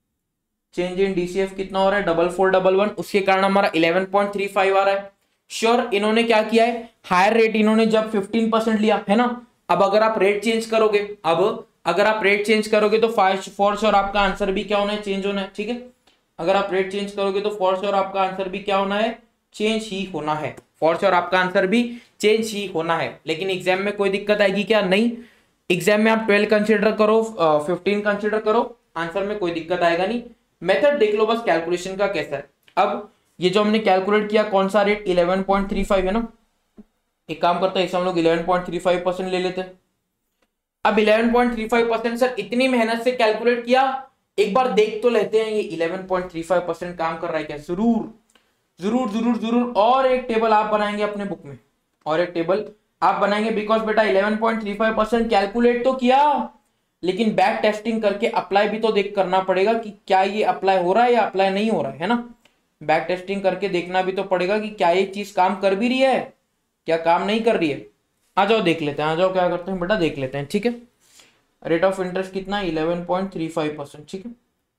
चेंज इन डीसीएफ कितना हो रहा है डबल फोर डबल वन, उसके कारण हमारा इलेवन पॉइंट थ्री फाइव आ रहा है। श्योर sure, इन्होंने क्या किया है, हायर रेट इन्होंने जब फिफ्टीन परसेंट लिया है ना, अब अगर आप रेट चेंज करोगे, अब अगर आप रेट चेंज करोगे तो फॉर श्योर आपका आंसर भी क्या होना है, चेंज होना है, ठीक है। अगर आप रेट चेंज करोगे तो फॉर श्योर आपका आंसर भी क्या होना है, चेंज ही होना है, फॉर श्योर आपका आंसर भी चेंज ही होना है। लेकिन एग्जाम में कोई दिक्कत आएगी क्या, नहीं। एग्जाम में आप ट्वेल्व कंसिडर करो, फिफ्टीन कंसिडर करो, आंसर में कोई दिक्कत आएगा नहीं। मेथड देख लो बस कैलकुलेशन का कैसा है। अब ये जो हमने कैलकुलेट किया कौन सा rate eleven point three five है ना, एक काम करते हैं इसे हम लोग eleven point three five percent ले लेते हैं। अब eleven point three five percent sir इतनी मेहनत से कैलकुलेट किया, एक बार देख तो लेते हैं ये eleven point three five percent काम कर रहा है क्या, जरूर जरूर जरूर जरूर। और एक टेबल आप बनाएंगे अपने बुक में, और एक टेबल आप बनाएंगे, बिकॉज बेटा eleven point three five percent calculate तो किया, लेकिन बैक टेस्टिंग करके अप्लाई भी तो देख करना पड़ेगा कि क्या ये अप्लाई हो रहा है या अप्लाई नहीं हो रहा है, है ना। बैक टेस्टिंग करके देखना भी तो पड़ेगा कि क्या ये चीज काम कर भी रही है, क्या काम नहीं कर रही है। आ जाओ देख लेते हैं, आ जाओ क्या करते हैं बेटा देख लेते हैं, ठीक है। रेट ऑफ इंटरेस्ट कितना है eleven point three five percent, ठीक है।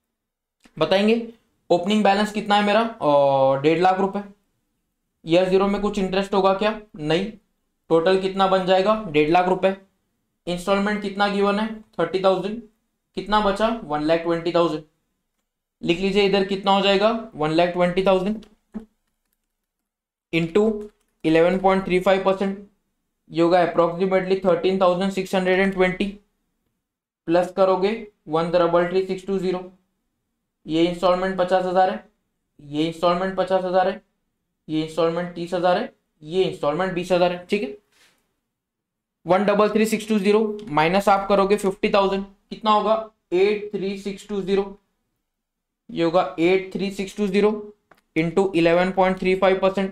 बताएंगे ओपनिंग बैलेंस कितना है मेरा, और डेढ़ लाख रुपए, ईयर जीरो में कुछ इंटरेस्ट होगा क्या, नहीं। टोटल कितना बन जाएगा डेढ़ लाख रुपए, इंस्टॉलमेंट कितना गिवन है थर्टी थाउजेंड, कितना बचा वन लाख ट्वेंटी थाउजेंड, लिख लीजिए इधर कितना हो जाएगा one lakh twenty thousand into eleven point three five percent, ये होगा approximately thirteen thousand six hundred and twenty, plus करोगे one double three six two zero, ये इंस्टॉलमेंट पचास हजार है, ये इंस्टॉलमेंट पचास हजार है, ये इंस्टॉलमेंट तीस हजार है, ये इंस्टॉलमेंट बीस हजार है, ठीक है। One double three six two zero minus आप करोगे फिफ्टी थाउजेंड, कितना होगा eight three six two zero, ये होगा eight three six two zero into eleven point three five percent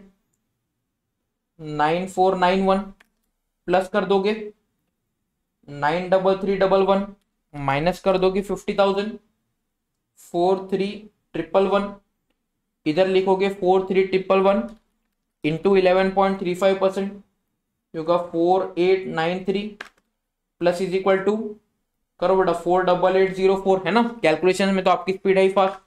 nine four nine one, plus कर दोगे nine double three double one, minus कर दोगे fifty thousand four three triple one, इधर लिखोगे four three triple one into eleven point three five percent, होगा four eight nine three, plus is equal to करो बेटा four double eight zero four, है ना। Calculation में तो आपकी स्पीड है फास्ट,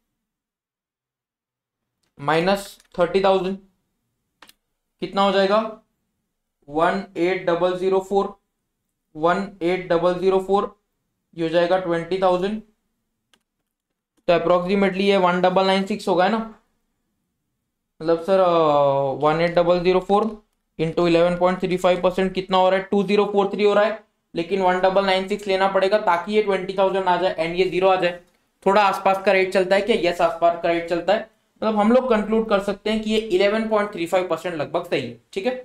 माइनस थर्टी थाउजेंड कितना हो जाएगा one eight double zero four, one eight double zero four, ये हो जाएगा ट्वेंटी थाउजेंड, तो अप्रोक्सीमेटली ये वन डबल नाइन सिक्स होगा है ना, मतलब sir one eight double zero four into eleven point three five percent कितना हो रहा है टू जीरो फोर थ्री हो रहा है, लेकिन वन डबल नाइन सिक्स लेना पड़ेगा ताकि ये ट्वेंटी थाउजेंड आ जाए एंड ये जीरो आ जाए। थोड़ा आसपास का रेट चलता है क्या, यस आसपास का रेट चलता है, मतलब हम लोग कंक्लूड कर सकते हैं कि ये eleven point three five percent लगभग सही है, ठीक है।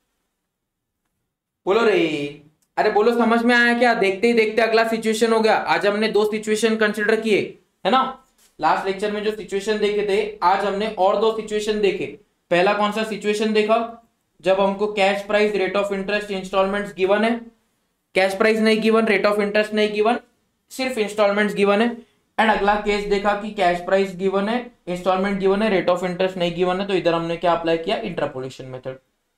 बोलो रे, अरे बोलो समझ में आया क्या, देखते ही देखते अगला सिचुएशन हो गया। आज हमने दो सिचुएशन कंसिडर किए है ना, लास्ट लेक्चर में जो सिचुएशन देखे थे आज हमने और दो सिचुएशन देखे। पहला कौन सा सिचुएशन देखा, जब हमको cash price rate of interest installments given है, कैश प्राइस नहीं गिवन, रेट ऑफ इंटरेस्ट नहीं गिवन, सिर्फ इंस्टॉलमेंट्स गिवन है। एंड अगला केस देखा कि कैश प्राइस गिवन है, इंस्टॉलमेंट गिवन है, रेट ऑफ इंटरेस्ट नहीं गिवन है, तो इधर हमने क्या अप्लाई किया इंटरपोलेशन मेथड,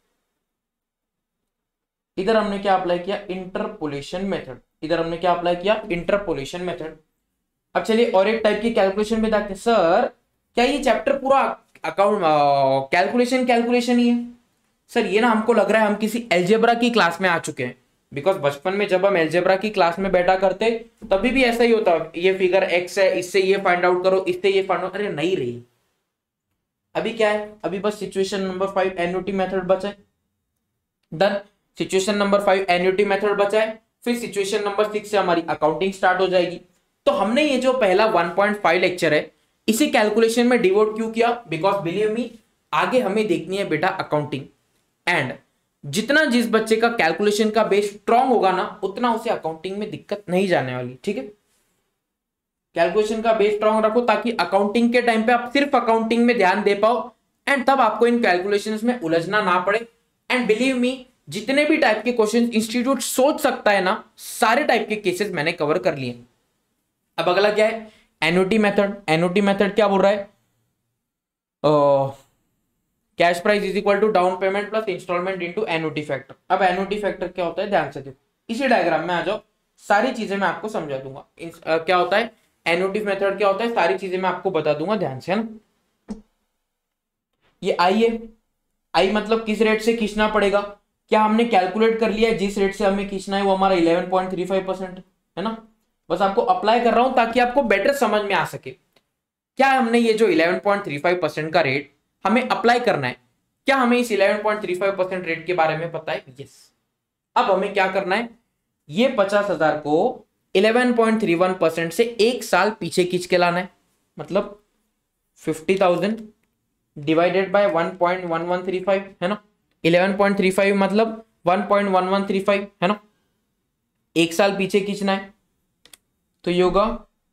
इधर हमने क्या अप्लाई किया इंटरपोलेशन मेथड, इधर हमने क्या अप्लाई किया इंटरपोलेशन मेथड। अब चलिए और एक टाइप की कैलकुलेशन में देखते हैं। सर क्या ये चैप्टर पूरा अकाउंट कैलकुलेशन कैलकुलेशन ही है? सर ये ना हमको लग रहा है हम किसी एल्जेब्रा की क्लास में आ चुके हैं, बिकॉज बचपन में जब हम एल्जेब्रा की क्लास में बैठा करते तभी भी ऐसा ही होता, ये फिगर एक्स है, इससे ये फाइंड आउट करो, इससे ये फाइंड आउट, अरे नहीं रही। अभी क्या है, अभी बस situation number five annuity method बचा है, done. Situation number five annuity method बचा है, फिर सिचुएशन नंबर सिक्स से हमारी अकाउंटिंग स्टार्ट हो जाएगी। तो हमने ये जो पहला वन पॉइंट फाइव लेक्चर है इसे कैलकुलेशन में डिवोट क्यों किया? बिकॉज बिलीव मी, आगे हमें देखनी है बेटा अकाउंटिंग, एंड जितना जिस बच्चे का कैलकुलेशन का बेस स्ट्रांग होगा ना, उतना उसे अकाउंटिंग में दिक्कत नहीं जाने वाली। ठीक है, कैलकुलेशन का बेस स्ट्रांग रखो ताकि अकाउंटिंग के टाइम पे आप सिर्फ अकाउंटिंग में ध्यान दे पाओ, एंड तब आपको इन कैलकुलेशंस में उलझना ना पड़े। एंड बिलीव मी, जितने भी टाइप के क्वेश्चन इंस्टीट्यूट सोच सकता है ना, सारे टाइप के केसेस मैंने कवर कर लिए। अब अगला क्या है? Annuity method. एन्युटी मेथड क्या बोल रहा है? Cash price is equal to down payment plus installment into annuity factor. अब एन्युटी फैक्टर क्या होता है, ध्यान से देखो, इसी डायग्राम में आ जाओ, सारी चीजें मैं आपको समझा दूंगा। uh, क्या होता है एन्युटी मेथड, क्या होता है, सारी चीजें मैं आपको बता दूंगा, ध्यान से, है ना। ये आई है, आई मतलब किस रेट से खींचना पड़ेगा? क्या हमने कैलकुलेट कर लिया है? जिस रेट से हमें खींचना है वो हमारा eleven point three five percent है ना। बस आपको अप्लाई कर रहा हूं ताकि आपको बेटर समझ में आ सके। क्या हमने ये जो eleven point three five percent का रेट हमें अप्लाई करना है? क्या हमें इस eleven point three five percent rate के बारे में पता है? यस। अब हमें क्या करना है, ये पचास हजार को eleven point three one percent से एक साल पीछे खींच के लाना है। मतलब fifty thousand divided by one point one one three five है ना। इलेवन पॉइंट थ्री फाइव मतलब one point one one three five है ना, एक साल पीछे खींचना है। तो ये होगा,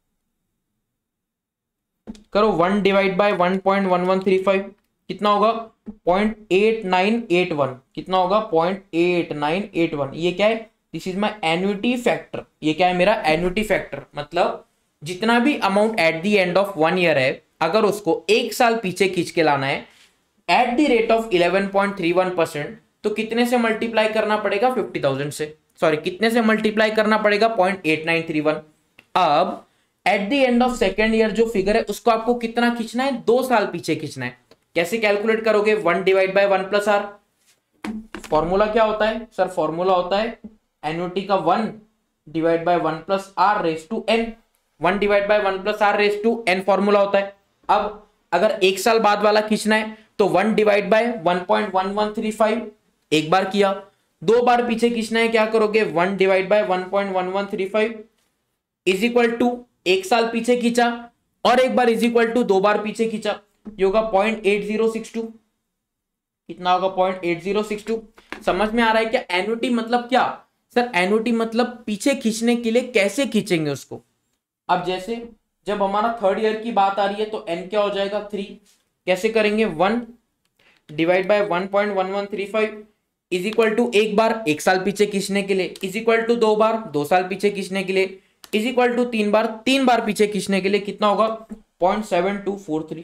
करो one divide by one point one one three five, कितना होगा? Point eight nine eight one. कितना होगा? Point eight nine eight one. ये क्या है? This is my annuity factor. ये क्या है? मेरा एन्युटी फैक्टर। मतलब जितना भी amount at the end of one year है, अगर उसको एक साल पीछे खींच के लाना है at the rate of eleven point three one percent, तो कितने से मल्टीप्लाई करना पड़ेगा? फिफ्टी थाउजेंड से। सॉरी, कितने से मल्टीप्लाई करना पड़ेगा? Point eight nine three one. अब at the end of second year जो फिगर है उसको आपको कितना खींचना है? दो साल पीछे खींचना है। कैसे कैलकुलेट करोगे? One divide by one plus R. Formula क्या होता है सर? फॉर्मूला होता है एन्युटी का one divide by one plus R raise to N. One divide by one plus R raise to N formula होता है। अब अगर एक साल बाद वाला खींचना है तो one divide by one point one one three five, एक बार किया। दो बार पीछे खींचना है, क्या करोगे? One divide by one point one one three five is equal to एक साल पीछे खींचा और एक बार इज इक्वल टू दो बार पीछे खींचा, ये होगा point eight zero six two. कितना होगा? Point eight zero six two. समझ में आ रहा है क्या? एन्युटी मतलब क्या सर? एन्युटी मतलब पीछे खींचने के लिए कैसे खींचेंगे उसको। अब जैसे जब हमारा थर्ड ईयर की बात आ रही है तो एन क्या हो जाएगा? थ्री। कैसे करेंगे? One divide by one point one one three five is equal to एक बार एक साल पीछे खींचने के लिए, इज इक्वल टू दो बार दो साल पीछे खींचने के लिए, इज इक्वल टू तीन बार तीन बार पीछे खींचने के लिए। कितना होगा? Point seven two four three.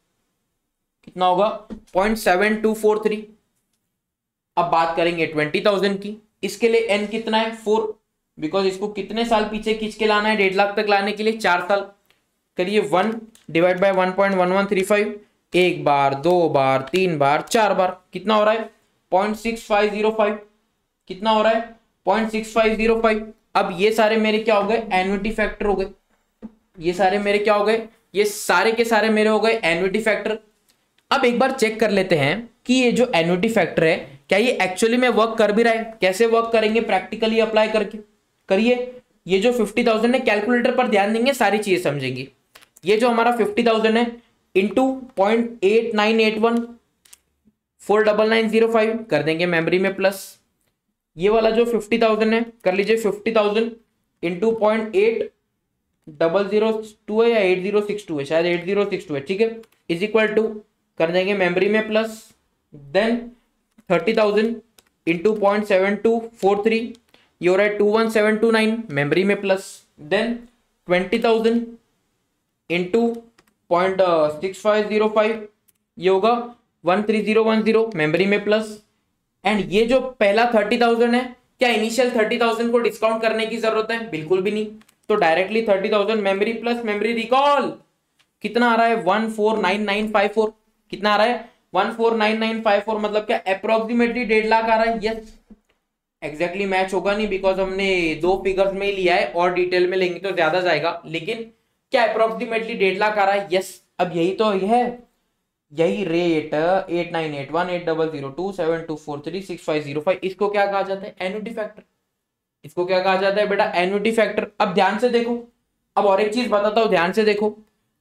कितना होगा? Point seven two four three. अब बात करेंगे ट्वेंटी थाउजेंड की। इसके लिए एन कितना है? फोर। बिकॉज इसको कितने साल पीछे खींच के लाना है डेढ़ लाख तक लाने के लिए? चार साल। करिए one divide by one point one one three five, एक बार दो बार तीन बार चार बार। कितना हो रहा है? Point six five zero five. कितना हो रहा है? Point six five zero five. अब ये सारे मेरे क्या हो गए? एन्युटी फैक्टर हो गए। ये सारे मेरे क्या हो गए? ये सारे के सारे मेरे हो गए एन्युटी फैक्टर। अब एक बार चेक कर लेते हैं कि ये जो एन्युटी फैक्टर है क्या ये एक्चुअली में वर्क कर भी रहा है। कैसे वर्क करेंगे? प्रैक्टिकली अप्लाई करके करिए। ये जो फिफ्टी थाउजेंड है, कैलकुलेटर पर ध्यान देंगे, सारी चीजें समझेंगे। ये जो हमारा फिफ्टी थाउजेंड है into point eight nine eight one, four double nine zero five कर देंगे मेमोरी में प्लस। ये वाला जो फिफ्टी थाउजेंड है कर लीजिए fifty thousand into point eight double zero two है या एट जीरो सिक्स टू है, शायद एट जीरो सिक्स टू है, ठीक है, इज इक्वल टू कर देंगे मेमोरी में plus. Then thirty thousand into point seven two four three, ये हो रहा है two one seven two nine, memory में plus. Then twenty thousand into point six five zero five, ये होगा one three zero one zero, memory में plus. And ये जो पहला थर्टी थाउजेंड है, क्या इनिशियल थर्टी थाउजेंड को डिस्काउंट करने की जरूरत है? बिल्कुल भी नहीं। तो directly thirty thousand memory plus memory recall, कितना आ रहा है? One four nine nine five four. कितना आ रहा है? One four nine nine five four, मतलब क्या अप्रोक्सीमेटली डेढ़ लाख आ रहा है। यस, एग्जैक्टली मैच होगा नहीं बिकॉज हमने दो फिगर्स में ही लिया है, और डिटेल में लेंगे तो ज्यादा जाएगा, लेकिन क्या अप्रोक्सीमेटली डेढ़ लाख आ रहा है। यस, अब यही तो है, यही rate eight nine eight one eight double zero two seven two four three six five zero five, इसको क्या कहा जाता है? Annuity factor. इसको क्या कहा जाता है बेटा? Annuity factor. अब ध्यान से देखो, अब और एक चीज बताता हूं, ध्यान से देखो।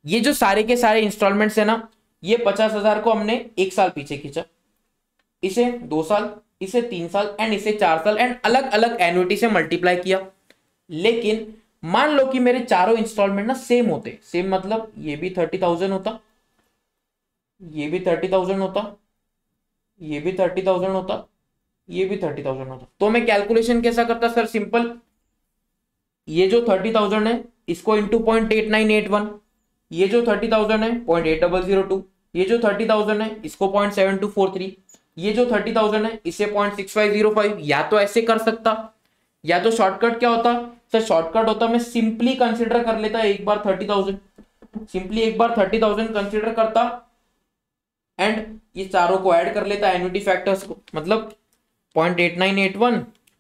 ये जो सारे के सारे इंस्टॉलमेंट्स है ना, ये पचास हजार को हमने एक साल पीछे खींचा, इसे दो साल, इसे तीन साल एंड इसे चार साल एंड अलग अलग एन्युटी से मल्टीप्लाई किया। लेकिन मान लो कि मेरे चारों इंस्टॉलमेंट ना सेम होते, सेम मतलब ये भी थर्टी थाउजेंड होता, ये भी थर्टी थाउजेंड होता, ये भी थर्टी थाउजेंड होता, ये भी थर्टी थाउजेंड होता। तो मैं कैलकुलेशन कैसा करता सर? सिंपल, ये जो थर्टी थाउजेंड है इसको into point eight nine eight one, ये जो थर्टी थाउजेंड है point eight double zero two, ये जो थर्टी थाउजेंड है इसको point seven two four three, ये जो थर्टी थाउजेंड है इसे point six five zero five. या तो ऐसे कर सकता, या तो शॉर्टकट क्या होता सर? शॉर्टकट होता मैं सिंपली कंसिडर कर लेता एक बार थर्टी थाउजेंड, सिंपली एक बार थर्टी थाउजेंड कंसिडर करता एंड ये चारों को ऐड कर लेता एन्युटी फैक्टर्स को, मतलब point eight nine eight one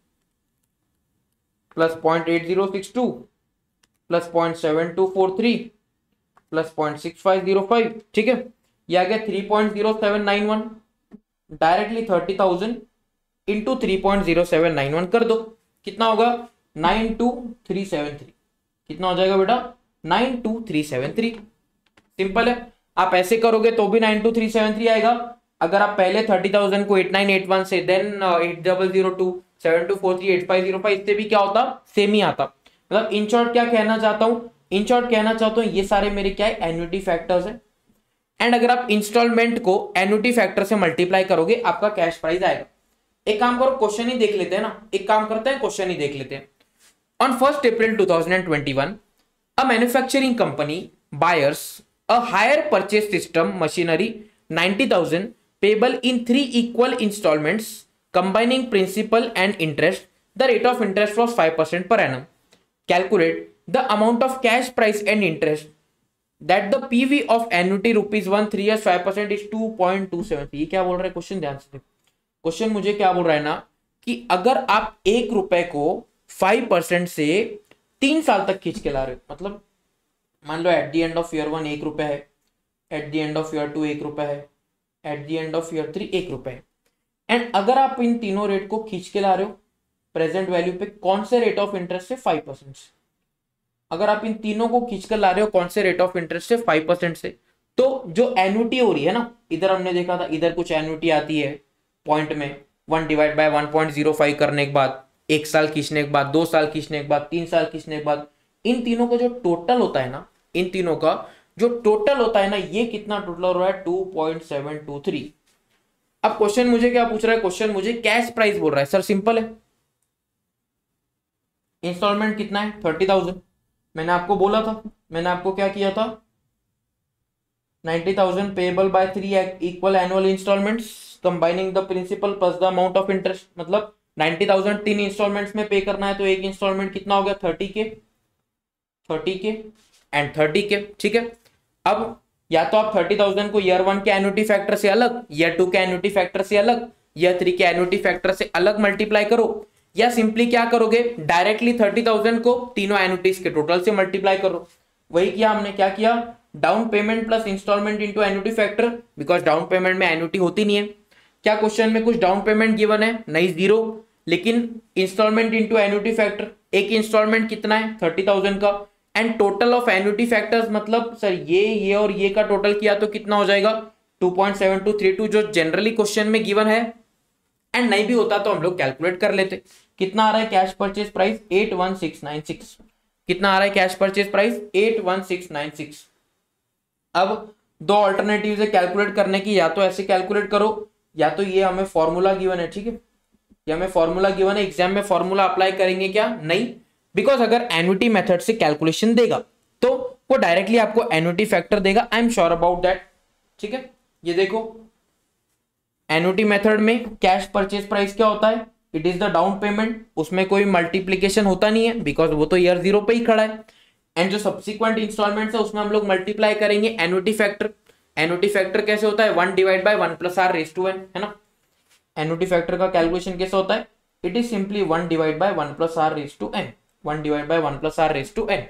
plus point eight zero six two plus point seven two four three plus point six five zero five, ठीक है। ये आ गया three point zero seven nine one, directly thirty thousand into three point zero seven nine one कर दो, कितना होगा? Nine two three seven three. कितना हो जाएगा बेटा? Nine two three seven three. Simple है, आप ऐसे करोगे तो भी nine two three seven three आएगा। अगर आप पहले थर्टी थाउजेंड को एट नाइन एट वन से, then eight double zero two, seven two four three, eight five zero five, इससे भी क्या होता? सेम ही आता। मतलब इन शॉर्ट क्या कहना चाहता हूं? इन शॉर्ट कहना चाहता हूं ये सारे मेरे क्या है? एन्युटी फैक्टर्स है। एंड अगर आप इंस्टॉलमेंट को एन्युटी फैक्टर से मल्टीप्लाई करोगे आपका कैश प्राइस आएगा। एक काम करो, क्वेश्चन ही देख लेते हैं ना, एक काम करते हैं क्वेश्चन ही देख लेते हैं। On first April two thousand twenty one, a manufacturing company buyers a hire purchase system machinery ninety thousand payable in three equal installments combining principal and interest. The rate of interest was five percent per annum. Calculate the amount of cash price and interest that the P V of annuity rupees one three years five percent is two point two seven. ये क्या बोल रहा है question? ध्यान से question मुझे क्या बोल रहा है ना कि अगर आप एक रुपए को फाइव परसेंट से तीन साल तक खींच के ला रहे हो, मतलब मान लो at the end of year one एक रुपए है, at the end of year two एक रुपए है, at the end of year three एक रुपए है। एंड अगर आप इन तीनों रेट को खींच के ला रहे हो प्रेजेंट वैल्यू पे, कौन से रेट ऑफ इंटरेस्ट से? फाइव परसेंट से। अगर आप इन तीनों को खींच कर ला रहे हो कौन से रेट ऑफ इंटरेस्ट से? फाइव परसेंट से। तो जो एन्युटी हो रही है ना, इधर हमने देखा था, इधर कुछ एन्युटी आती है पॉइंट में, one divide by one point zero five करने के बाद, एक साल खींचने के बाद, दो साल खींचने के बाद, तीन साल खींचने के बाद, इन तीनों का जो टोटल होता है ना, इन तीनों का जो टोटल होता है ना, ये कितना टोटल हो रहा है? Two point seven to three. अब क्वेश्चन मुझे क्या पूछ रहा है? क्वेश्चन मुझे कैश प्राइस बोल रहा है। सर सिंपल है, इंस्टॉलमेंट कितना है? Thirty thousand. मैंने आपको बोला था, मैंने आपको क्या किया था? Ninety thousand payable by three equal annual installments combining the principal plus the amount of interest. मतलब नाइंटी थाउजेंड तीन इंस्टॉलमेंट्स में पे करना है, तो एक इंस्टॉलमेंट कितना हो गया? थर्टी के, थर्टी के एंड थर्टी के, ठीक है। अब या तो आप थर्टी थाउजेंड को ईयर वन के एन्युटी फैक्टर से अलग, ईयर टू के एन्युटी फैक्टर से अलग, ईयर थ्री के एन्युटी फैक्टर से अलग मल्टीप्लाई करो, या सिंपली क्या करोगे? डायरेक्टली थर्टी थाउजेंड को तीनों एन्युटीज के टोटल से मल्टीप्लाई करो। वही किया हमने। क्या किया? Down payment plus installment into annuity factor, because down payment में एन्युटी होती नहीं है। क्या क्वेश्चन में कुछ डाउन पेमेंट गिवन है? नहीं, जीरो। लेकिन इंस्टॉलमेंट इंटू एन्युटी फैक्टर, एक इंस्टॉलमेंट कितना है? थर्टी थाउजेंड का, and total of annuity factors, मतलब सर ये ये और ये का टोटल किया तो कितना हो जाएगा? Two point seven to two टू, जो जनरली क्वेश्चन में गिवन है। एंड नहीं भी होता तो हम लोग कैलकुलेट कर लेते। कितना आ रहा है cash purchase price? Eight one six nine six. कितना आ रहा है cash purchase price? Eight one six nine six. अब दो ऑल्टरनेटिव है कैलकुलेट करने की, या तो ऐसे कैलकुलेट करो, या तो ये हमें फॉर्मूला गिवन है, ठीक है, ये हमें फॉर्मूला गिवन है। एग्जाम में फॉर्मूला अप्लाई करेंगे क्या? नहीं, बिकॉज अगर एन्युटी मेथड से कैलकुलेशन देगा तो वो डायरेक्टली आपको एन्युटी फैक्टर देगा। I am sure about that, ठीक है। ये देखो, एन्युटी मेथड में कैश परचेज प्राइस क्या होता है? It is the down payment. उसमें कोई मल्टीप्लीकेशन होता नहीं है, बिकॉज वो तो ईयर जीरो पे ही खड़ा है। एंड जो सब्सिक्वेंट इंस्टॉलमेंट है उसमें हम लोग मल्टीप्लाई करेंगे एन्युटी फैक्टर। एन्युटी फैक्टर कैसे होता है? One divide by one plus r raise to n, है ना। एन्युटी फैक्टर का कैलकुलेशन कैसे होता है? It is simply one divide by one plus r raise to N, one divide by one plus r raise to n.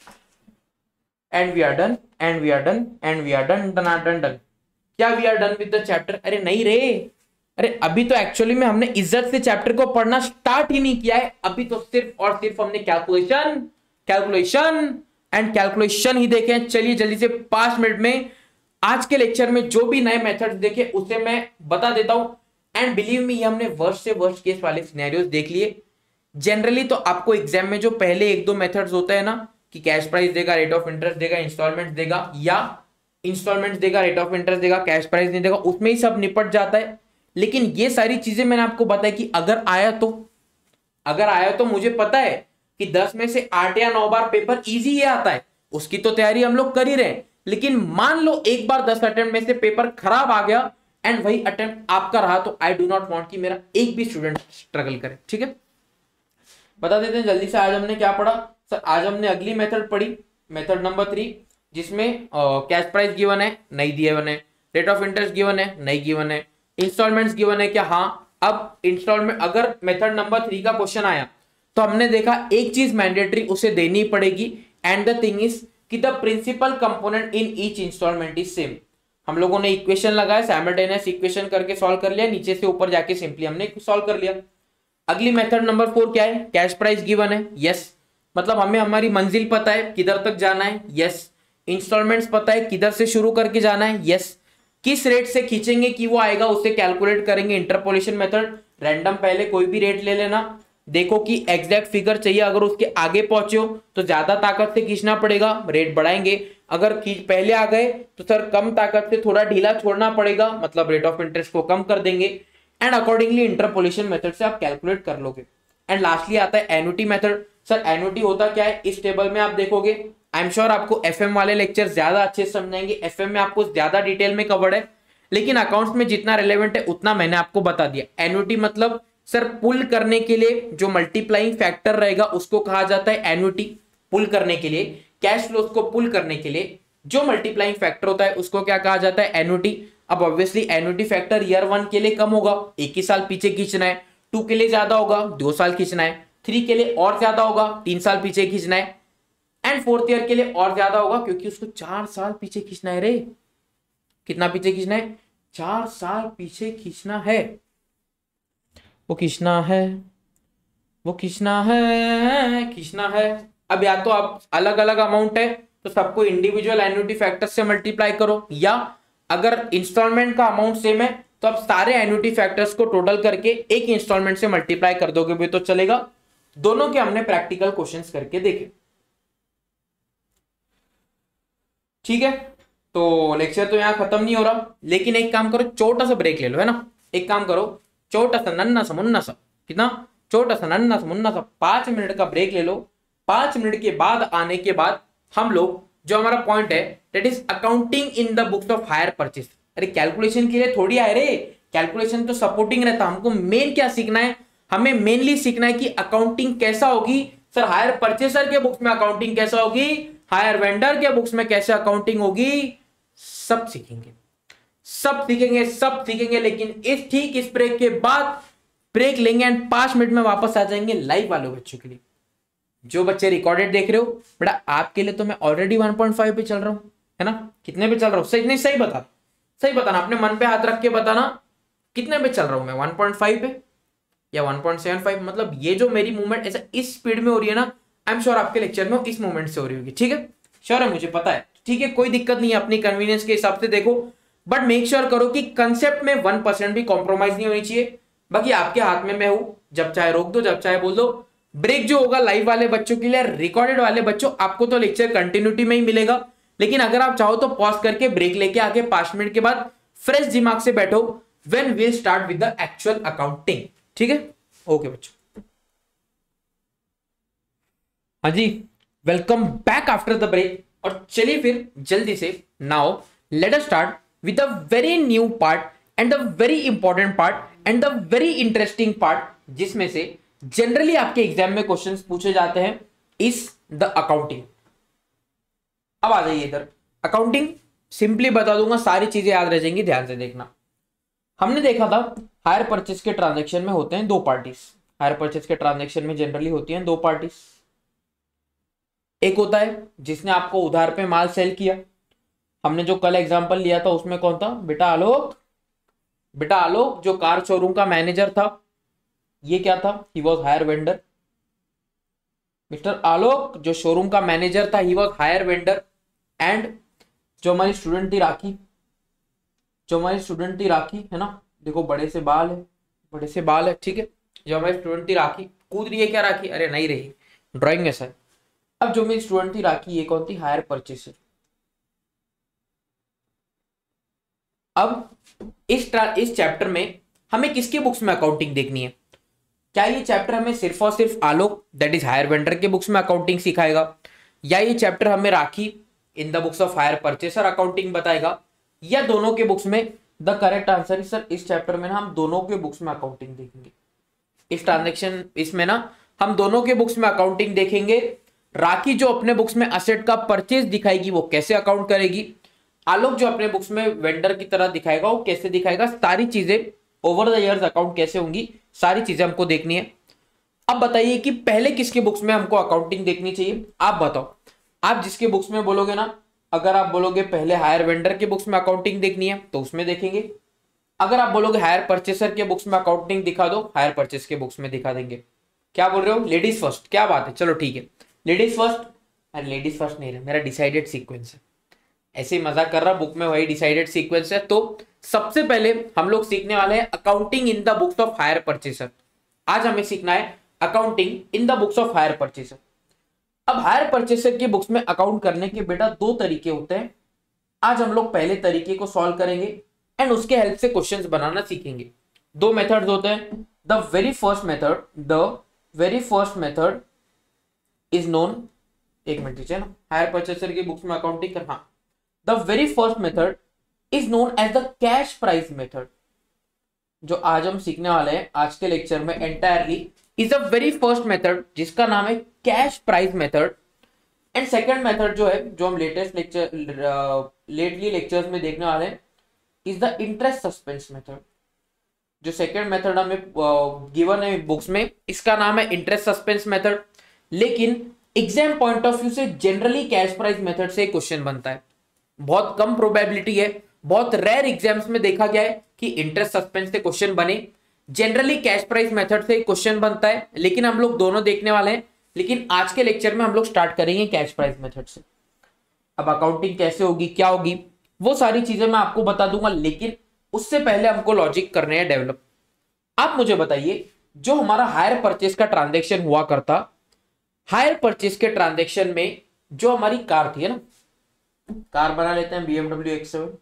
And we are done, and we are done, and we are done, done done done. क्या we are done with the chapter? अरे नहीं रे, अरे अभी तो actually में हमने इज्जत से चैप्टर को पढ़ना स्टार्ट ही नहीं किया है। अभी तो सिर्फ और सिर्फ हमने कैलकुलेशन कैलकुलेशन एंड कैलकुलेशन ही देखें। चलिए जल्दी से पांच मिनट में आज के लेक्चर में जो भी नए मेथड्स देखे उसे मैं बता देता हूं। एंड बिलीव मी, हमने वर्स्ट से वर्स्ट केस वाले सिनेरियोस देख लिए। जनरली तो आपको एग्जाम में जो पहले एक दो मेथड्स होते हैं ना, कि कैश प्राइस देगा, रेट ऑफ इंटरेस्ट देगा, इंस्टॉलमेंट देगा, या इंस्टॉलमेंट देगा, रेट ऑफ इंटरेस्ट देगा, कैश प्राइस नहीं देगा, उसमें ही सब निपट जाता है। लेकिन ये सारी चीजें मैंने आपको बताया कि अगर आया तो अगर आया तो मुझे पता है कि दस में से आठ या नौ बार पेपर इजी ही आता है, उसकी तो तैयारी हम लोग कर ही रहे हैं। लेकिन मान लो एक बार दस अटेम्प्ट में से पेपर खराब आ गया एंड वही अटेम्प्ट आपका रहा, तो आई डू नॉट वांट कि मेरा एक भी स्टूडेंट स्ट्रगल करे। ठीक है, बता देते हैं जल्दी से आज हमने क्या पढ़ा। सर आज हमने अगली मेथड पढ़ी, मेथड नंबर थ्री, जिसमें कैश प्राइस गिवन है, नहीं दिया है, रेट ऑफ इंटरेस्ट गिवन है, नहीं गिवन है, इंस्टॉलमेंट्स गिवन है क्या, हाँ। अब इंस्टॉलमेंट, अगर मेथड नंबर थ्री का क्वेश्चन आया तो हमने देखा एक चीज मैंडेटरी उसे देनी पड़ेगी, एंड द थिंग इज कि the principal component in each installment is same. हम लोगों ने इक्वेशन लगाया, साइमल्टेनियस इक्वेशन करके सॉल्व कर लिया, नीचे से ऊपर जाके सिंपली हमने सॉल्व कर लिया। अगली मेथड नंबर फोर क्या है, कैश प्राइस गिवन है, यस, मतलब हमें हमारी मंजिल पता है किधर तक जाना है, यस। इंस्टॉलमेंट्स पता है किधर से शुरू करके जाना है, यस। किस रेट से खींचेंगे कि वो आएगा उसे कैलकुलेट करेंगे, इंटरपोलेशन मेथड। रैंडम पहले कोई भी रेट ले लेना, देखो कि एग्जैक्ट फिगर चाहिए, अगर उसके आगे पहुंचे हो तो ज्यादा ताकत से खींचना पड़ेगा, रेट बढ़ाएंगे। अगर पहले आ गए तो सर कम ताकत से थोड़ा ढीला छोड़ना पड़ेगा, मतलब रेट ऑफ इंटरेस्ट को कम कर देंगे, एंड अकॉर्डिंगली इंटरपोलेशन मेथड से आप कैलकुलेट कर लोगे। एंड लास्टली आता है एन्युटी मेथड। सर एन्युटी होता क्या है, इस टेबल में आप देखोगे, आई एम श्योर आपको एफएम वाले लेक्चर ज्यादा अच्छे से समझाएंगे, एफएम में आपको ज्यादा डिटेल में कवर्ड है, लेकिन अकाउंट्स में जितना रिलेवेंट है उतना मैंने आपको बता दिया। एन्युटी मतलब सर पुल करने के लिए जो मल्टीप्लाइंग फैक्टर रहेगा उसको कहा जाता है एन्युटी। पुल करने के लिए, कैश फ्लोज को पुल करने के लिए जो मल्टीप्लाइंग फैक्टर होता है उसको क्या कहा जाता है, एन्युटी। अब obviously annuity factor year one के लिए कम होगा, एक ही साल पीछे खींचना है, टू के लिए ज्यादा होगा, दो साल खींचना है, थ्री के लिए और ज्यादा होगा, तीन साल पीछे खींचना है, एंड फोर्थ ईयर के लिए और ज्यादा होगा क्योंकि उसको चार साल पीछे खींचना है। रे कितना पीछे खींचना है, चार साल पीछे खींचना है, वो खींचना है, वो खींचना है, खींचना है। अब या तो आप अलग अलग अमाउंट है तो सबको इंडिविजुअल एन्युटी फैक्टर से मल्टीप्लाई करो, या अगर इंस्टॉलमेंट का अमाउंट सेम है तो आप सारे एन्युटी फैक्टर्स को टोटल करके एक इंस्टॉलमेंट से मल्टीप्लाई कर दोगे भी तो चलेगा। दोनों के हमने प्रैक्टिकल क्वेश्चंस करके देखे। ठीक है, तो लेक्चर तो यहां खत्म नहीं हो रहा, लेकिन एक काम करो, छोटा सा ब्रेक ले लो, है ना। एक काम करो, छोटा सा नन्ना सा मुन्ना सा, कितना छोटा सा नन्ना सा मुन्ना सा, पांच मिनट का ब्रेक ले लो। पांच मिनट के बाद आने के बाद हम लोग जो हमारा पॉइंट है that is accounting in the books of hire purchase. अरे कैलकुलेशन के लिए थोड़ी आए रे, कैलकुलेशन तो सपोर्टिंग रहता, हमको मेन क्या सीखना है, हमें मेनली सीखना है कि अकाउंटिंग कैसा होगी। सर हायर परचेसर के बुक्स में अकाउंटिंग कैसा होगी, हायर वेंडर के बुक्स में कैसे अकाउंटिंग होगी, सब सीखेंगे, सब सीखेंगे, सब सीखेंगे। लेकिन इस ठीक इस ब्रेक के बाद ब्रेक लेंगे एंड पांच मिनट में वापस आ जाएंगे लाइव वाले बच्चों के लिए। जो बच्चे रिकॉर्डेड देख रहे हो बेटा, आपके लिए तो मैं ऑलरेडी वन पॉइंट फाइव पे चल रहा हूं, है ना। कितने पे चल रहा हूं, सही नहीं, सही बता, सही बताना, अपने मन पे हाथ रख के बताना कितने पे चल रहा हूं मैं, वन पॉइंट फाइव पे या वन पॉइंट सेवन फाइव। मतलब ये जो मेरी मूवमेंट ऐसा इस स्पीड में हो रही है ना, आई एम श्योर आपके लेक्चर में इस मूवमेंट से हो रही होगी। ठीक है, श्योर है, मुझे पता है। ठीक है, कोई दिक्कत नहीं है, अपनी कन्वीनियंस के हिसाब से देखो, बट मेक श्योर करो कि कंसेप्ट में वन परसेंट भी कॉम्प्रोमाइज नहीं होनी चाहिए। बाकी आपके हाथ में मैं हूं, जब चाहे रोक दो, जब चाहे बोल दो। ब्रेक जो होगा लाइव वाले बच्चों के लिए, रिकॉर्डेड वाले बच्चों आपको तो लेक्चर कंटिन्यूटी में ही मिलेगा, लेकिन अगर आप चाहो तो पॉज करके ब्रेक लेके आके पांच मिनट के बाद फ्रेश दिमाग से बैठो, when we start with the actual accounting. ठीक है, ओके बच्चों, हाँ जी, welcome back after the break. और चलिए फिर जल्दी से now let us start with the very new part and the very important part and the very interesting part, जिसमें से जनरली आपके एग्जाम में क्वेश्चंस पूछे जाते हैं, इज द अकाउंटिंग। अब आ जाइए इधर, अकाउंटिंग सिंपली बता दूंगा, सारी चीजें याद रह जाएंगी, ध्यान से देखना। हमने देखा था हायर परचेज के ट्रांजैक्शन में होते हैं दो पार्टीज, हायर परचेज के ट्रांजैक्शन में जनरली होती हैं दो पार्टीज। एक होता है जिसने आपको उधार पे माल सेल किया, हमने जो कल एग्जांपल लिया था उसमें कौन था बेटा, आलोक, बेटा आलोक जो कार शोरूम का मैनेजर था, ये क्या था, he was hire vendor. Mister Alok जो शोरूम का मैनेजर था, he was hire vendor, and जो हमारी स्टूडेंट थी राखी, जो हमारी स्टूडेंट थी राखी है ना, देखो बड़े से बाल है, बड़े से बाल है, ठीक है। जो हमारी स्टूडेंट थी राखी, कूद रही है क्या राखी? अरे नहीं रही, ड्राइंग है सर। अब जो मेरी स्टूडेंट थी राखी, ये कौन थी? Hire purchaser. अब इस इस चैप्टर में हमें किसके बुक्स में अकाउंटिंग देखनी है? क्या ये चैप्टर हमें सिर्फ और सिर्फ Alok that is hire vendor के बुक्स में अकाउंटिंग सिखाएगा, या ये चैप्टर हमें Rakhi in the books of hire purchaser accounting बताएगा, या दोनों के बुक्स में? The correct answer is sir, इस चैप्टर में ना हम दोनों के बुक्स में अकाउंटिंग देखेंगे। इस ट्रांजेक्शन इसमें ना हम दोनों के बुक्स में अकाउंटिंग देखेंगे। राखी जो अपने बुक्स में असेट का परचेज दिखाएगी वो कैसे अकाउंट करेगी, आलोक जो अपने बुक्स में वेंडर की तरह दिखाएगा वो कैसे दिखाएगा, सारी चीजें ओवर द इयर्स अकाउंट कैसे होंगी, सारी चीजें हमको देखनी है। अब बताइए कि पहले किसके बुक्स में हमको अकाउंटिंग देखनी चाहिए? आप बताओ। आप जिसके बुक्स में बोलोगे ना, अगर आप बोलोगे पहले हायर वेंडर के बुक्स में अकाउंटिंग देखनी है तो उसमें देखेंगे। अगर आप बोलोगे हायर परचेसर के बुक्स में अकाउंटिंग दिखा दो, हायर परचेस के बुक्स में दिखा देंगे। क्या बोल रहे हो? लेडीज फर्स्ट, क्या बात है, चलो ठीक है, लेडीज फर्स्ट। अरे लेडीज फर्स्ट नहीं रहा, मेरा डिसाइडेड सीक्वेंस है, ऐसे ही मजाक कर रहा, बुक में वही डिसाइडेड सीक्वेंस है। तो सबसे पहले हम लोग सीखने वाले हैं accounting in the books of hire purchaser. आज हमें सीखना है accounting in the books of hire purchaser. अब हायर परचेसर की बुक्स में अकाउंट करने के बेटा दो तरीके होते हैं। आज हम लोग पहले तरीके को सॉल्व करेंगे एंड उसके हेल्प से क्वेश्चंस बनाना सीखेंगे। दो मेथड्स होते हैं। The very first method the very first method is known, एक मिनट दीजिए ना, हायर परचेसर की बुक्स में अकाउंटिंग कर, हाँ, the very first method is known as the cash price method. जो आज हम सीखने वाले हैं आज के लेक्चर में entirely is the very first method जिसका नाम है cash price method. And second method जो है, जो हम लेटेस्ट लेक्चर लेटली लेक्चर्स में देखने वाले हैं, is the interest suspense method. जो सेकंड मेथड हमें गिवन है बुक्स में, इसका नाम है इंटरेस्ट सस्पेंस मेथड। लेकिन एग्जाम पॉइंट ऑफ व्यू से जनरली कैश प्राइस मेथड से क्वेश्चन बनता है। बहुत कम प्रोबेबिलिटी है, बहुत रेयर एग्जाम्स में देखा गया है कि इंटरेस्ट सस्पेंस से क्वेश्चन बने। जनरली कैश प्राइस मेथड से क्वेश्चन बनता है, लेकिन हम लोग दोनों देखने वाले हैं। लेकिन आज के लेक्चर में हम लोग स्टार्ट करेंगे कैश प्राइस मेथड से। अब अकाउंटिंग कैसे होगी, क्या होगी, वो सारी चीजें मैं आपको बता दूंगा, लेकिन उससे पहले हमको लॉजिक करने हैं डेवलप। आप मुझे बताइए, जो हमारा हायर परचेस का ट्रांजेक्शन हुआ करता, हायर परचेस के ट्रांजेक्शन में जो हमारी कार थी है ना, कार बना लेते हैं B M W X seven,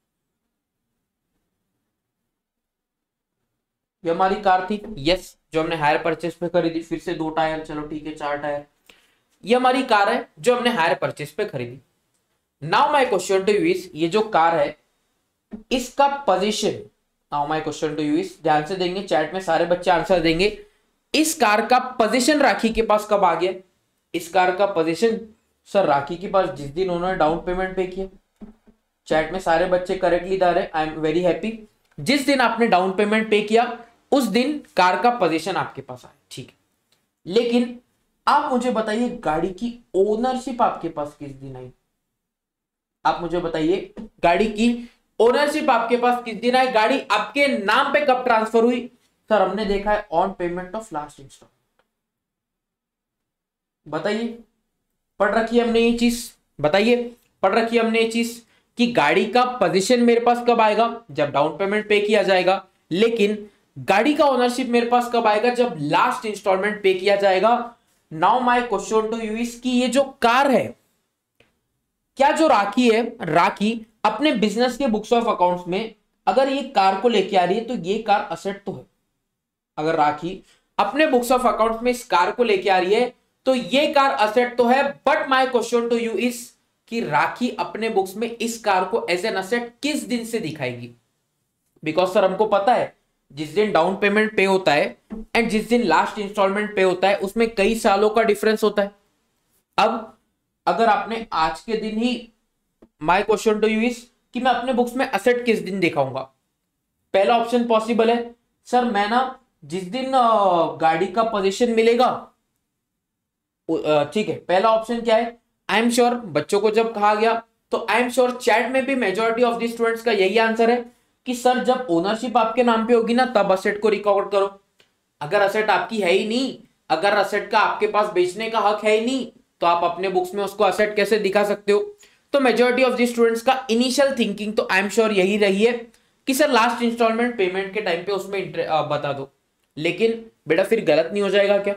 ये हमारी कार थी, यस, जो हमने हायर परचेस पे खरीदी। फिर से दो टायर, चलो ठीक है चार टायर, ये हमारी कार है जो हमने हायर परचेस पे खरीदी। Now my question to you is, ये जो कार है इसका position, now my question to you is, ध्यान से देंगे, चैट में सारे बच्चे आंसर देंगे। इस कार का पोजीशन राखी के पास कब आ गया? इस कार का पोजीशन सर राखी के पास जिस दिन उन्होंने डाउन पेमेंट पे किया। चैट में सारे बच्चे करेक्टली दा रहे, आई एम वेरी हैप्पी। जिस दिन आपने डाउन पेमेंट पे किया उस दिन कार का पोजीशन आपके पास आया, ठीक है। लेकिन आप मुझे बताइए गाड़ी की ओनरशिप आपके पास किस दिन आई? आप मुझे बताइए गाड़ी की ओनरशिप आपके पास किस दिन आई? गाड़ी आपके नाम पे कब ट्रांसफर हुई? सर हमने देखा है on payment of last installment. बताइए, पढ़ रखी है हमने ये चीज, बताइए पढ़ रखी है हमने ये चीज कि गाड़ी का पोजीशन मेरे पास कब आएगा? जब डाउन पेमेंट पे किया जाएगा। लेकिन गाड़ी का ओनरशिप मेरे पास कब आएगा? जब लास्ट इंस्टॉलमेंट पे किया जाएगा। Now my question to you is कि ये जो कार है, क्या जो राखी है, राखी अपने बिजनेस के बुक्स ऑफ अकाउंट्स में अगर ये कार को लेके आ रही है तो ये कार असेट तो है। अगर राखी अपने बुक्स ऑफ अकाउंट्स में इस कार को लेके आ रही है तो ये कार असेट तो है। But my question to you is कि राखी अपने बुक्स में इस कार को एज एन असेट किस दिन से दिखाएगी? बिकॉज सर हमको पता है जिस दिन डाउन पेमेंट पे होता है एंड जिस दिन लास्ट इंस्टॉलमेंट पे होता है उसमें कई सालों का डिफरेंस होता है। अब अगर आपने आज के दिन ही, my question to you is कि मैं अपने बुक्स में असेट किस दिन दिखाऊंगा? पहला ऑप्शन पॉसिबल है, सर मैं ना जिस दिन गाड़ी का पोजीशन मिलेगा, ठीक है। पहला ऑप्शन क्या है? आई एम श्योर बच्चों को जब कहा गया तो आई एम श्योर चैट में भी मेजॉरिटी ऑफ द स्टूडेंट्स का यही आंसर है कि सर जब ओनरशिप आपके नाम पे होगी ना तब असेट को रिकॉर्ड करो। अगर असेट आपकी है ही नहीं, अगर असेट का आपके पास बेचने का हक है ही नहीं तो आप अपने बुक्स में उसको असेट कैसे दिखा सकते हो? तो मेजॉरिटी ऑफ द स्टूडेंट्स का इनिशियल थिंकिंग तो आई एम श्योर यही रही है कि सर लास्ट इंस्टॉलमेंट पेमेंट के टाइम पे उसमें बता दो। लेकिन बेटा फिर गलत नहीं हो जाएगा क्या?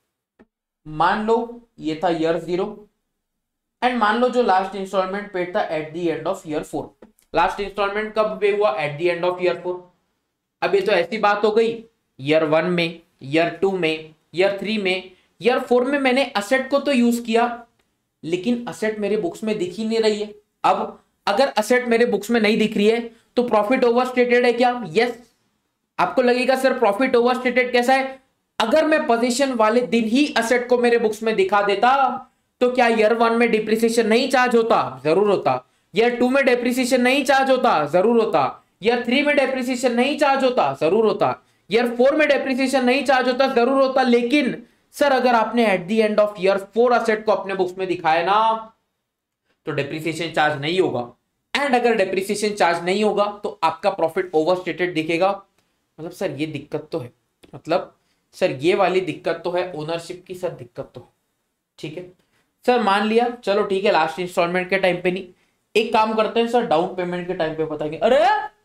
मान लो ये था ईयर जीरो एंड मान लो जो लास्ट इंस्टॉलमेंट पेड था at the end of year four. Last installment कब पे हुआ? At the end of year four. अब ये तो ऐसी बात हो गई, ईयर वन में, ईयर टू में, ईयर थ्री में, ईयर फोर में मैंने असेट को तो यूज किया लेकिन असेट मेरे बुक्स में दिख ही नहीं रही है। अब अगर असेट मेरे बुक्स में नहीं दिख रही है तो प्रॉफिट ओवर स्टेटेड है क्या? यस। आपको लगेगा सर प्रॉफिट ओवर स्टेटेड कैसा है? अगर मैं पोजीशन वाले दिन ही असेट को मेरे बुक्स में दिखा देता तो क्या ईयर वन में डिप्रिसिएशन नहीं चार्ज होता? जरूर होता। ईयर टू में डिप्रिसिएशन नहीं चार्ज होता? जरूर होता। ईयर थ्री में डिप्रिसिएशन नहीं चार्ज होता? जरूर होता। ईयर फोर में डिप्रिसिएशन नहीं चार्ज होता? जरूर होता। लेकिन सर अगर आपने at the end of year four asset को अपने बुक्स में दिखाया ना तो डिप्रिसिएशन चार्ज नहीं होगा। एंड अगर डिप्रिसिएशन चार्ज नहीं होगा तो आपका प्रॉफिट ओवरस्टेटेड दिखेगा। मतलब सर ये दिक्कत तो है, मतलब सर ये वाली दिक्कत तो है, ओनरशिप की सर दिक्कत तो है। ठीक है सर, मान लिया, चलो ठीक है, लास्ट इंस्टॉलमेंट के टाइम पे नहीं, एक काम करते हैं सर डाउन पेमेंट के टाइम पे बताएंगे। अरे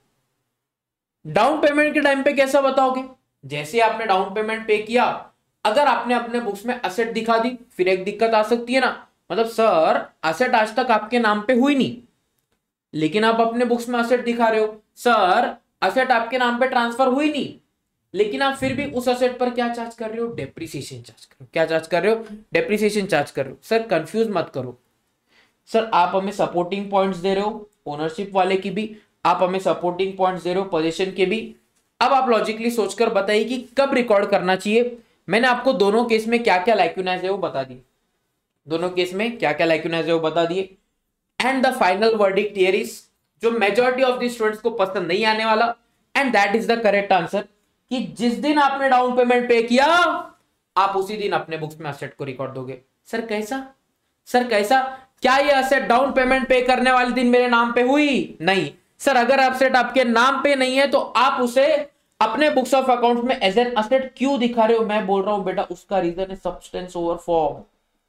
डाउन पेमेंट के टाइम पे कैसा बताओगे? जैसे आपने डाउन पेमेंट पे किया, अगर आपने अपने बुक्स में असेट दिखा दी फिर एक दिक्कत आ सकती है ना। मतलब सर असेट आज तक आपके नाम पे हुई नहीं लेकिन आप अपने बुक्स में असेट दिखा रहे हो। सर असेट आपके नाम पे ट्रांसफर हुई नहीं लेकिन आप फिर भी उस असेट पर क्या चार्ज कर रहे हो? डेप्रिसिएशन चार्ज कर रहे हो। क्या चार्ज कर रहे हो? डेप्रिसिएशन चार्ज कर रहे हो। सर कंफ्यूज मत करो। सर आप हमें सपोर्टिंग पॉइंट्स दे रहे हो, ओनरशिप वाले की भी, आप हमें सपोर्टिंग पॉइंट्स दे रहे हो पोजीशन के भी। अब आप लॉजिकली सोचकर बताइए कि कब रिकॉर्ड करना चाहिए। मैंने आपको दोनों केस में क्या क्या लाइक्यूनाइज है वो बता दी, दोनों केस में क्या क्या लाइक्यूनाइज है वो बता दिए। And the final verdict here is, जो मेजॉरिटी ऑफ द स्टूडेंट्स को पसंद नहीं आने वाला, and that is the correct answer, कि जिस दिन आपने डाउन पेमेंट पे किया आप उसी दिन अपने बुक्स में असेट को रिकॉर्ड दोगे। सर कैसा? सर कैसा? क्या ये असेट डाउन पेमेंट पे करने वाले दिन मेरे नाम पे हुई? नहीं। सर अगर असेट आपके नाम पे नहीं है तो आप उसे अपने बुक्स ऑफ अकाउंट में एज एन असेट क्यों दिखा रहे हो? मैं बोल रहा हूं बेटा उसका रीजन है सब्सटेंस ओवर फॉर्म।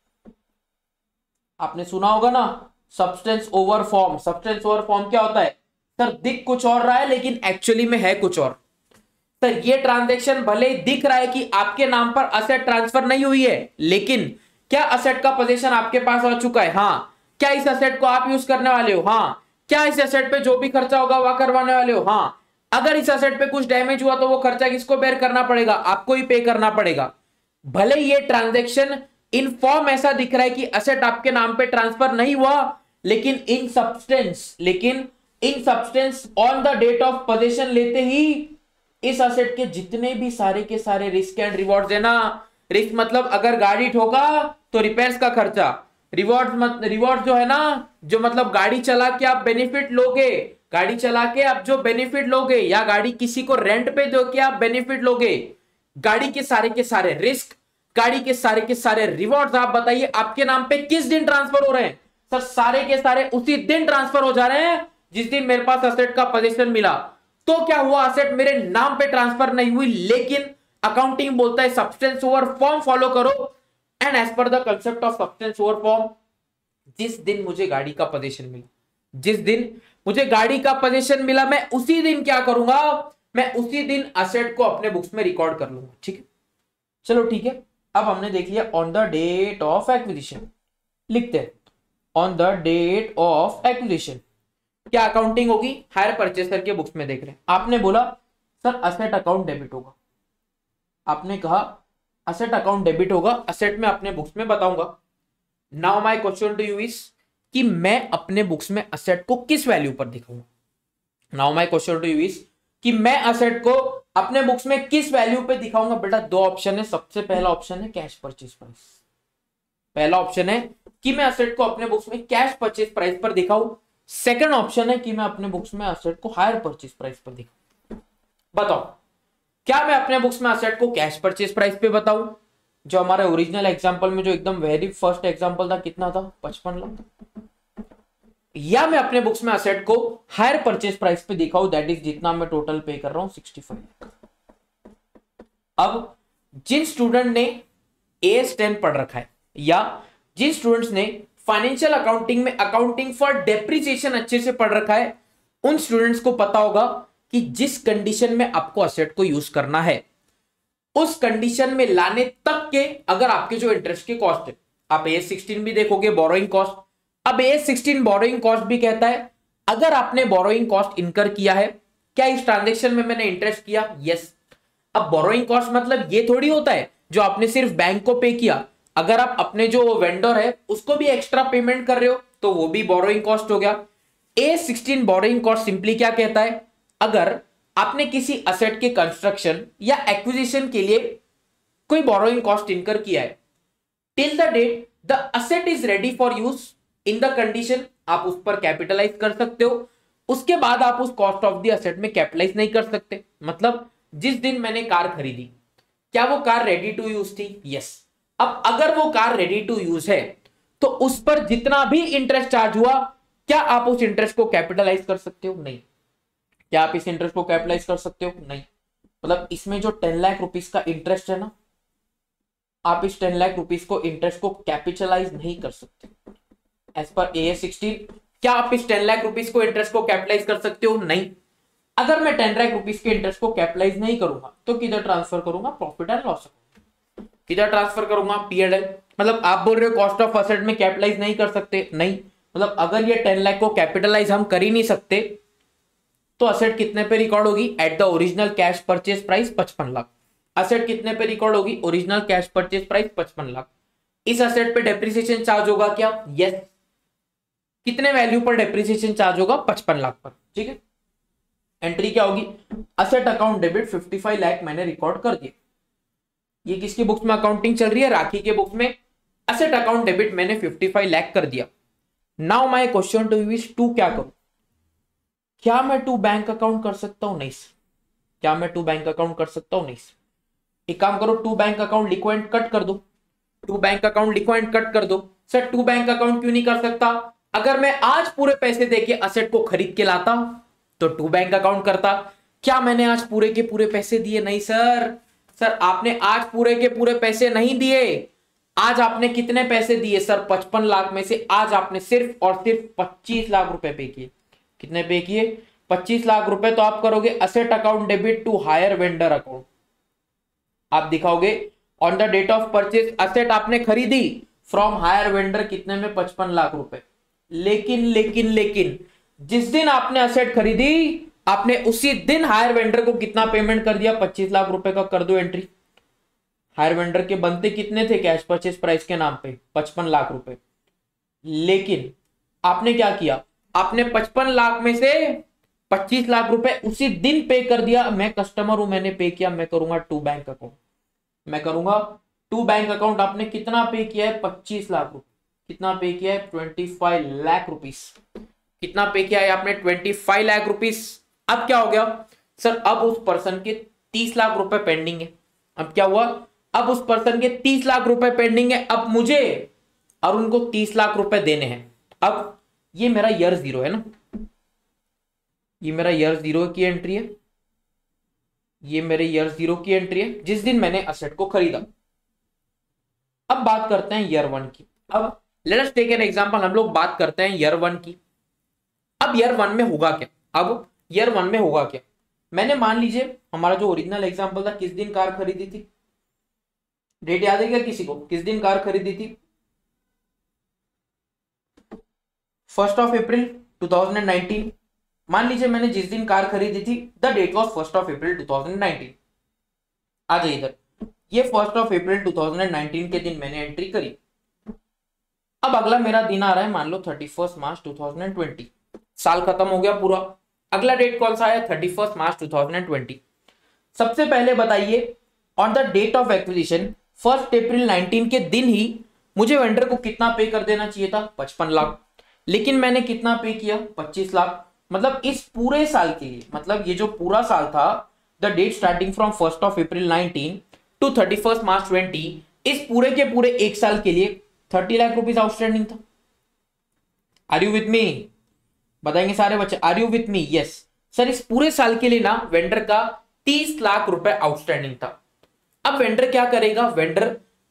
आपने सुना होगा ना substance over form. Substance over form क्या होता है? सर दिख कुछ और रहा है लेकिन एक्चुअली में है कुछ और। सर ये ट्रांजैक्शन भले ही दिख रहा है कि आपके नाम पर असेट ट्रांसफर नहीं हुई है लेकिन क्या असेट का पोजीशन आपके पास आ चुका है? हाँ। क्या इस असेट को आप यूज करने वाले हो? हाँ। क्या इस असेट पे जो भी खर्चा होगा वह करवाने वाले हो? हाँ। अगर इस असेट पे कुछ डैमेज हुआ तो वो खर्चा किसको बेयर करना पड़ेगा? आपको ही पे करना पड़ेगा। भले ये ट्रांजैक्शन इन फॉर्म ऐसा दिख रहा है कि असेट आपके नाम पे ट्रांसफर नहीं हुआ लेकिन इन सब्सटेंस लेकिन in substance on the date of possession लेते ही इस असेट के जितने भी सारे के सारे रिस्क एंड रिवॉर्ड्स है ना, रिस्क मतलब अगर गाड़ी ठोका तो रिपेयर्स का खर्चा, रिवॉर्ड मत रिवॉर्ड जो है ना, जो मतलब गाड़ी चला के आप बेनिफिट लोगे, गाड़ी चला के आप जो बेनिफिट लोगे या गाड़ी किसी को रेंट पे दो के आप बेनिफिट लोगे, गाड़ी के सारे के सारे रिस्क, गाड़ी के सारे के सारे रिवॉर्ड्स, आप बताइए आपके नाम पे किस दिन ट्रांसफर हो रहे हैं? सर सारे के सारे उसी दिन ट्रांसफर हो जा रहे हैं जिस दिन मेरे पास असेट का पोजीशन मिला। तो क्या हुआ? असेट मेरे नाम पे ट्रांसफर नहीं हुई लेकिन अकाउंटिंग बोलता है सब्सटेंस ओवर फॉर्म फॉलो करो, and as per the concept of substance over form जिस दिन मुझे गाड़ी का पोजीशन मिला, जिस दिन मुझे गाड़ी का पोजीशन मिला मैं उसी दिन क्या करूंगा? मैं उसी दिन असेट को अपने बुक्स में रिकॉर्ड कर लूंगा। ठीक है, चलो ठीक है। अब हमने देख लिया on the date of acquisition, लिखते हैं on the date of acquisition क्या अकाउंटिंग होगी? हायर परचेसर के बुक्स में देख रहे हैं। आपने बोला सर असेट अकाउंट डेबिट होगा, आपने कहा असेट अकाउंट डेबिट होगा, असेट में अपने बुक्स में बताऊंगा। Now my question to you is कि मैं अपने बुक्स में असेट को किस वैल्यू पर दिखाऊंगा? Now my question to you is कि मैं असेट को अपने बुक्स में किस वैल्यू पे दिखाऊंगा? बेटा दो ऑप्शन है। सबसे पहला ऑप्शन है कैश परचेज प्राइस। पहला ऑप्शन है कि मैं असेट को अपने बुक्स में कैश परचेज प्राइस पर दिखाऊं। सेकंड ऑप्शन है कि मैं अपने बुक्स में असेट को हायर परचेज प्राइस पर दिखाऊं। बताओ क्या मैं अपने बुक्स में असेट को कैश परचेज प्राइस पे बताऊं, जो हमारे ओरिजिनल एग्जांपल में जो एकदम वेरी फर्स्ट एग्जांपल था कितना था? पचपन लाख, या मैं अपने बुक्स में असेट को हायर परचेज प्राइस पे दिखाऊं, दैट इज जितना मैं टोटल पे कर रहा हूं सिक्सटी फाइव लाख। अब जिन स्टूडेंट ने एएस टेन पढ़ रखा है या जिन स्टूडेंट्स ने फाइनेंशियल अकाउंटिंग में अकाउंटिंग फॉर डेप्रिसिएशन अच्छे से पढ़ रखा है, उन स्टूडेंट्स को पता होगा कि जिस कंडीशन में आपको असेट को यूज करना है उस कंडीशन में लाने तक के अगर आपके जो इंटरेस्ट की कॉस्ट है, आप एएस सिक्सटीन भी देखोगे बोरोइंग कॉस्ट। अब एएस सिक्सटीन बोरोइंग कॉस्ट भी कहता है अगर आपने बोरोइंग कॉस्ट इनकर किया है, क्या इस ट्रांजेक्शन में मैंने इंटरेस्ट किया, यस। अब बोरोइंग कॉस्ट मतलब ये थोड़ी होता है जो आपने सिर्फ बैंक को पे किया, अगर आप अपने जो वेंडर है उसको भी एक्स्ट्रा पेमेंट कर रहे हो तो वो भी बोरोइंग कॉस्ट हो गया। AS sixteen borrowing cost simply क्या कहता है, अगर आपने किसी असेट के कंस्ट्रक्शन या एक्विजिशन के लिए कोई बोरोइंग कॉस्ट इनकर किया है, till the date the asset is ready for use in the condition, आप उस पर कैपिटलाइज कर सकते हो, उसके बाद आप उस कॉस्ट ऑफ द असेट में कैपिटलाइज नहीं कर सकते। मतलब जिस दिन मैंने कार खरीदी, क्या वो कार रेडी टू यूज थी, यस। अब अगर वो कार रेडी टू यूज है तो उस पर जितना भी इंटरेस्ट चार्ज हुआ, क्या आप उस इंटरेस्ट को कैपिटलाइज कर सकते हो, नहीं। क्या आप इस इंटरेस्ट को कैपिटलाइज कर सकते हो, नहीं। मतलब इसमें जो टेन लाख रुपीस का इंटरेस्ट है ना, आप इस टेन लाख रुपीस को इंटरेस्ट को कैपिटलाइज नहीं कर सकते एज पर एएस सिक्सटीन। क्या आप इस टेन लाख रुपीस को इंटरेस्ट को कैपिटलाइज कर सकते हो, नहीं। अगर मैं टेन लाख रुपीस के इंटरेस्ट को कैपिटलाइज नहीं करूंगा तो किधर ट्रांसफर करूंगा, प्रॉफिट एंड लॉस अकाउंट। किधर ट्रांसफर करूंगा, पी एंड एल। मतलब आप बोल रहे हो कॉस्ट ऑफ असेट में कैपिटलाइज नहीं कर सकते, नहीं। मतलब अगर ये टेन लाख को कैपिटलाइज हम कर ही नहीं सकते तो असेट कितने पे रिकॉर्ड होगी, at the original cash purchase price पचपन लाख। असेट कितने पे रिकॉर्ड होगी, ओरिजिनल कैश परचेज प्राइस पचपन लाख। इस असेट पे डेप्रिसिएशन चार्ज होगा क्या, यस। कितने वैल्यू पर डेप्रिसिएशन चार्ज होगा, पचपन लाख पर, ठीक है। एंट्री क्या होगी, असेट अकाउंट डेबिट पचपन लाख मैंने रिकॉर्ड कर दिया। ये किसकी बुक्स में अकाउंटिंग चल रही है, राखी के बुक्स में असेट अकाउंट डेबिट मैंने पचपन लाख कर दिया। Now my question to you is to क्या करूं, क्या मैं टू बैंक अकाउंट कर सकता हूं, नहीं। क्या मैं टू बैंक अकाउंट कर सकता हूं, नहीं। एक काम करो, टू बैंक अकाउंट लिखो एंड कट कर दो। टू बैंक अकाउंट लिखो एंड कट कर दो। सर टू बैंक अकाउंट क्यों नहीं कर सकता, अगर मैं आज पूरे पैसे देके असेट को खरीद के लाता तो टू बैंक अकाउंट करता। क्या मैंने आज पूरे के पूरे पैसे दिए, नहीं सर। सर आपने आज पूरे के पूरे पैसे नहीं दिए। आज आपने कितने पैसे दिए सर, पचपन लाख में से आज आपने सिर्फ और सिर्फ पच्चीस लाख रुपए पे किए। कितने पे किए, पच्चीस लाख रुपए। तो आप करोगे asset account debit to hire vendor account. आप दिखाओगे on the date of purchase asset आपने खरीदी फ्रॉम हायर वेंडर कितने में, पचपन लाख रुपए। लेकिन लेकिन लेकिन जिस दिन आपने असेट खरीदी आपने उसी दिन हायर वेंडर को कितना पेमेंट कर दिया, पच्चीस लाख रुपए का। कर दो एंट्री। हायर वेंडर के बनते कितने थे कैश परचेज प्राइस के नाम पे, पचपन लाख रुपए। लेकिन आपने क्या किया, आपने पचपन लाख में से पच्चीस लाख रुपए उसी दिन पे कर दिया। मैं कस्टमर हूं, मैंने पे किया, मैं करूंगा टू बैंक अकाउंट। मैं करूंगा टू बैंक अकाउंट। आपने कितना पे किया है, पच्चीस लाख रुपए। कितना पे किया है, पच्चीस लाख रुपीस। कितना पे किया है आपने, पच्चीस लाख रुपीस। अब क्या हो गया सर, अब उस पर्सन के तीस लाख रुपए पेंडिंग है। अब क्या हुआ, अब उस पर्सन के तीस लाख रुपए पेंडिंग है। अब मुझे और उनको तीस लाख रुपए देने हैं। अब ये मेरा ईयर जीरो है ना, ये मेरा ईयर जीरो की एंट्री है, ये मेरे ईयर जीरो की एंट्री है जिस दिन मैंने असेट को खरीदा। अब बात करते हैं ईयर वन की। अब let us take an example, हम लोग बात करते हैं ईयर वन की। अब ईयर वन में होगा क्या, अब ईयर वन में होगा क्या, मैंने मान लीजिए हमारा जो ओरिजिनल एग्जांपल था, किस दिन कार खरीदी थी, डेट याद है क्या किसी को, किस दिन कार खरीदी थी, first of April two thousand nineteen. मान लीजिए मैंने जिस दिन कार खरीदी थी the date was first of April two thousand nineteen. आ जाइए इधर, ये first of April two thousand nineteen के दिन मैंने एंट्री करी। अब अगला मेरा दिन आ रहा है मान लो thirty first March two thousand twenty. साल खत्म हो गया पूरा। अगला डेट कौन सा है, thirty first March two thousand twenty. सबसे पहले बताइए on the date of acquisition first April nineteen के दिन ही मुझे वेंडर को कितना पे कर देना चाहिए था, पचपन लाख। लेकिन मैंने कितना पे किया, पच्चीस लाख। मतलब इस पूरे साल के लिए, मतलब ये जो पूरा साल था, the date starting from first of April nineteen to thirty first March twenty, इस पूरे के पूरे एक साल के लिए थर्टी लाख रुपीज आउटस्टैंडिंग था। आर यू विथ मी, बताएंगे सारे बच्चे, are you with me, yes sir. इस पूरे साल के लिए ना वेंडर का तीस लाख रुपए आउटस्टैंडिंग था। अब वेंडर क्या करेगा, वेंडर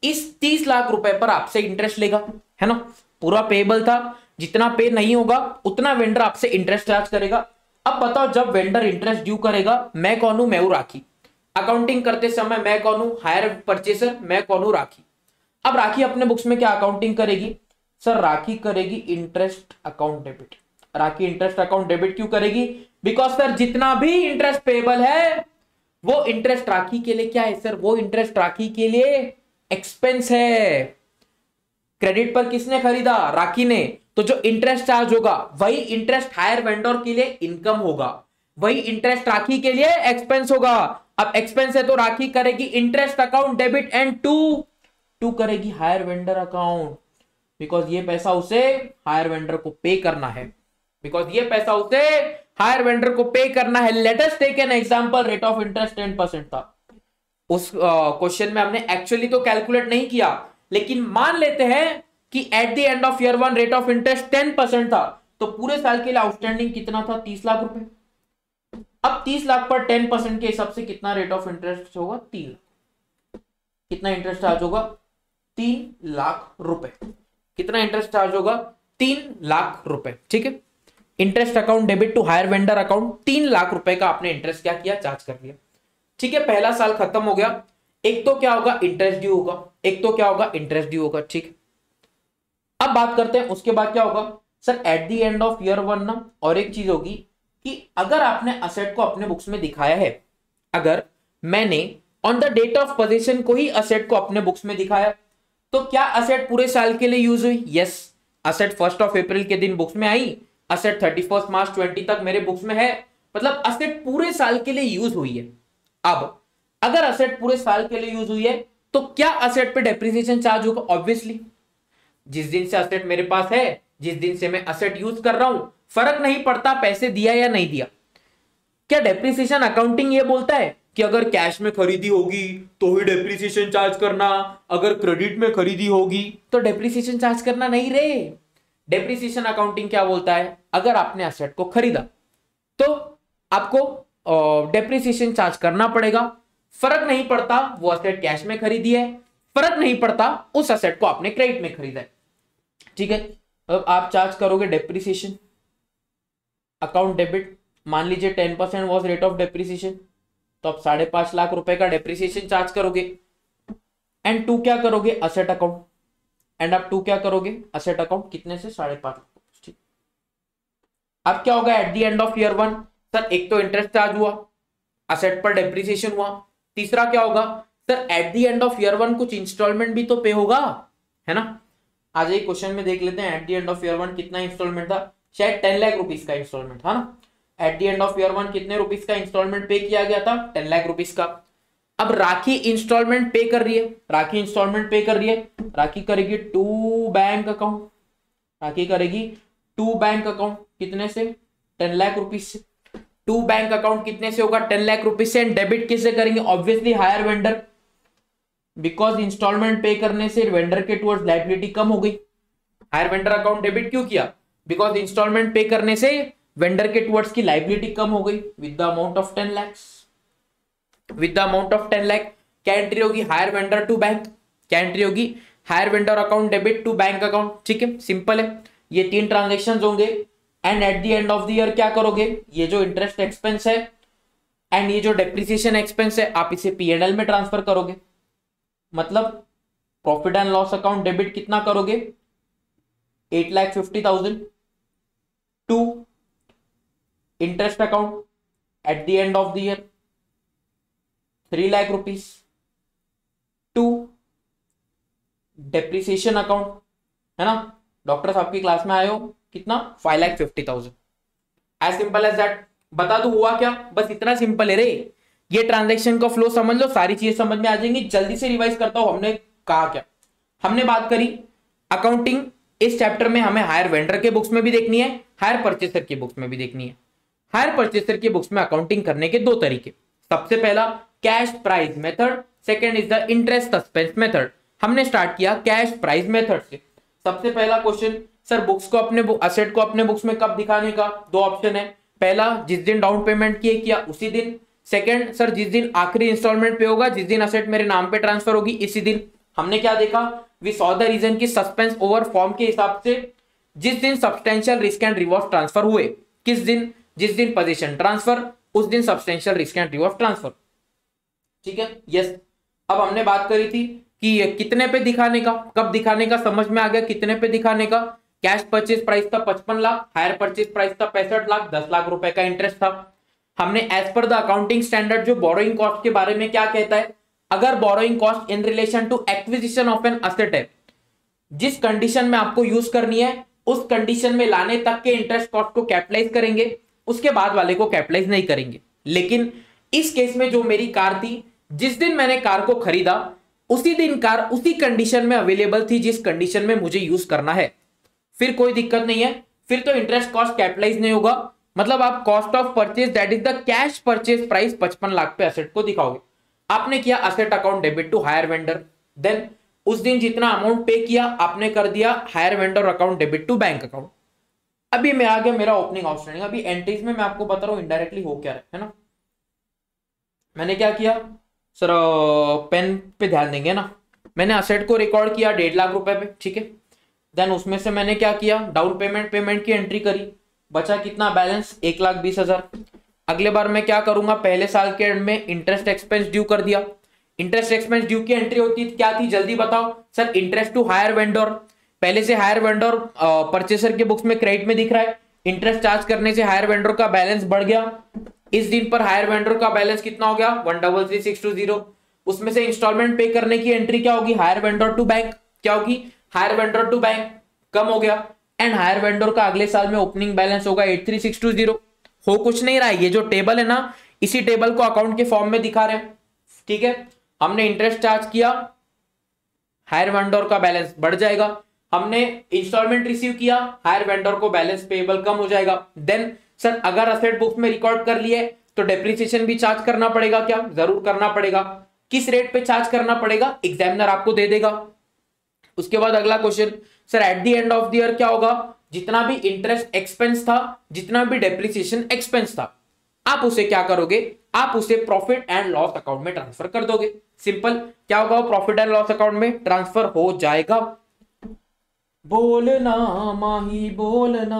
इस तीस लाख रुपए पर आपसे इंटरेस्ट लेगा, है ना। पूरा पेएबल था, जितना पे नहीं होगा उतना वेंडर आपसे इंटरेस्ट चार्ज करेगा। अब बताओ, जब वेंडर इंटरेस्ट ड्यू करेगा, मैं कौन हूं? मैं हूं राखी। अकाउंटिंग करते समय मैं कौन हूं? Hire purchaser. मैं कौन हूं? राखी। अब राखी अपने बुक्स में क्या अकाउंटिंग करेगी? सर राखी करेगी interest account debit. Rakhi interest account debit क्यों करेगी? बिकॉज सर जितना भी इंटरेस्ट पेएबल है वो इंटरेस्ट राखी के लिए क्या है सर? वो इंटरेस्ट राखी के लिए एक्सपेंस है। क्रेडिट पर किसने खरीदा? राखी ने। तो जो इंटरेस्ट चार्ज होगा वही इंटरेस्ट हायर वेंडर के लिए इनकम होगा, वही इंटरेस्ट राखी के लिए एक्सपेंस होगा। अब एक्सपेंस है तो राखी करेगी interest account debit and to to करेगी हायर वेंडर अकाउंट, बिकॉज ये पैसा उसे हायर वेंडर को पे करना है, बिकॉज ये पैसा उसे हायर वेंडर को पे करना है। Let us take an example, rate of interest ten percent था। उस क्वेश्चन uh, में हमने एक्चुअली तो कैलकुलेट नहीं किया, लेकिन मान लेते हैं कि at the end of year one rate of interest ten percent था, तो पूरे साल के लिए आउटस्टैंडिंग कितना था? तीस लाख रुपए। अब तीस लाख पर टेन परसेंट के हिसाब से कितना रेट ऑफ इंटरेस्ट होगा? तीन लाख। कितना इंटरेस्ट चार्ज होगा? तीन लाख रुपए। कितना इंटरेस्ट चार्ज होगा? तीन लाख रुपए। ठीक है, interest account debit to hire vendor account, तीन लाख रुपए का आपने इंटरेस्ट क्या किया? चार्ज कर लिया। ठीक है, पहला साल खत्म हो गया। एक तो क्या होगा? इंटरेस्ट ड्यू होगा, एक तो क्या होगा? इंटरेस्ट ड्यू होगा। ठीक, अब बात करते हैं उसके बाद क्या होगा। Sir at the end of year one ना और एक चीज होगी कि अगर आपने असेट को अपने बुक्स में दिखाया है, अगर मैंने on the date of possession को ही असेट को अपने बुक्स में दिखाया, तो क्या असेट पूरे साल के लिए यूज हुई? Yes, asset first of April के दिन बुक्स में आई, asset thirty first March twenty तक मेरे बुक्स में है, मतलब असेट पूरे साल के लिए यूज हुई है। अब अगर असेट पूरे साल के लिए यूज हुई है तो क्या असेट पे डेप्रिसिएशन चार्ज होगा? ऑब्वियसली, जिस दिन से असेट मेरे पास है, जिस दिन से मैं असेट यूज कर रहा हूं, फर्क नहीं पड़ता पैसे दिया या नहीं दिया। क्या डेप्रिसिएशन अकाउंटिंग ये बोलता है कि अगर कैश में खरीदी होगी तो ही डेप्रिसिएशन चार्ज करना, अगर क्रेडिट में खरीदी होगी तो डेप्रिसिएशन चार्ज करना? नहीं रे। डेप्रिसिएशन अकाउंटिंग क्या बोलता है? अगर आपने असेट को खरीदा तो आपको डेप्रिसिएशन चार्ज करना पड़ेगा, फर्क नहीं पड़ता वो असेट कैश में खरीदी है, फर्क नहीं पड़ता उस असेट को आपने क्रेडिट में खरीदा है। ठीक है, अब आप चार्ज करोगे डेप्रिसिएशन अकाउंट डेबिट, मान लीजिए ten percent was rate of depreciation, तो आप साढ़े पांच लाख रुपए का डेप्रिसिएशन चार्ज करोगे। एंड टू क्या करोगे? Asset account. एंड आप टू क्या करोगे? Asset account. कितने से? साढ़े पांच लाख। ठीक, अब क्या होगा at the end of year one? Sir एक तो इंटरेस्ट चार्ज हुआ, असेट पर डेप्रिसिएशन हुआ, तीसरा क्या होगा? Sir at the end of year one कुछ इंस्टॉलमेंट भी तो पे होगा, है ना। आज एक क्वेश्चन में देख लेते हैं, at the end of year one कितना इंस्टॉलमेंट था? शायद टेन लाख रुपीस का इंस्टॉलमेंट था ना। At the end of year one कितने रुपीस का इंस्टॉलमेंट पे किया गया था? टेन लाख रुपीस का। अब राखी इंस्टॉलमेंट पे कर रही है, राखी इंस्टॉलमेंट पे कर रही है, राखी करेगी टू बैंक अकाउंट, राखी करेगी टू बैंक अकाउंट। कितने से? टेन लाख रुपीस से। टू बैंक अकाउंट कितने से होगा? टेन लाख रुपीस से। डेबिट किससे करेंगे? Obviously hire vendor, because instalment pay करने से वेंडर के टुवर्ड्स लायबिलिटी कम हो गई। हायर वेंडर अकाउंट डेबिट क्यों किया? बिकॉज इंस्टॉलमेंट पे करने से वेंडर के टुवर्ड्स की लायबिलिटी कम हो गई with the amount of ten lakh. With the amount of ten lakh क्या एंट्री होगी? Hire vendor to bank. क्या एंट्री होगी? Hire vendor account debit to bank account. ठीक है, सिंपल है, ये तीन ट्रांजेक्शन होंगे। And at the end of the year क्या करोगे? ये जो इंटरेस्ट एक्सपेंस है एंड ये जो डेप्रिसिएशन एक्सपेंस है, आप इसे पी एंड एल में ट्रांसफर करोगे। मतलब profit and loss account debit कितना करोगे? Eight lakh fifty thousand to interest account at the end of the year three lakh rupees to depreciation account, है ना। डॉक्टर साहब की क्लास में आए हो, कितना? Five lakh fifty thousand. As simple as that. बता दू हुआ क्या? बस इतना सिंपल है रे। ये ट्रांजैक्शन का फ्लो समझ लो, सारी चीजें समझ में आ जाएंगी। जल्दी से रिवाइज करता हूं, हमने कहा क्या? हमने बात करी अकाउंटिंग इस चैप्टर में हमें हायर वेंडर के बुक्स में भी देखनी है, हायर परचेसर के बुक्स में भी देखनी है। हायर परचेसर के बुक्स में अकाउंटिंग करने के दो तरीके, सबसे पहला cash price method, second is the interest suspense method. हमने स्टार्ट किया कैश प्राइस मेथड से। सबसे पहला क्वेश्चन, सर बुक्स को अपने असेट को अपने बुक्स में कब दिखाने का? दो ऑप्शन है, पहला जिस दिन डाउन पेमेंट किए किया उसी दिन, सेकंड सर जिस दिन आखिरी इंस्टॉलमेंट पे होगा, जिस दिन असेट मेरे नाम पे ट्रांसफर होगी इसी दिन। हमने क्या देखा, वी सॉ द रीजन की सस्पेंस ओवर फॉर्म के हिसाब से जिस दिन substantial risk and reward transfer हुए, किस दिन, जिस दिन पोजीशन ट्रांसफर, उस दिन substantial risk and reward transfer. ठीक है, यस। अब हमने बात करी थी कि कितने पे दिखाने का, कब दिखाने का, समझ में आ गया कितने पे दिखाने का। कैश परचेज प्राइस था पचपन लाख, हायर परचेज प्राइस था पैंसठ लाख, दस लाख रुपए का इंटरेस्ट था। हमने as per the accounting standard जो बोरोइंग कॉस्ट के बारे में क्या कहता है, अगर borrowing cost in relation to acquisition of an asset है, जिस कंडीशन में आपको यूज करनी है उस कंडीशन में लाने तक के इंटरेस्ट कॉस्ट को कैपिटलाइज करेंगे, उसके बाद वाले को कैपिटलाइज नहीं करेंगे। लेकिन इस केस में जो मेरी कार थी, जिस दिन मैंने कार को खरीदा उसी दिन कार उसी कंडीशन में अवेलेबल थी जिस कंडीशन में मुझे यूज करना है, फिर कोई दिक्कत नहीं है, फिर तो इंटरेस्ट कॉस्ट कैपिटलाइज नहीं होगा। मतलब आप cost of purchase that is the cash purchase price पचपन लाख पे असेट को दिखाओगे। आपने किया asset account debit to hire vendor, then उस दिन जितना अमाउंट पे किया आपने कर दिया hire vendor account debit to bank account. अभी मैं आ गया मेरा ओपनिंग आउटस्टैंडिंग। अभी एंट्रीज में मैं आपको बता रहा हूं इनडायरेक्टली हो क्या है ना। मैंने क्या किया सर, पेन पे ध्यान देंगे ना। मैंने असेट को रिकॉर्ड किया डेढ़ लाख रुपए पे, ठीक है। देन उसमें से मैंने क्या किया, डाउन पेमेंट पेमेंट की एंट्री करी, बचा कितना बैलेंस, एक लाख बीस हजार। अगले बार मैं क्या करूंगा, पहले साल के एंड में इंटरेस्ट एक्सपेंस ड्यू कर दिया। इंटरेस्ट एक्सपेंस ड्यू की एंट्री होती क्या थी, जल्दी बताओ sir. Interest to hire vendor, पहले से हायर वेंडर परचेसर के बुक्स में क्रेडिट में दिख रहा है, इंटरेस्ट चार्ज करने से हायर वेंडर का बैलेंस बढ़ गया। इस दिन पर हायर वेंडर का बैलेंस कितना हो गया, one double three six two zero. उसमें से इंस्टॉलमेंट पे करने की एंट्री क्या होगी, हायर वेंडर टू बैंक, क्या होगी, हायर वेंडर टू बैंक, कम हो गया। एंड हायर वेंडर का अगले साल में ओपनिंग बैलेंस होगा eight three six two zero. हो कुछ नहीं रहा है, ये जो टेबल है ना, इसी टेबल को अकाउंट के फॉर्म में दिखा रहे हैं, ठीक है। हमने इंटरेस्ट चार्ज किया, हायर वेंडर का बैलेंस बढ़ जाएगा। हमने इंस्टॉलमेंट रिसीव किया, हायर वेंडर को बैलेंस पेएबल कम हो जाएगा। देन सर अगर असेट बुक्स में रिकॉर्ड कर लिए तो डेप्रिसिएशन भी चार्ज करना पड़ेगा क्या, जरूर करना पड़ेगा। किस रेट पे चार्ज करना पड़ेगा, एग्जामिनर आपको दे देगा। उसके बाद अगला question, sir at the end of the year क्या होगा, जितना भी इंटरेस्ट एक्सपेंस था, जितना भी डेप्रिसिएशन एक्सपेंस था, आप उसे क्या करोगे, आप उसे प्रॉफिट एंड लॉस अकाउंट में ट्रांसफर कर दोगे। सिंपल, क्या होगा, प्रॉफिट एंड लॉस अकाउंट में ट्रांसफर हो जाएगा। बोलना माही बोलना।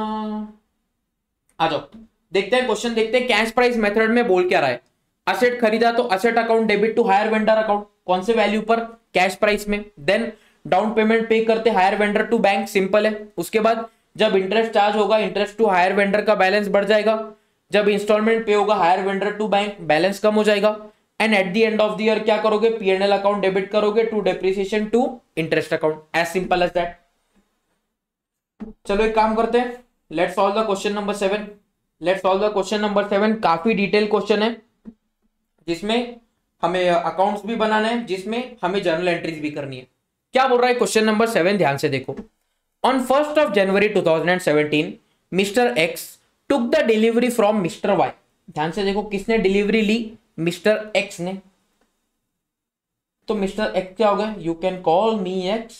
आ जाओ देखते हैं क्वेश्चन, देखते हैं कैश प्राइस मेथड में बोल क्या रहा है। असेट खरीदा तो asset account debit to hire vendor account, कौन से वैल्यू पर, कैश प्राइस में। देन डाउन पेमेंट पे करते hire vendor to bank, simple है। उसके बाद जब इंटरेस्ट चार्ज होगा, इंटरेस्ट टू हायर वेंडर का बैलेंस बढ़ जाएगा। जब इंस्टॉलमेंट पे होगा hire vendor to bank, balance कम हो जाएगा। And at the end of the year क्या करोगे, P and L account debit करोगे to depreciation to interest account, as simple as that. चलो एक काम करते हैं, let's solve the question number seven. Let's solve the question number seven. काफी detail question है, जिसमें हमें अकाउंट्स भी बनाना है, जिसमें हमें जर्नल एंट्रीज भी करनी है। क्या बोल रहा है क्वेश्चन नंबर सेवन, ध्यान से देखो। On first of January two thousand seventeen mister X took the delivery from mister Y. ध्यान से देखो, किसने डिलीवरी ली, मिस्टर एक्स ने। तो मिस्टर एक्स क्या होगा, you can call me X.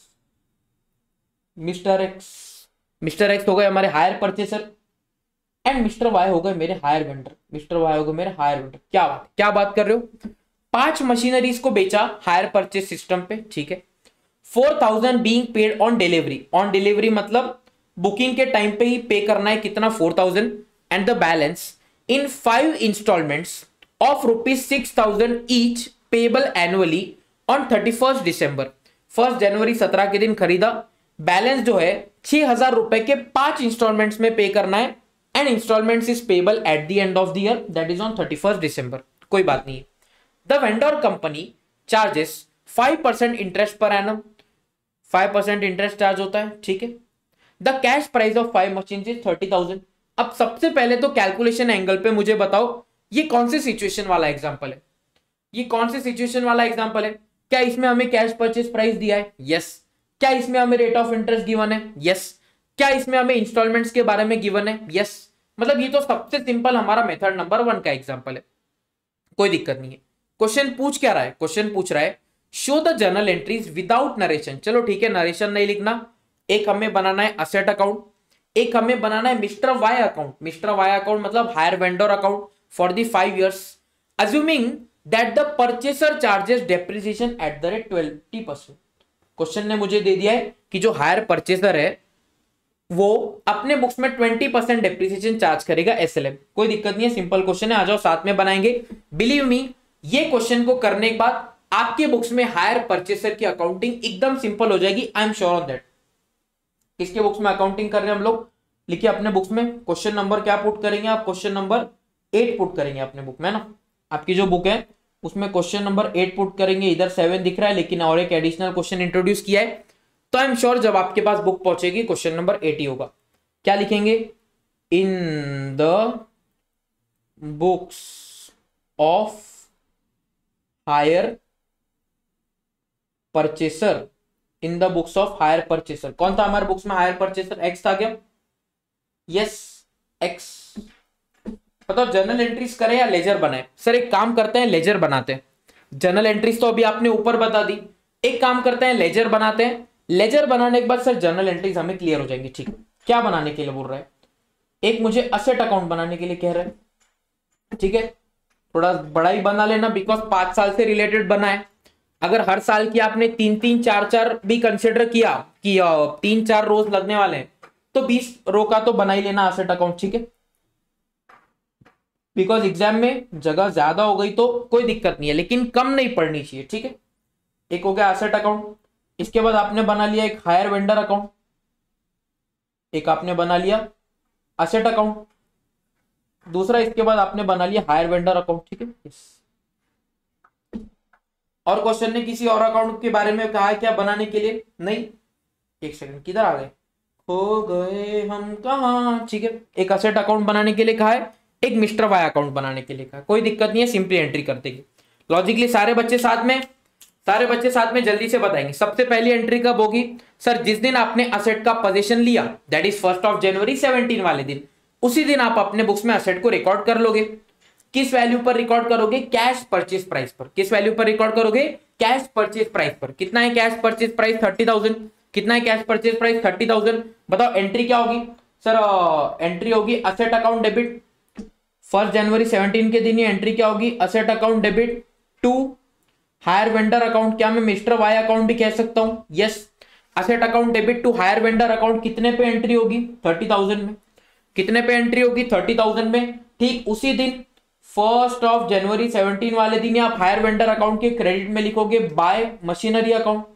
Mister X mister X हो गए हमारे hire purchaser, and mister Y हो गए मेरे हायर वेंडर। मिस्टर वाई हो गए मेरे हायर वेंडर। क्या बात क्या बात कर रहे हो। पांच मशीनरीज को बेचा हायर परचेज सिस्टम पे, ठीक है। Four thousand being paid on delivery. On delivery मतलब बुकिंग के टाइम पे ही पे करना है, कितना, four thousand. And the balance in five installments of rupees six thousand each payable annually on thirty first December. First जनवरी सत्रह के दिन खरीदा, बैलेंस जो है छह हजार रुपए के पांच इंस्टॉलमेंट्स में पे करना है। And installments is payable at the end of the year, that is on thirty first December. कोई बात नहीं है। The vendor company charges five percent interest per annum. Five percent interest charge होता है, ठीक है। The cash price of five machine is thirty thousand. अब सबसे पहले तो कैलकुलेशन एंगल पे मुझे बताओ, ये कौन सी सिचुएशन वाला एग्जांपल है, ये कौन सी सिचुएशन वाला एग्जांपल है। क्या इसमें हमें कैश परचेज प्राइस दिया है, यस। क्या इसमें हमें रेट ऑफ इंटरेस्ट गिवन है, यस। क्या इसमें हमें इंस्टॉलमेंट्स के बारे में गिवन है, यस। मतलब ये तो सबसे सिंपल हमारा मेथड नंबर वन का एग्जांपल है, कोई दिक्कत नहीं है। क्वेश्चन पूछ क्या रहा है, क्वेश्चन पूछ रहा है show the journal entries without narration. चलो ठीक है, नरेशन नहीं लिखना। एक हमें बनाना है असेट अकाउंट, एक हमें बनाना है mister Y account. Mister Y account मतलब hire vendor account for the five years, assuming that the purchaser charges depreciation at the rate twenty percent. Question ने मुझे दे दिया है कि जो हायर परचेसर है वो अपने बुक्स में ट्वेंटी परसेंट डेप्रिसिएशन चार्ज करेगा एसएलएम। कोई दिक्कत नहीं है, सिंपल क्वेश्चन है, आ जाओ साथ में बनाएंगे। बिलीव मी, ये क्वेश्चन को करने के बाद आपके बुक्स में हायर परचेसर की अकाउंटिंग एकदम सिंपल हो जाएगी, I am sure on that. किसके बुक्स में अकाउंटिंग कर रहे हैं हम लोग, लिखिए अपने बुक्स में। क्वेश्चन नंबर क्या पुट करेंगे आप, क्वेश्चन नंबर एट पुट करेंगे अपने बुक में ना। आपकी जो बुक है उसमें क्वेश्चन नंबर एट पुट करेंगे। इधर सेवन दिख रहा है लेकिन और एक एडिशनल क्वेश्चन इंट्रोड्यूस किया है, तो आई एम श्योर जब आपके पास बुक पहुंचेगी क्वेश्चन नंबर एट ही होगा। क्या लिखेंगे, in the books of hire purchaser, in the books of hire purchaser. कौन था हमारे बुक्स में हायर परचेसर, एक्स था क्या, यस एक्स। बताओ जर्नल एंट्रीज करें या लेजर बनाए। सर एक काम करते हैं लेजर बनाते हैं, जर्नल एंट्रीज तो अभी आपने ऊपर बता दी, एक काम करते हैं लेजर बनाते हैं। लेजर बनाने के बाद सर जर्नल एंट्रीज हमें क्लियर हो जाएंगी। ठीक, क्या बनाने के लिए बोल रहा है, एक मुझे असेट अकाउंट बनाने के लिए कह रहा है, ठीक है, थोड़ा बड़ा ही बना लेना बिकॉज पांच साल से रिलेटेड बना है। अगर हर साल की आपने तीन तीन चार चार भी कंसिडर किया कि तीन चार रोज लगने वाले हैं तो बीस रो का तो बना ही लेना असेट अकाउंट, ठीक है, बिकॉज एग्जाम में जगह ज्यादा हो गई तो कोई दिक्कत नहीं है लेकिन कम नहीं पड़नी चाहिए, ठीक है। एक हो गया असेट अकाउंट, इसके बाद आपने बना लिया एक हायर वेंडर अकाउंट, एक आपने बना लिया असेट अकाउंट, दूसरा इसके बाद आपने बना लिया हायर वेंडर अकाउंट, ठीक है। yes. और क्वेश्चन ने किसी और अकाउंट के बारे में कहा है क्या बनाने के लिए, नहीं। एक सेकंड, किधर आ गए, खो गए हम कहाँ, ठीक है। एक असेट अकाउंट बनाने के लिए कहा है, एक मिस्टर वाई अकाउंट बनाने के लिए कहा, कोई दिक्कत नहीं है, सिंपली एंट्री कर देंगे लॉजिकली। सारे बच्चे साथ में, सारे बच्चे साथ में जल्दी से बताएंगे। सबसे पहली एंट्री कब होगी, सर जिस दिन आपने असेट का पोजीशन लिया, that is first of January seventeen वाले दिन, उसी दिन आप अपने बुक्स में असेट को रिकॉर्ड कर लोगे। किस वैल्यू पर रिकॉर्ड करोगे, कैश परचेज प्राइस पर। किस वैल्यू पर रिकॉर्ड करोगे, कैश परचेज प्राइस पर। कितना है cash purchase price, thirty thousand. कितना है cash purchase price, thirty thousand. बताओ एंट्री क्या होगी, सर एंट्री होगी asset account debit. First January seventeen के दिन ये एंट्री क्या होगी, asset account debit to hire vendor account. क्या मैं मिस्टर वाई अकाउंट भी कह सकता हूं, yes. Asset account debit to hire vendor account कितने पे एंट्री होगी, थर्टी थाउजेंड में। कितने पे एंट्री होगी, थर्टी थाउजेंड में। ठीक उसी दिन फर्स्ट ऑफ जनवरी सेवनटीन वाले दिन आप हायर वेंडर अकाउंट के क्रेडिट में लिखोगे बाय मशीनरी अकाउंट।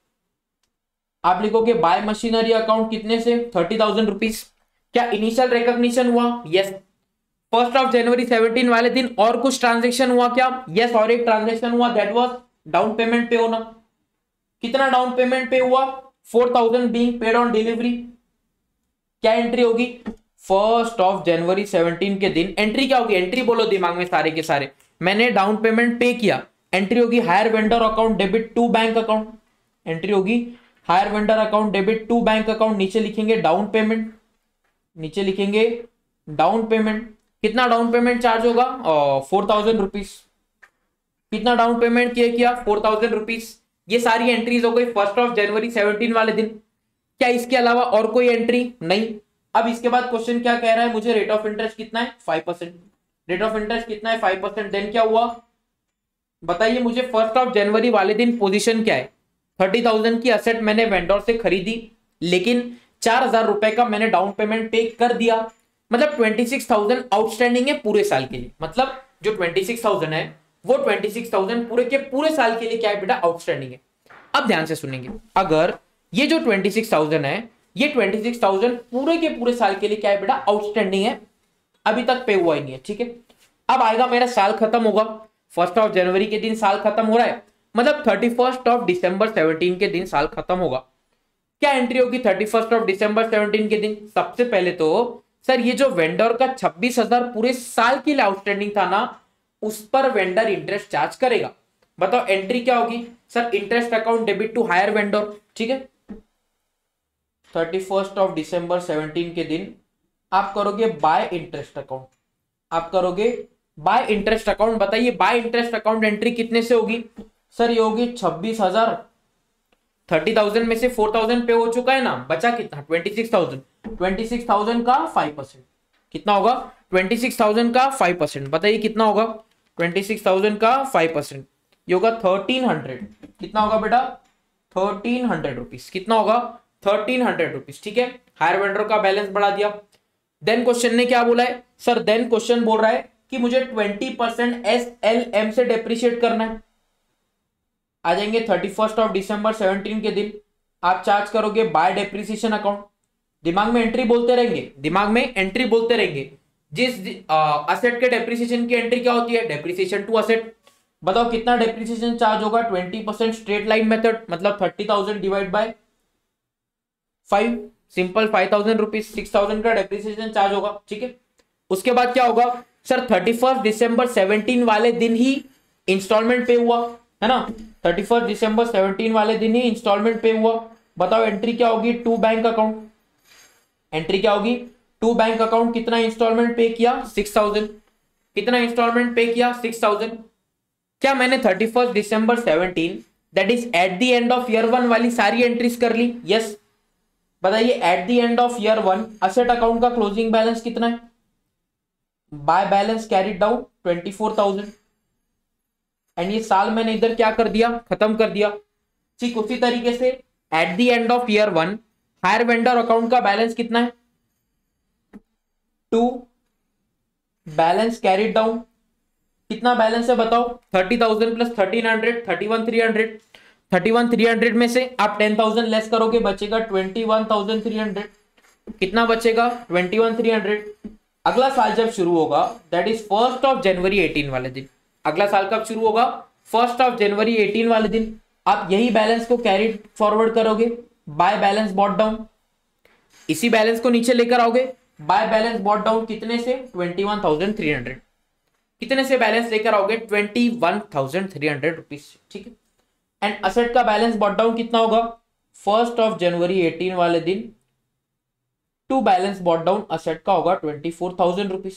आप लिखोगे बाय मशीनरी अकाउंट कितने से, थर्टी थाउजेंड रुपीज। क्या इनिशियल रिकॉग्निशन हुआ, yes. First of January seventeen वाले दिन और कुछ ट्रांजेक्शन हुआ क्या, यस। और एक ट्रांजेक्शन हुआ, दैट वाज डाउन पेमेंट पे होना। कितना डाउन पेमेंट पे हुआ, four thousand being paid on delivery. क्या एंट्री होगी, फर्स्ट ऑफ जनवरी सेवनटीन के दिन एंट्री क्या होगी, एंट्री बोलो दिमाग में सारे के सारे। मैंने डाउन पेमेंट पे किया, एंट्री होगी hire vendor account debit to bank account. Entry होगी hire vendor account debit to bank account. नीचे लिखेंगे डाउन पेमेंट, नीचे लिखेंगे डाउन पेमेंट। कितना डाउन पेमेंट चार्ज होगा, फोर थाउजेंड रुपीज। कितना डाउन पेमेंट किया किया फोर थाउजेंड रुपीज। ये सारी एंट्रीज हो गई फर्स्ट ऑफ जनवरी सेवनटीन वाले दिन। क्या इसके अलावा और कोई एंट्री, नहीं। अब इसके बाद क्वेश्चन क्या कह रहा है मुझे, रेट ऑफ इंटरेस्ट कितना है, five percent. Rate of interest कितना है, फाइव परसेंट। देन क्या हुआ बताइए मुझे, फर्स्ट ऑफ जनवरी वाले दिन पोजीशन क्या है, थर्टी थाउजेंड की असेट मैंने वेंडर से खरीदी, लेकिन चार हजार रुपए का मैंने डाउन पेमेंट पे कर दिया। मतलब ट्वेंटी सिक्स थाउजेंड आउटस्टैंडिंग है पूरे साल के लिए। मतलब जो ट्वेंटी सिक्स थाउजेंड है वो ट्वेंटी सिक्स थाउजेंड पूरे के पूरे साल के लिए क्या है बेटा, आउटस्टैंडिंग है। अब ध्यान से सुनेंगे, अगर ये जो ट्वेंटी सिक्स थाउजेंड है ये ट्वेंटी सिक्स थाउजेंड पूरे के पूरे साल के लिए क्या है बेटा, आउटस्टैंडिंग है, अभी तक पे हुआ ही नहीं है, ठीक है। अब आएगा मेरा साल खत्म होगा, फर्स्ट ऑफ जनवरी के दिन साल खत्म हो रहा है, मतलब thirty first of December seventeen के दिन साल खत्म होगा। क्या एंट्री होगी thirty first of December seventeen के दिन। सबसे पहले तो सर ये जो वेंडर का छब्बीस हजार पूरे साल के लिए आउटस्टैंडिंग था ना, उस पर वेंडर इंटरेस्ट चार्ज करेगा। बताओ एंट्री क्या होगी, sir interest account debit to hire vendor, ठीक है। Thirty first of December seventeen के दिन आप करोगे बाय इंटरेस्ट अकाउंट, आप करोगे बाय इंटरेस्ट अकाउंट। बताइए बाय इंटरेस्ट अकाउंट एंट्री कितने से होगी, सर ये होगी छब्बीस हजार। थर्टी थाउजेंड में से फोर थाउजेंड पे हो चुका है ना, बचा कितना, twenty six thousand. Twenty six thousand का फाइव परसेंट कितना होगा, ट्वेंटी सिक्स थाउजेंड का फाइव परसेंट। बताइए कितना होगा, ट्वेंटी सिक्स थाउजेंड का फाइव परसेंट, ये होगा थर्टीन हंड्रेड। कितना होगा बेटा? Thirteen hundred rupees. कितना होगा? Thirteen hundred rupees. ठीक है, हायर वेंडर का बैलेंस बढ़ा दिया। देन क्वेश्चन ने क्या बोला है सर? देन क्वेश्चन बोल रहा है कि मुझे twenty percent S L M से डेप्रिशिएट करना है। आ जाएंगे thirty first of December seventeen के दिन आप चार्ज करोगे बाय डेप्रिसिएशन अकाउंट। दिमाग में एंट्री बोलते रहेंगे, दिमाग में एंट्री बोलते रहेंगे। जिस असेट के डेप्रिसिएशन की एंट्री क्या होती है? Depreciation to asset. बताओ कितना डेप्रिसिएशन चार्ज होगा? Twenty percent straight line method, मतलब thirty thousand divide by five, simple five thousand rupees, six thousand का डेप्रिसिएशन चार्ज होगा। ठीक है, उसके बाद क्या होगा sir? Thirty first December seventeen वाले दिन ही इंस्टॉलमेंट पे हुआ है ना, थर्टी फर्स्ट दिसंबर सेवनटीन वाले दिन ही इंस्टॉलमेंट पे हुआ। बताओ एंट्री क्या होगी? To bank account. एंट्री क्या होगी? To bank account. कितना इंस्टॉलमेंट पे किया? Six thousand. कितना इंस्टॉलमेंट पे किया? Six thousand. क्या मैंने thirty first December seventeen that is at the end of year one वाली सारी एंट्रीज कर ली? यस। बताइए at the end of year one asset account का क्लोजिंग बैलेंस कितना है? By balance carried down twenty four thousand. And ये साल मैंने इधर क्या कर दिया? खत्म कर दिया। ठीक उसी तरीके से at the end of year one hire vendor account का बैलेंस कितना है? To balance carried down. कितना बैलेंस है बताओ? Thirty thousand plus thirteen hundred, thirty one three hundred. Thirty one three hundred में से आप टेन थाउजेंड लेस करोगे, बचेगा twenty one thousand three hundred. कितना बचेगा? Twenty one three hundred. अगला साल जब शुरू होगा that is first of January eighteen वाले दिन, अगला साल कब शुरू होगा? फर्स्ट ऑफ जनवरी एटीन वाले दिन आप यही बैलेंस को कैरी फॉरवर्ड करोगे बाय बैलेंस बॉट डाउन। इसी बैलेंस को नीचे लेकर आओगे बाय बैलेंस बॉट डाउन कितने से? Twenty one thousand three hundred. कितने से बैलेंस लेकर आओगे? Twenty one thousand three hundred rupees. ठीक है, एंड असेट का बैलेंस बॉट डाउन कितना होगा? फर्स्ट ऑफ जनवरी एटीन वाले दिन to balance brought down asset का होगा ट्वेंटी फोर थाउजेंड रुपीज।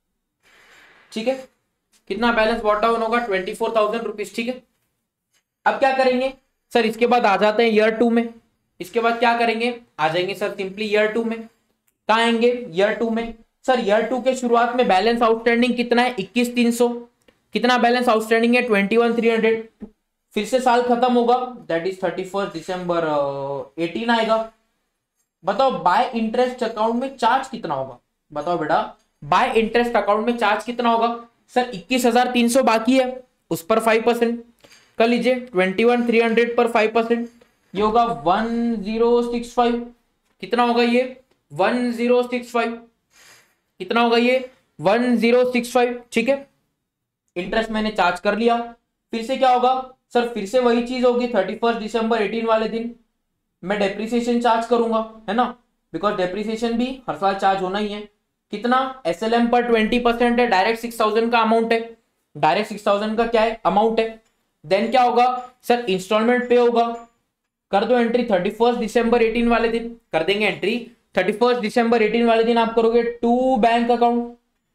ठीक है, कितना बैलेंस बॉट डाउन होगा? Twenty four thousand rupees. ठीक है, अब क्या करेंगे सर? इसके बाद आ जाते हैं ईयर टू में। इसके बाद क्या करेंगे? आ जाएंगे सर सिंपली ईयर टू में। कहाँ आएंगे? ईयर टू में। सर ईयर टू के शुरुआत में बैलेंस आउटस्टैंडिंग कितना है? इक्कीस तीन सौ। कितना बैलेंस आउटस्टैंडिंग है? Twenty one three hundred. फिर से साल खत्म होगा that is thirty first December eighteen आएगा। बताओ बाय इंटरेस्ट अकाउंट में चार्ज कितना होगा? बताओ बेटा बाय इंटरेस्ट अकाउंट में चार्ज कितना होगा? सर इक्कीस हजार तीन सौ बाकी है, उस पर फाइव परसेंट कर लीजिए। ट्वेंटी वन थ्री हंड्रेड पर फाइव परसेंट, ये होगा वन जीरो सिक्स फाइव। कितना होगा ये? One zero six five. कितना होगा ये? One zero six five. ठीक है, इंटरेस्ट मैंने चार्ज कर लिया। फिर से क्या होगा सर? फिर से वही चीज होगी। थर्टी फर्स्ट दिसंबर एटीन वाले दिन मैं डेप्रिसिएशन चार्ज करूंगा, है ना, बिकॉज डेप्रिसिएशन भी हर साल चार्ज होना ही है। कितना? एसएलएम पर ट्वेंटी परसेंट है, डायरेक्ट सिक्स थाउजेंड का अमाउंट है, डायरेक्ट सिक्स थाउजेंड का क्या है? अमाउंट है। देन क्या होगा सर? इंस्टॉलमेंट पे होगा। कर दो entry thirty first December eighteen वाले दिन, कर देंगे entry thirty first December eighteen वाले दिन। आप करोगे टू बैंक अकाउंट,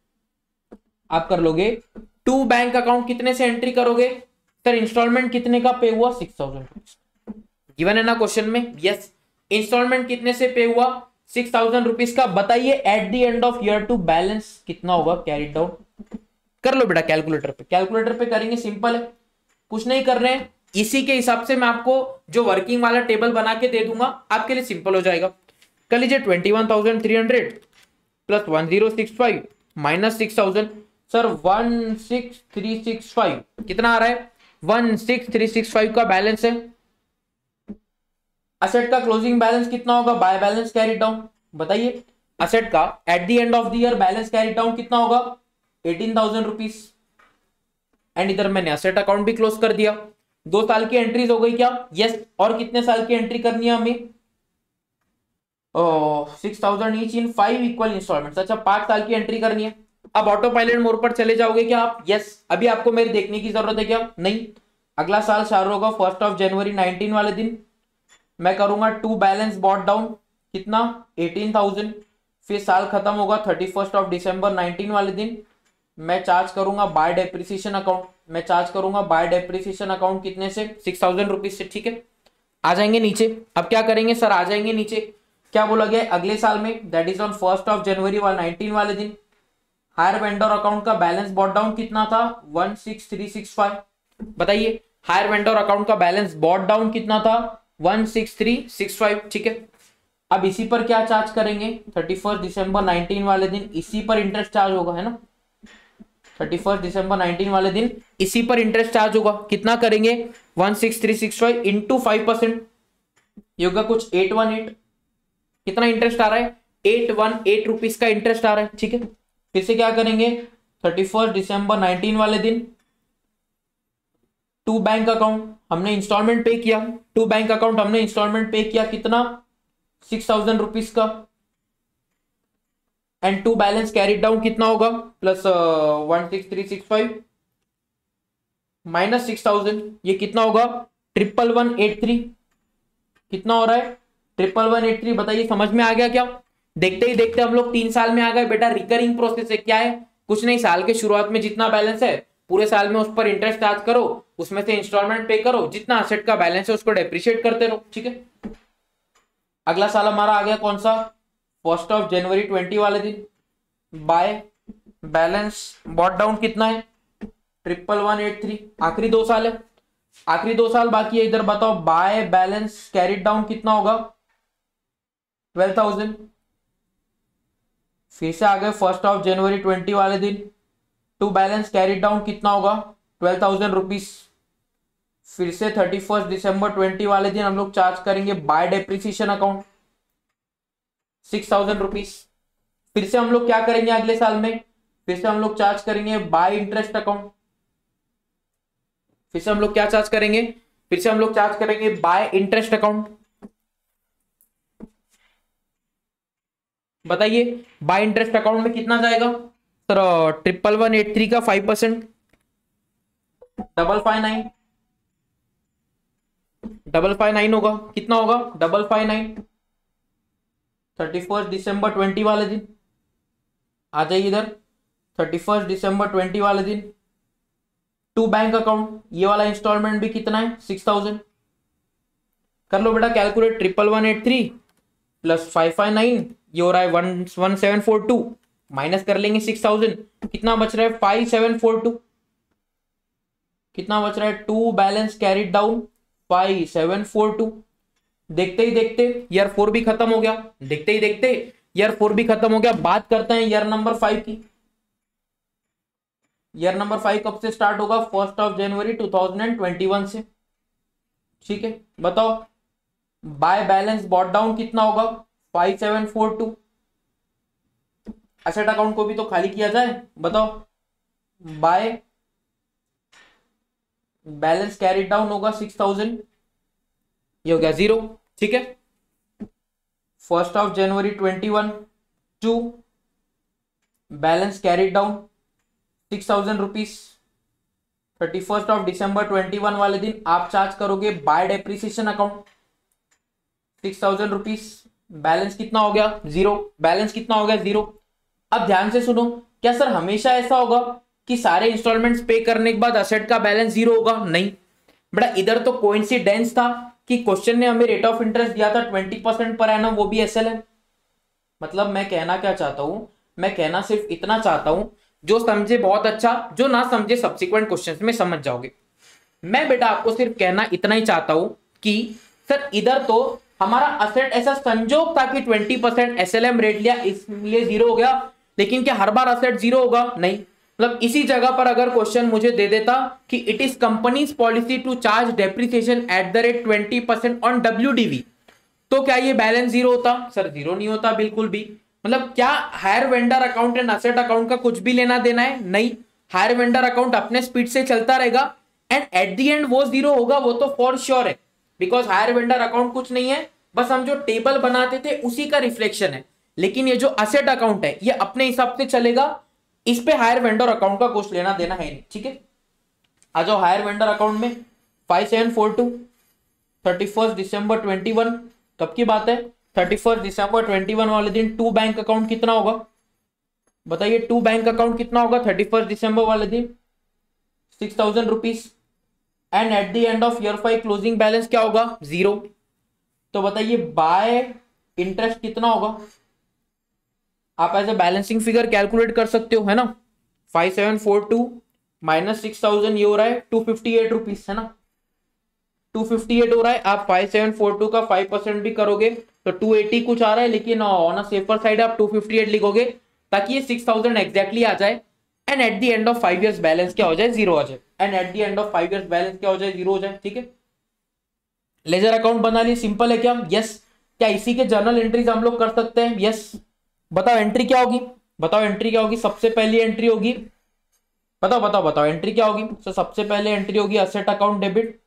आप कर लोगे टू बैंक अकाउंट। कितने से एंट्री करोगे सर? इंस्टॉलमेंट कितने का पे हुआ? Six thousand. गिवन है ना क्वेश्चन में? यस। इंस्टॉलमेंट कितने से पे हुआ? सिक्स थाउजेंड रुपीज का। बताइए at the end of year two balance कितना होगा? कैरी डाउन कर लो बेटा कैलकुलेटर पे, कैलकुलेटर पे करेंगे, सिंपल है, कुछ नहीं कर रहे हैं। इसी के हिसाब से मैं आपको जो वर्किंग वाला टेबल बना के दे दूंगा, आपके लिए सिंपल हो जाएगा। कर लीजिए twenty one thousand three hundred plus one zero six five minus six thousand. Sir one six three six five कितना आ रहा है? One six three six five का बैलेंस है। असेट का क्लोजिंग बैलेंस कितना होगा? By balance carry down. बताइए असेट का at the end of the year balance carry down कितना होगा? Eighteen thousand rupees. एंड इधर मैंने असेट अकाउंट भी क्लोज कर दिया। दो साल की एंट्रीज हो गई क्या? यस। और कितने साल की एंट्री करनी है हमें? Six thousand each in five equal instalment. अच्छा पांच साल की एंट्री करनी है। अब ऑटो पायलट मोड पर चले जाओगे क्या आप? यस। अभी आपको मेरे देखने की जरूरत है क्या? नहीं। अगला साल चालू होगा फर्स्ट ऑफ जनवरी नाइनटीन वाले दिन। मैं करूंगा टू बैलेंस बॉट डाउन कितना? Eighteen thousand. फिर साल खत्म होगा thirty first of December nineteen वाले दिन। मैं चार्ज करूंगा बाय डेप्रिसिएशन अकाउंट। मैं चार्ज करूंगा बाय डेप्रिसिएशन अकाउंट कितने से? सिक्स थाउजेंड रुपीज से। ठीक है, आ जाएंगे नीचे। अब क्या करेंगे सर? आ जाएंगे नीचे। क्या बोला गया? अगले साल में that is on first of January वाले नाइनटीन वाले दिन हायर वेंडर अकाउंट का बैलेंस बॉट डाउन कितना था, one six three six five. बताइए हायर वेंडर अकाउंट का बैलेंस बॉट डाउन कितना था, one six three six five. ठीक है, अब इसी पर क्या चार्ज करेंगे, थर्टी फर्स्ट दिसंबर नाइनटीन वाले दिन इसी पर इंटरेस्ट चार्ज होगा, है ना। थर्टी फर्स्ट दिसंबर नाइनटीन वाले दिन इसी पर इंटरेस्ट चार्ज होगा। कितना करेंगे, one six three six five into five percent, ये होगा कुछ एट वन एट। कितना इंटरेस्ट आ रहा है, एट वन एट रुपीज का इंटरेस्ट आ रहा है। ठीक है, फिर से क्या करेंगे, थर्टी फर्स्ट दिसंबर नाइनटीन वाले दिन टू बैंक अकाउंट हमने इंस्टॉलमेंट पे किया, टू बैंक अकाउंट हमने इंस्टॉलमेंट पे किया कितना, सिक्स थाउजेंड रुपीज का, and to balance carried down कितना होगा, plus one six three six five minus six thousand, ये कितना होगा, ट्रिपल वन एट थ्री। कितना हो रहा है, ट्रिपल वन एट थ्री। बताइए समझ में आ गया क्या, देखते ही देखते हम लोग तीन साल में आ गए बेटा। रिकरिंग प्रोसेस है, क्या है, कुछ नहीं, साल के शुरुआत में जितना बैलेंस है पूरे साल में उस पर इंटरेस्ट चार्ज करो, उसमें से इंस्टॉलमेंट पे करो, जितना असेट का बैलेंस है उसको डेप्रिशिएट करते रहो। ठीक है, अगला साल हमारा आ गया कौन सा, फर्स्ट ऑफ जनवरी ट्वेंटी वाले दिन, बाय बैलेंस बॉट डाउन कितना है, ट्रिपल वन एट थ्री। आखिरी दो साल है, आखिरी दो साल बाकी है। इधर बताओ बाय बैलेंस कैरिड डाउन कितना होगा, ट्वेल्व थाउजेंड। फिर से आ गए फर्स्ट ऑफ जनवरी ट्वेंटी वाले दिन, टू बैलेंस कैरिड डाउन कितना होगा, ट्वेल्व थाउजेंड रुपीज। फिर से थर्टी फर्स्ट दिसंबर ट्वेंटी वाले दिन हम लोग चार्ज करेंगे by depreciation account, six thousand rupees. फिर से हम लोग क्या करेंगे अगले साल में, फिर से हम लोग चार्ज करेंगे बाय इंटरेस्ट अकाउंट। फिर से हम लोग क्या चार्ज करेंगे, फिर से हम लोग चार्ज करेंगे बाय इंटरेस्ट अकाउंट। बताइए बाय इंटरेस्ट अकाउंट में कितना जाएगा sir, triple one eight three का five percent, double five nine, double five nine होगा। कितना होगा, double five nine. Thirty first December twenty वाले दिन आ जाइए इधर, थर्टी फर्स्ट दिसंबर ट्वेंटी वाले दिन टू बैंक अकाउंट, ये वाला इंस्टॉलमेंट भी कितना है, सिक्स थाउजेंड। कर लो बेटा calculate, triple one eight three plus five five nine, ये हो रहा है one one seven four two, minus कर लेंगे सिक्स थाउजेंड, कितना बच रहा है, फाइव सेवन फोर टू। कितना बच रहा है, to balance carried down five seven four two. देखते ही देखते ईयर फोर भी खत्म हो गया, देखते ही देखते ईयर फोर भी खत्म हो गया। बात करते हैं ईयर नंबर फाइव की। ईयर नंबर फाइव कब से स्टार्ट होगा, first of January two thousand twenty one से। ठीक है, बताओ बाय बैलेंस बॉट डाउन कितना होगा, five seven four two. Asset account को भी तो खाली किया जाए, बताओ बाय बैलेंस कैरिड डाउन होगा सिक्स थाउजेंड, ये हो गया जीरो। ठीक है, first of January twenty one to balance carried down six thousand rupees. Thirty first of December twenty one वाले दिन आप चार्ज करोगे by depreciation account six thousand rupees. Balance कितना हो गया, जीरो। बैलेंस कितना हो गया, जीरो। अब ध्यान से सुनो, क्या सर हमेशा ऐसा होगा कि सारे इंस्टॉलमेंट्स पे करने के बाद असेट का बैलेंस जीरो होगा, नहीं बेटा। इधर तो कोइंसिडेंस था कि क्वेश्चन ने हमें रेट ऑफ इंटरेस्ट दिया था ट्वेंटी परसेंट पर एनम, वो भी एसएलएम। मतलब मैं कहना क्या चाहता हूं, मैं कहना सिर्फ इतना चाहता हूं, जो समझे बहुत अच्छा, जो ना समझे सब्सिक्वेंट क्वेश्चंस में समझ जाओगे। मैं बेटा आपको सिर्फ कहना इतना ही चाहता हूं कि सर इधर तो हमारा असेट ऐसा संजोग था कि ट्वेंटी परसेंट एसएलएम रेट लिया इसलिए जीरो हो गया, लेकिन क्या हर बार असेट जीरो होगा, नहीं। मतलब इसी जगह पर अगर क्वेश्चन मुझे दे देता कि it is company's policy to charge depreciation at the rate twenty percent on WDV, तो क्या ये बैलेंस जीरो होता, सर जीरो नहीं होता बिल्कुल भी। मतलब क्या hire vendor account and asset account का कुछ भी लेना देना है, नहीं। हायर वेंडर अकाउंट अपने स्पीड से चलता रहेगा एंड एट द एंड वो जीरो होगा, वो तो फॉर श्योर है, बिकॉज हायर वेंडर अकाउंट कुछ नहीं है, बस हम जो टेबल बनाते थे उसी का रिफ्लेक्शन है। लेकिन ये जो असेट अकाउंट है ये अपने हिसाब से चलेगा, इस पे हायर वेंडर अकाउंट का कुछ लेना देना है नहीं। ठीक है, आ जाओ हायर वेंडर अकाउंट में, five seven four two, thirty first December twenty one, कब की बात है, thirty first December twenty one वाले दिन टू बैंक अकाउंट कितना होगा, बताइए टू बैंक अकाउंट कितना होगा थर्टी फर्स्ट दिसंबर वाले दिन, six thousand rupees. And at the end of year five closing balance क्या होगा, जीरो। तो बताइए बाय इंटरेस्ट कितना होगा, आप as a balancing figure calculate कर सकते हो, है ना। Five seven four two minus six thousand ये हो रहा है टू फिफ्टी एट रुपीज, है ना, टू फिफ्टी एट हो रहा है। आप फाइव सेवन फोर टू का फाइव परसेंट भी करोगे तो टू एटी कुछ आ रहा है, लेकिन ऑन अ सेफर साइड आप टू फिफ्टी एट लिखोगे ताकि ये सिक्स थाउजेंड एग्जैक्टली आ जाए and at the end of five years balance क्या हो जाए, जीरो आ जाए। And at the end of five years balance क्या हो जाए, जीरो हो जाए। ठीक है, लेजर अकाउंट बना लिए, सिंपल है क्या? यस। क्या इसी के जर्नल एंट्रीज हम लोग कर सकते हैं? यस। बताओ एंट्री क्या होगी, बताओ एंट्री क्या होगी। सबसे पहली एंट्री होगी, बताओ बताओ बताओ एंट्री क्या होगी। तो सबसे पहले एंट्री होगी asset account debit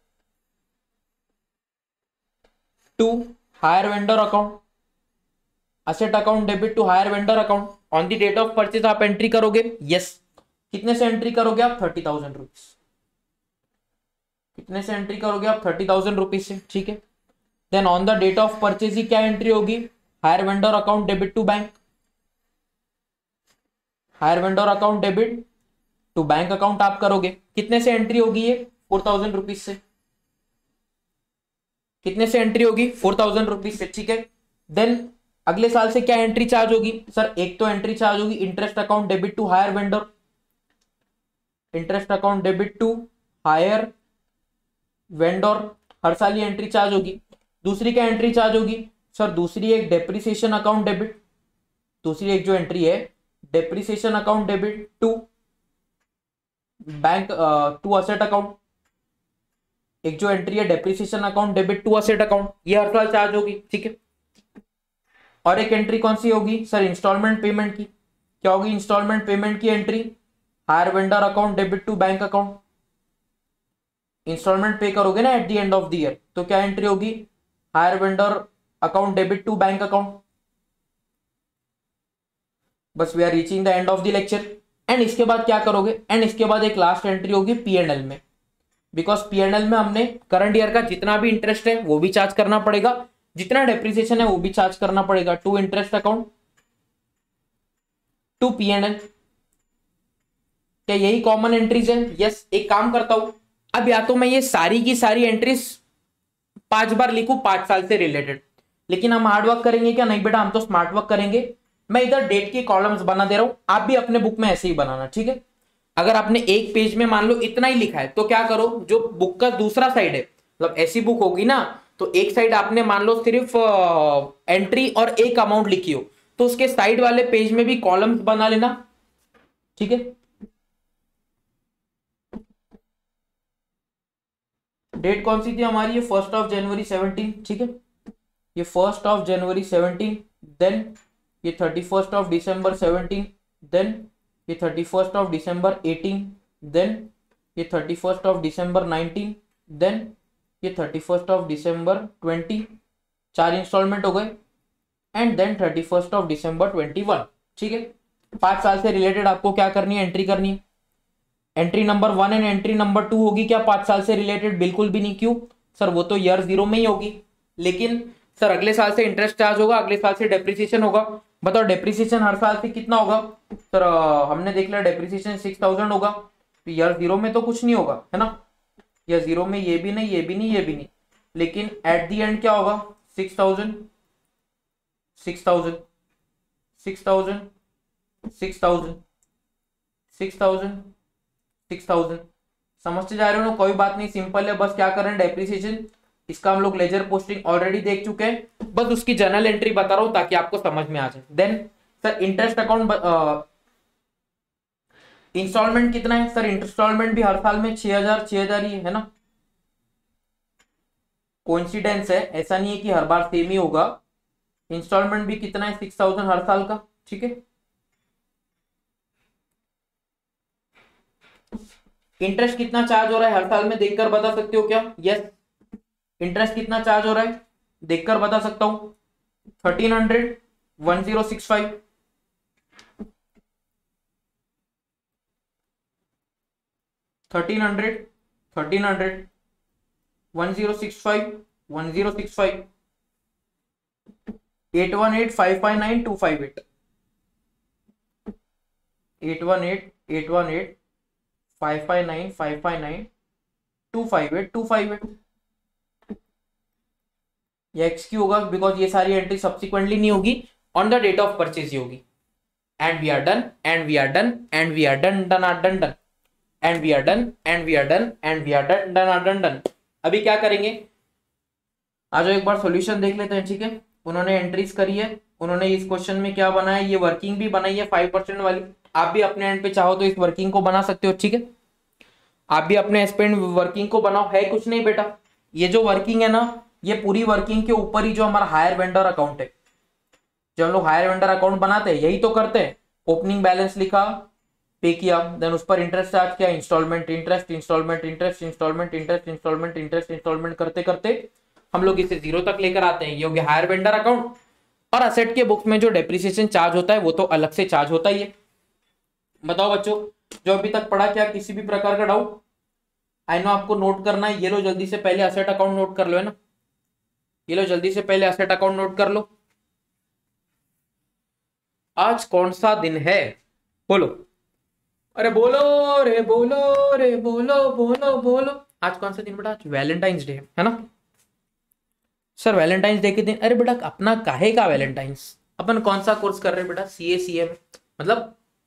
to hire vendor account, asset account debit to hire vendor account. On the date of purchase आप एंट्री करोगे। यस। कितने से एंट्री करोगे आप? Thirty thousand rupees. कितने से एंट्री करोगे आप? थर्टी थाउजेंड रुपीज से। ठीक है, then on the date of purchase ही क्या एंट्री होगी? Hire vendor account debit to bank, hire vendor account debit to bank account आप करोगे। कितने से एंट्री होगी ये? फोर थाउजेंड रुपीज से। कितने से एंट्री होगी? फोर थाउजेंड रुपीज से। ठीक है, देन अगले साल से क्या एंट्री चार्ज होगी? सर एक तो एंट्री चार्ज होगी interest account debit to hire vendor, interest account debit to hire vendor, हर साल ये एंट्री चार्ज होगी। दूसरी क्या एंट्री चार्ज होगी? सर दूसरी एक डेप्रिसिएशन अकाउंट डेबिट, दूसरी एक जो एंट्री है depreciation account debit to bank to asset account. एक जो एंट्री है depreciation account debit to asset account, ये हर साल चार्ज होगी। ठीक है, और एक एंट्री कौन सी होगी? सर इंस्टॉलमेंट पेमेंट की। क्या होगी इंस्टॉलमेंट पेमेंट की entry? Hire vendor account debit to bank account. Instalment pay करोगे ना at the end of the year, तो क्या एंट्री होगी? Hire vendor account debit to bank account. बस we are reaching the end of the lecture. And इसके बाद क्या करोगे? एंड इसके बाद एक लास्ट एंट्री होगी पी एंड एल में, बिकॉज पी एंड एल में हमने करंट ईयर का जितना भी इंटरेस्ट है वो भी चार्ज करना पड़ेगा, जितना डेप्रिसिएशन है वो भी चार्ज करना पड़ेगा। To interest account to P and L. क्या यही कॉमन एंट्रीज है? यस। एक काम करता हूं, अब या तो मैं ये सारी की सारी एंट्रीज पांच बार लिखूं पांच साल से रिलेटेड, लेकिन हम हार्ड वर्क करेंगे क्या? नहीं बेटा, हम तो स्मार्ट वर्क करेंगे। मैं इधर डेट की कॉलम्स बना दे रहा हूं, आप भी अपने बुक में ऐसे ही बनाना। ठीक है, अगर आपने एक पेज में मान लो इतना ही लिखा है तो क्या करो, जो बुक का दूसरा साइड है, मतलब ऐसी बुक होगी ना, तो एक साइड आपने मान लो सिर्फ एंट्री और एक अमाउंट लिखी हो, तो उसके साइड वाले पेज में भी कॉलम्स बना लेना। ठीक है, डेट कौन सी थी हमारी? ये फर्स्ट ऑफ जनवरी सेवनटीन। ठीक है, ये first of January seventeen, then ये thirty first of December seventeen, then ये thirty first of December eighteen, then ये thirty first of December nineteen, then ये thirty first of December twenty. चार instalment हो गए, and then thirty first of December twenty one. ठीक है, पांच साल से रिलेटेड आपको क्या करनी है? एंट्री करनी है। Entry number one and entry number two होगी क्या पांच साल से रिलेटेड? बिल्कुल भी नहीं। क्यों सर? वो तो ईयर जीरो में ही होगी, लेकिन सर अगले साल से इंटरेस्ट चार्ज होगा, अगले साल से डेप्रिसिएशन होगा। बताओ डेप्रिसिएशन हर साल से कितना होगा? सर हमने देख लिया डेप्रिसिएशन सिक्स थाउजेंड होगा, तो ईयर जीरो में तो कुछ नहीं होगा, है ना। ईयर जीरो में ये भी नहीं, ये भी नहीं, ये भी नहीं, लेकिन एट दी एंड क्या होगा? Six thousand, six thousand, six thousand, six thousand, six thousand, six thousand. समझते जा रहे हो ना? कोई बात नहीं, सिंपल है। बस क्या कर रहे हैं? डेप्रिसिएशन, इसका हम लोग लेजर पोस्टिंग ऑलरेडी देख चुके हैं, बस उसकी जर्नल एंट्री बता रहा हूं ताकि आपको समझ में आ जाए। Then sir interest account, instalment कितना है? सर इंस्टॉलमेंट भी हर साल में छह हजार छह हजार ही है ना। कोइंसिडेंस है, ऐसा नहीं है कि हर बार सेम ही होगा। इंस्टॉलमेंट भी कितना है? सिक्स थाउजेंड हर साल का। ठीक है, इंटरेस्ट कितना चार्ज हो रहा है हर साल में देखकर बता सकते हो क्या? यस। इंटरेस्ट कितना चार्ज हो रहा है देखकर बता सकता हूं। Thirteen hundred, one zero six five, thirteen hundred, thirteen hundred, one zero six five, one zero six five, eight one eight five five nine two five eight, eight one eight eight one eight five five nine five five nine two five eight two five eight. ये X Q होगा, because ये सारी entry subsequently नहीं होगी, on the date of purchase ही होगी। and we are done, and we are done, and we are done, done, are done, done, and we are done, and we are done, and we are done, done, are done, done. अभी क्या करेंगे, आ जाओ एक बार solution देख लेते हैं, ठीक है। उन्होंने एंट्रीज करी है, उन्होंने इस क्वेश्चन में क्या बनाया, ये वर्किंग भी बनाई है फाइव परसेंट वाली। आप भी अपने एंड पे चाहो तो इस वर्किंग को बना सकते हो, ठीक है। आप भी अपने एस्पेंड वर्किंग को बनाओ, है कुछ नहीं बेटा। ये जो वर्किंग है ना, ये पूरी वर्किंग के ऊपर ही जो हमारा हायर वेंडर अकाउंट है, जो हम लोग हायर वेंडर अकाउंट बनाते हैं, यही तो करते हैं। ओपनिंग बैलेंस लिखा, पे किया, देन उस पर इंटरेस्ट चार्ज किया, instalment interest instalment interest instalment interest instalment interest instalment करते करते हम लोग इसे जीरो तक लेकर आते हैं। ये हो गया हायर वेंडर अकाउंट। और असेट के बुक्स में जो डेप्रिसिएशन चार्ज होता है वो तो अलग से चार्ज होता ही है। बताओ बच्चों, जो अभी तक पढ़ा, क्या किसी भी प्रकार का डाउट? आई नो आपको नोट करना है, ये लो जल्दी से पहले असेट अकाउंट नोट कर लो, है ना। ये लो जल्दी से पहले असेट अकाउंट नोट कर लो। आज कौन सा दिन है, बोलो, अरे बोलो रे बोलो रे बोलो बोलो बोलो। आज कौन सा दिन बेटा? आज वैलेंटाइंस डे है ना सर। वैलेंटाइंस डे के दिन, अरे बेटा अपना काहे का वैलेंटाइंस? अपन कौन सा कोर्स कर रहे हैं बेटा? C A C M. मतलब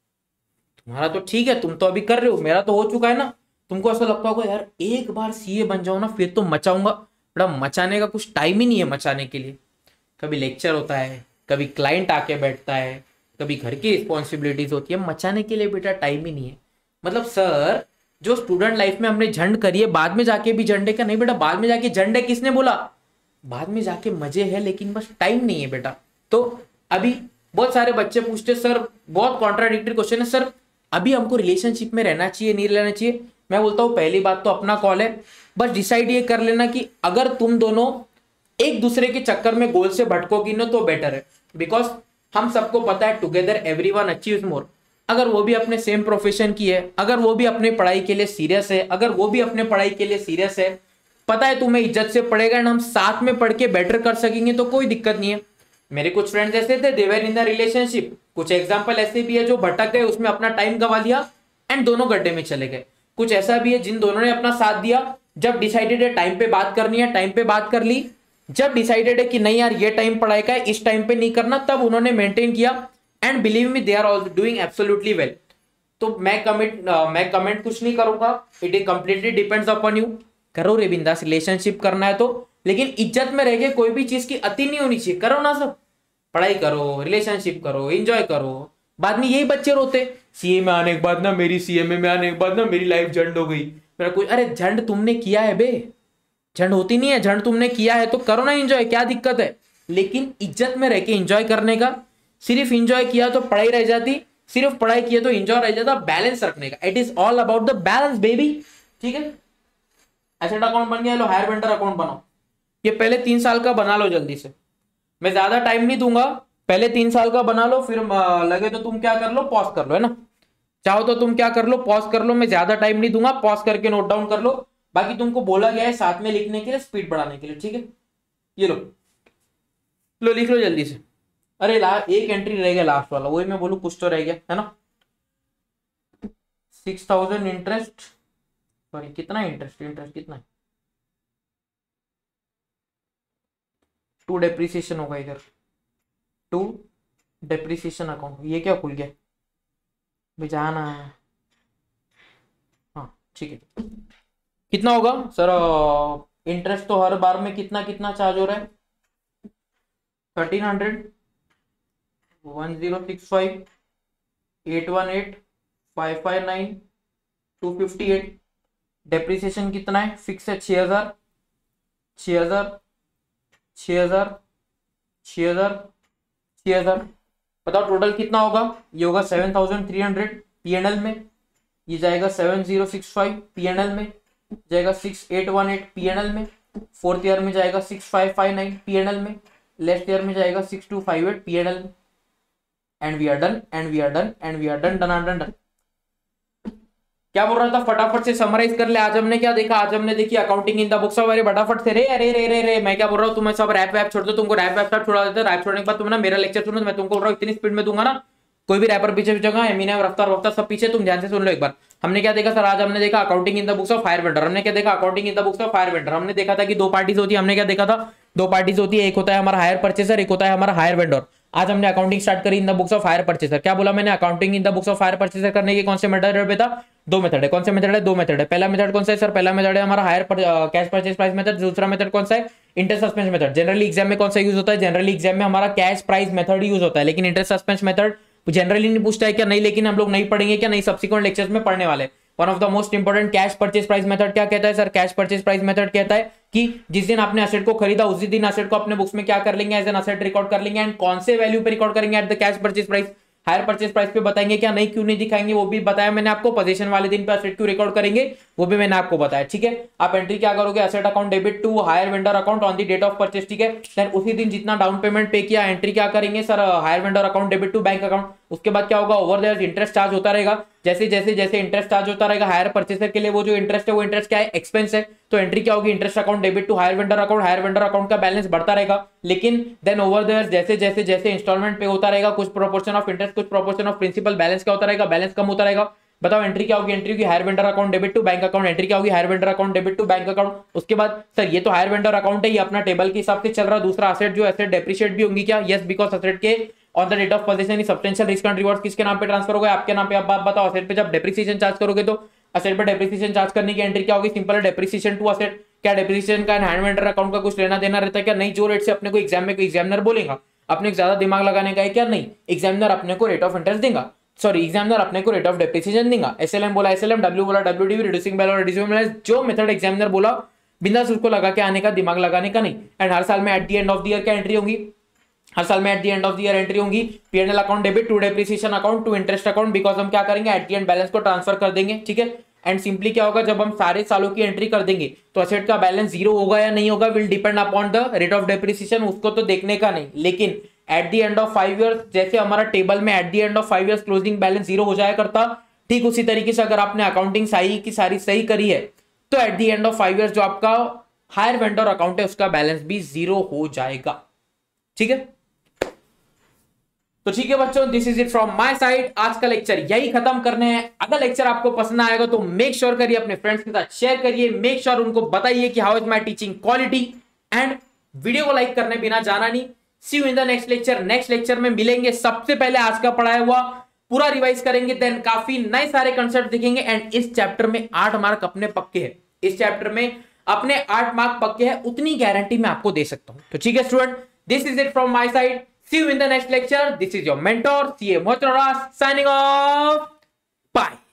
तुम्हारा तो ठीक है, तुम तो अभी कर रहे हो, मेरा तो हो चुका है ना। तुमको ऐसा लगता होगा यार एक बार सीए बन जाओ ना फिर तो मचाऊंगा। बेटा मचाने का कुछ टाइम ही नहीं है मचाने के लिए। कभी लेक्चर होता है, कभी क्लाइंट आके बैठता है, कभी घर की रिस्पॉन्सिबिलिटीज होती है, मचाने के लिए बेटा टाइम ही नहीं है। मतलब सर जो स्टूडेंट लाइफ में हमने झंड करी है, बाद में जाके भी झंडे का नहीं बेटा। बाद में जाके झंड है किसने बोला? बाद में जाके मजे है, लेकिन बस टाइम नहीं है बेटा। तो अभी बहुत सारे बच्चे पूछते सर, बहुत कॉन्ट्राडिक्टरी क्वेश्चन है सर, अभी हमको रिलेशनशिप में रहना चाहिए नहीं रहना चाहिए? मैं बोलता हूँ पहली बात तो अपना कॉल है, बस डिसाइड ये कर लेना कि अगर तुम दोनों एक दूसरे के चक्कर में गोल से भटकोगी ना तो बेटर है। बिकॉज हम सबको पता है टुगेदर एवरीवन अचीव्स मोर। अगर वो भी अपने सेम प्रोफेशन की है, अगर वो भी अपने पढ़ाई के लिए सीरियस है, अगर वो भी अपने पढ़ाई के लिए सीरियस है, पता है तुम्हें इज्जत से पढ़ेगा एंड हम साथ में पढ़ के बेटर कर सकेंगे तो कोई दिक्कत नहीं है। मेरे कुछ फ्रेंड्स ऐसे थे, they were in the relationship. कुछ एग्जांपल ऐसे भी है जो भटक गए, उसमें अपना टाइम गवा लिया एंड दोनों गड्ढे में चले गए। कुछ ऐसा भी है जिन दोनों ने अपना साथ दिया, जब डिसाइडेड है टाइम पे बात करनी है टाइम पे बात कर ली, जब डिसाइडेड है कि नहीं यार ये टाइम पढ़ाई का है, इस टाइम पे नहीं करना, तब उन्होंने मेंटेन किया and believe me they are also doing absolutely well. तो मैं कमिट मैं कमेंट कुछ नहीं करूंगा, it is completely depends upon you. करो रे बिंदास, रिलेशनशिप करना है तो, लेकिन इज्जत में रह के कोई भी चीज की अति नहीं होनी चाहिए। करो ना सब, पढ़ाई करो, रिलेशनशिप करो, एंजॉय करो। बाद में यही बच्चे रोते, सीए में आने के बाद ना मेरी सीएमए में आने के बाद ना मेरी लाइफ झंड हो गई। मेरा कोई, अरे झंड तुमने किया है बे, झंड होती नहीं है, झंड तुमने किया है तो करो ना एंजॉय, क्या दिक्कत है? लेकिन इज्जत में रह के एंजॉय करने का। सिर्फ एंजॉय किया तो पढ़ाई रह जाती, सिर्फ पढ़ाई किया तो एंजॉय रह जाता। बैलेंस रखने का, it is all about the balance baby, ठीक है। एसेट अकाउंट बन गया, लो हायर वेंडर अकाउंट बनाओ। ये पहले तीन साल का बना लो जल्दी से, मैं ज्यादा टाइम नहीं दूंगा, पहले तीन साल का बना लो, फिर लगे तो तुम क्या कर लो, पॉज कर लो, है ना। चाहो तो तुम क्या कर लो, पॉज कर लो, मैं ज्यादा टाइम नहीं दूंगा, पॉज करके नोट डाउन कर लो। बाकी तुमको बोला गया है साथ में लिखने के लिए, स्पीड बढ़ाने के लिए, ठीक है। ये लो लो लिख लो जल्दी से। अरे ला एक एंट्री रह गया लास्ट वाला, वही मैं बोलूं कुछ तो रह गया, है ना। सिक्स थाउजेंड इंटरेस्ट, सॉरी कितना इंटरेस्ट, इंटरेस्ट कितना है? टू डेप्रिसिएशन होगा इधर, टू डेप्रिसिएशन अकाउंट। ये क्या खुल गया बेचाना? हाँ ठीक है। कितना होगा सर इंटरेस्ट? तो हर बार में कितना कितना चार्ज हो रहा है? Thirteen hundred, one zero six five, eight one eight, five five nine, two fifty eight. Depreciation कितना है? फिक्स है छह हजार, छह हजार, छह हजार, छह हजार, छह हजार। बताओ टोटल कितना होगा? ये होगा seven thousand three hundred PNL में, ये जाएगा seven zero six five PNL में, जाएगा six eight one eight PNL में, फोर्थ ईयर में जाएगा six five five nine PNL में, लास्ट ईयर में जाएगा six two five eight PNL में। And we are done, and we are done, and we are done, done done done. क्या बोल रहा था? फटाफट से समराइज कर ले। आज हमने क्या देखा? आज हमने देखी accounting in the books of, अरे फटाफट से रे अरे रे रे रे मैं क्या बोल रहा हूँ, तुम्हें सब रैप वैप छोड़ दो, तुमको रैप वैप सब छोड़ा देते हैं। रैप छोड़ने के बाद तुम ना मेरा लेक्चर सुनो, मैं तुमको बोल रहा हूँ इतनी स्पीड में दूंगा ना, कोई भी रैपर पीछे जगह एमीने रफ्तार वफ्तार सब पीछे, तुम ध्यान से सुन लो एक बार। हमने क्या देखा सर? आज हमने देखा accounting in the books of fire vendor. हमने क्या देखा? Accounting in the books of fire vendor. हमने देखा था कि दो पार्टीज होती है। हमने क्या देखा था? दो पार्टीज होती है, एक होता है हमारा हायर परचेसर, एक होता है हमारा हायर वेंडर। आज हमने अकाउंटिंग स्टार्ट करी in the books of hire purchaser. क्या बोला मैंने? Accounting in the books of hire purchaser करने के कौन से मेथड है बेटा? दो मेथड है। कौन से मेथड है? दो मेथड है। पहला मेथड कौन सा है सर? पहला मेथड है हमारा hire cash purchase price method. दूसरा मेथड कौन सा है? Interest suspense method. Generally exam में कौन सा यूज होता है? जनरली एग्जाम में हमारा कैश प्राइस मेथड यूज होता है, लेकिन इंटरेस्ट सस्पेंस मेथड जनरली नहीं पूछता है क्या? नहीं, लेकिन हम लोग नहीं पढ़ेंगे क्या? नहीं, सब्सिक्वेंट लेक्चर्स में पढ़ने वाले। One of the most important cash purchase price method क्या कहता है sir? Cash purchase price method कहता है कि जिस दिन आपने असेट को खरीदा उसी दिन असेट को अपने बुक्स में क्या कर लेंगे? एज एन असेट रिकॉर्ड कर लेंगे। एंड कौन से वैल्यू पे रिकॉर्ड करेंगे? At the cash purchase price. Hire purchase price पे बताएंगे क्या? नहीं, क्यों नहीं दिखाएंगे? वो भी बताया मैंने आपको। पोजीशन वाले दिन पे असेट क्यों रिकॉर्ड करेंगे वो भी मैंने आपको बताया। ठीक है, आप एंट्री क्या करोगे? Asset account debit to hire vendor account on the date of purchase. ठीक है, देन उसी दिन जितना डाउन पेमेंट पे किया एंट्री क्या करेंगे sir? Hire vendor account debit to bank account. उसके बाद क्या होगा? ओवर देयर इंटरेस्ट चार्ज होता रहेगा। जैसे जैसे जैसे इंटरेस्ट चार्ज होता रहेगा हायर परचेसर के लिए, वो जो इंटरेस्ट है वो इंटरेस्ट क्या है? एक्सपेंस है। तो एंट्री क्या होगी? Interest account debit to hire vendor account. Hire vendor account का बैलेंस बढ़ता रहेगा, लेकिन देन ओवर देयर जैसे जैसे जैसे इंस्टॉलमेंट पे होता रहेगा, कुछ प्रोपोर्शन ऑफ इंटरेस्ट कुछ प्रोपोर्शन ऑफ प्रिंसिपल, बैलेंस क्या होता रहेगा? बैलेंस कम होता रहेगा। बताओ एंट्री क्या होगी? एंट्री होगी hire vendor account debit to bank account. Entry क्या होगी? Hire vendor account debit to bank account. उसके बाद सर ये तो हायर वेंडर अकाउंट है, ये अपना टेबल के हिसाब से चल रहा है। दूसरा असेट जो एसेट डेप्रिशिएट भी होंगी क्या? यस, बिकॉज असेट के on the date of position substantial risk and reward किसके नाम पे ट्रांसफर होगा? आपके नाम पे। अब आप बताओ असेट पे जब डेप्रिसिएशन चार्ज करोगे तो असेट पे डेप्रिसिएशन चार्ज करने की एंट्री क्या होगी? सिंपल है, डेप्रिसिएशन टू असेट। क्या डेप्रिसिएशन का हैंड वेंडर अकाउंट का कुछ लेना देना रहता है क्या? नहीं। जो रेट से अपने को एग्जाम में एग्जामिनर बोलेगा अपने को ज्यादा दिमाग लगाने का है क्या? नहीं, एग्जामिनर अपने को रेट ऑफ इंटरेस्ट देगा, सॉरी एग्जामिनर अपने को रेट ऑफ डेप्रिसिएशन देगा। एसएलएम बोला एसएलएम, डब्ल्यू बोला WDV, reducing balance reducing balance, जो मेथड एग्जामिनर बोला बिंदास उसको लगा के आने का, दिमाग लगाने का नहीं। एंड हर साल में at the end of the year क्या एंट्री होंगी? हर साल में at the end of the year entry होंगी PNL account debit to depreciation account to interest account, because हम क्या करेंगे? एट द एंड बैलेंस को ट्रांसफर कर देंगे। ठीक है, एंड सिंपली क्या होगा? जब हम सारे सालों की एंट्री कर देंगे तो असेट का बैलेंस जीरो होगा या नहीं होगा will depend upon the rate of depreciation. उसको तो देखने का नहीं, लेकिन at the end of five years जैसे हमारा टेबल में at the end of five years closing balance zero हो जाया करता, ठीक उसी तरीके से अगर आपने अकाउंटिंग सारी की सारी सही करी है तो at the end of five years जो आपका हायर वेंडर अकाउंट है उसका बैलेंस भी जीरो हो जाएगा। ठीक है, तो ठीक है बच्चों, this is it from my side. आज का लेक्चर यही खत्म करने हैं। अगर लेक्चर आपको पसंद आएगा तो मेक श्योर करिए अपने फ्रेंड्स के साथ शेयर करिए। मेक श्योर उनको बताइए कि how is my teaching quality, and video को लाइक करने बिना जाना नहीं। See you in the next lecture. Next lecture में मिलेंगे, सबसे पहले आज का पढ़ाया हुआ पूरा रिवाइज करेंगे, देन काफी नए सारे कंसेप्ट दिखेंगे। एंड इस चैप्टर में आठ मार्क अपने पक्के हैं, इस चैप्टर में अपने आठ मार्क पक्के हैं, उतनी गारंटी मैं आपको दे सकता हूं। तो ठीक है student, this is it from my side. See you in the next lecture. This is your mentor, C A Mohit Roras, signing off. Bye.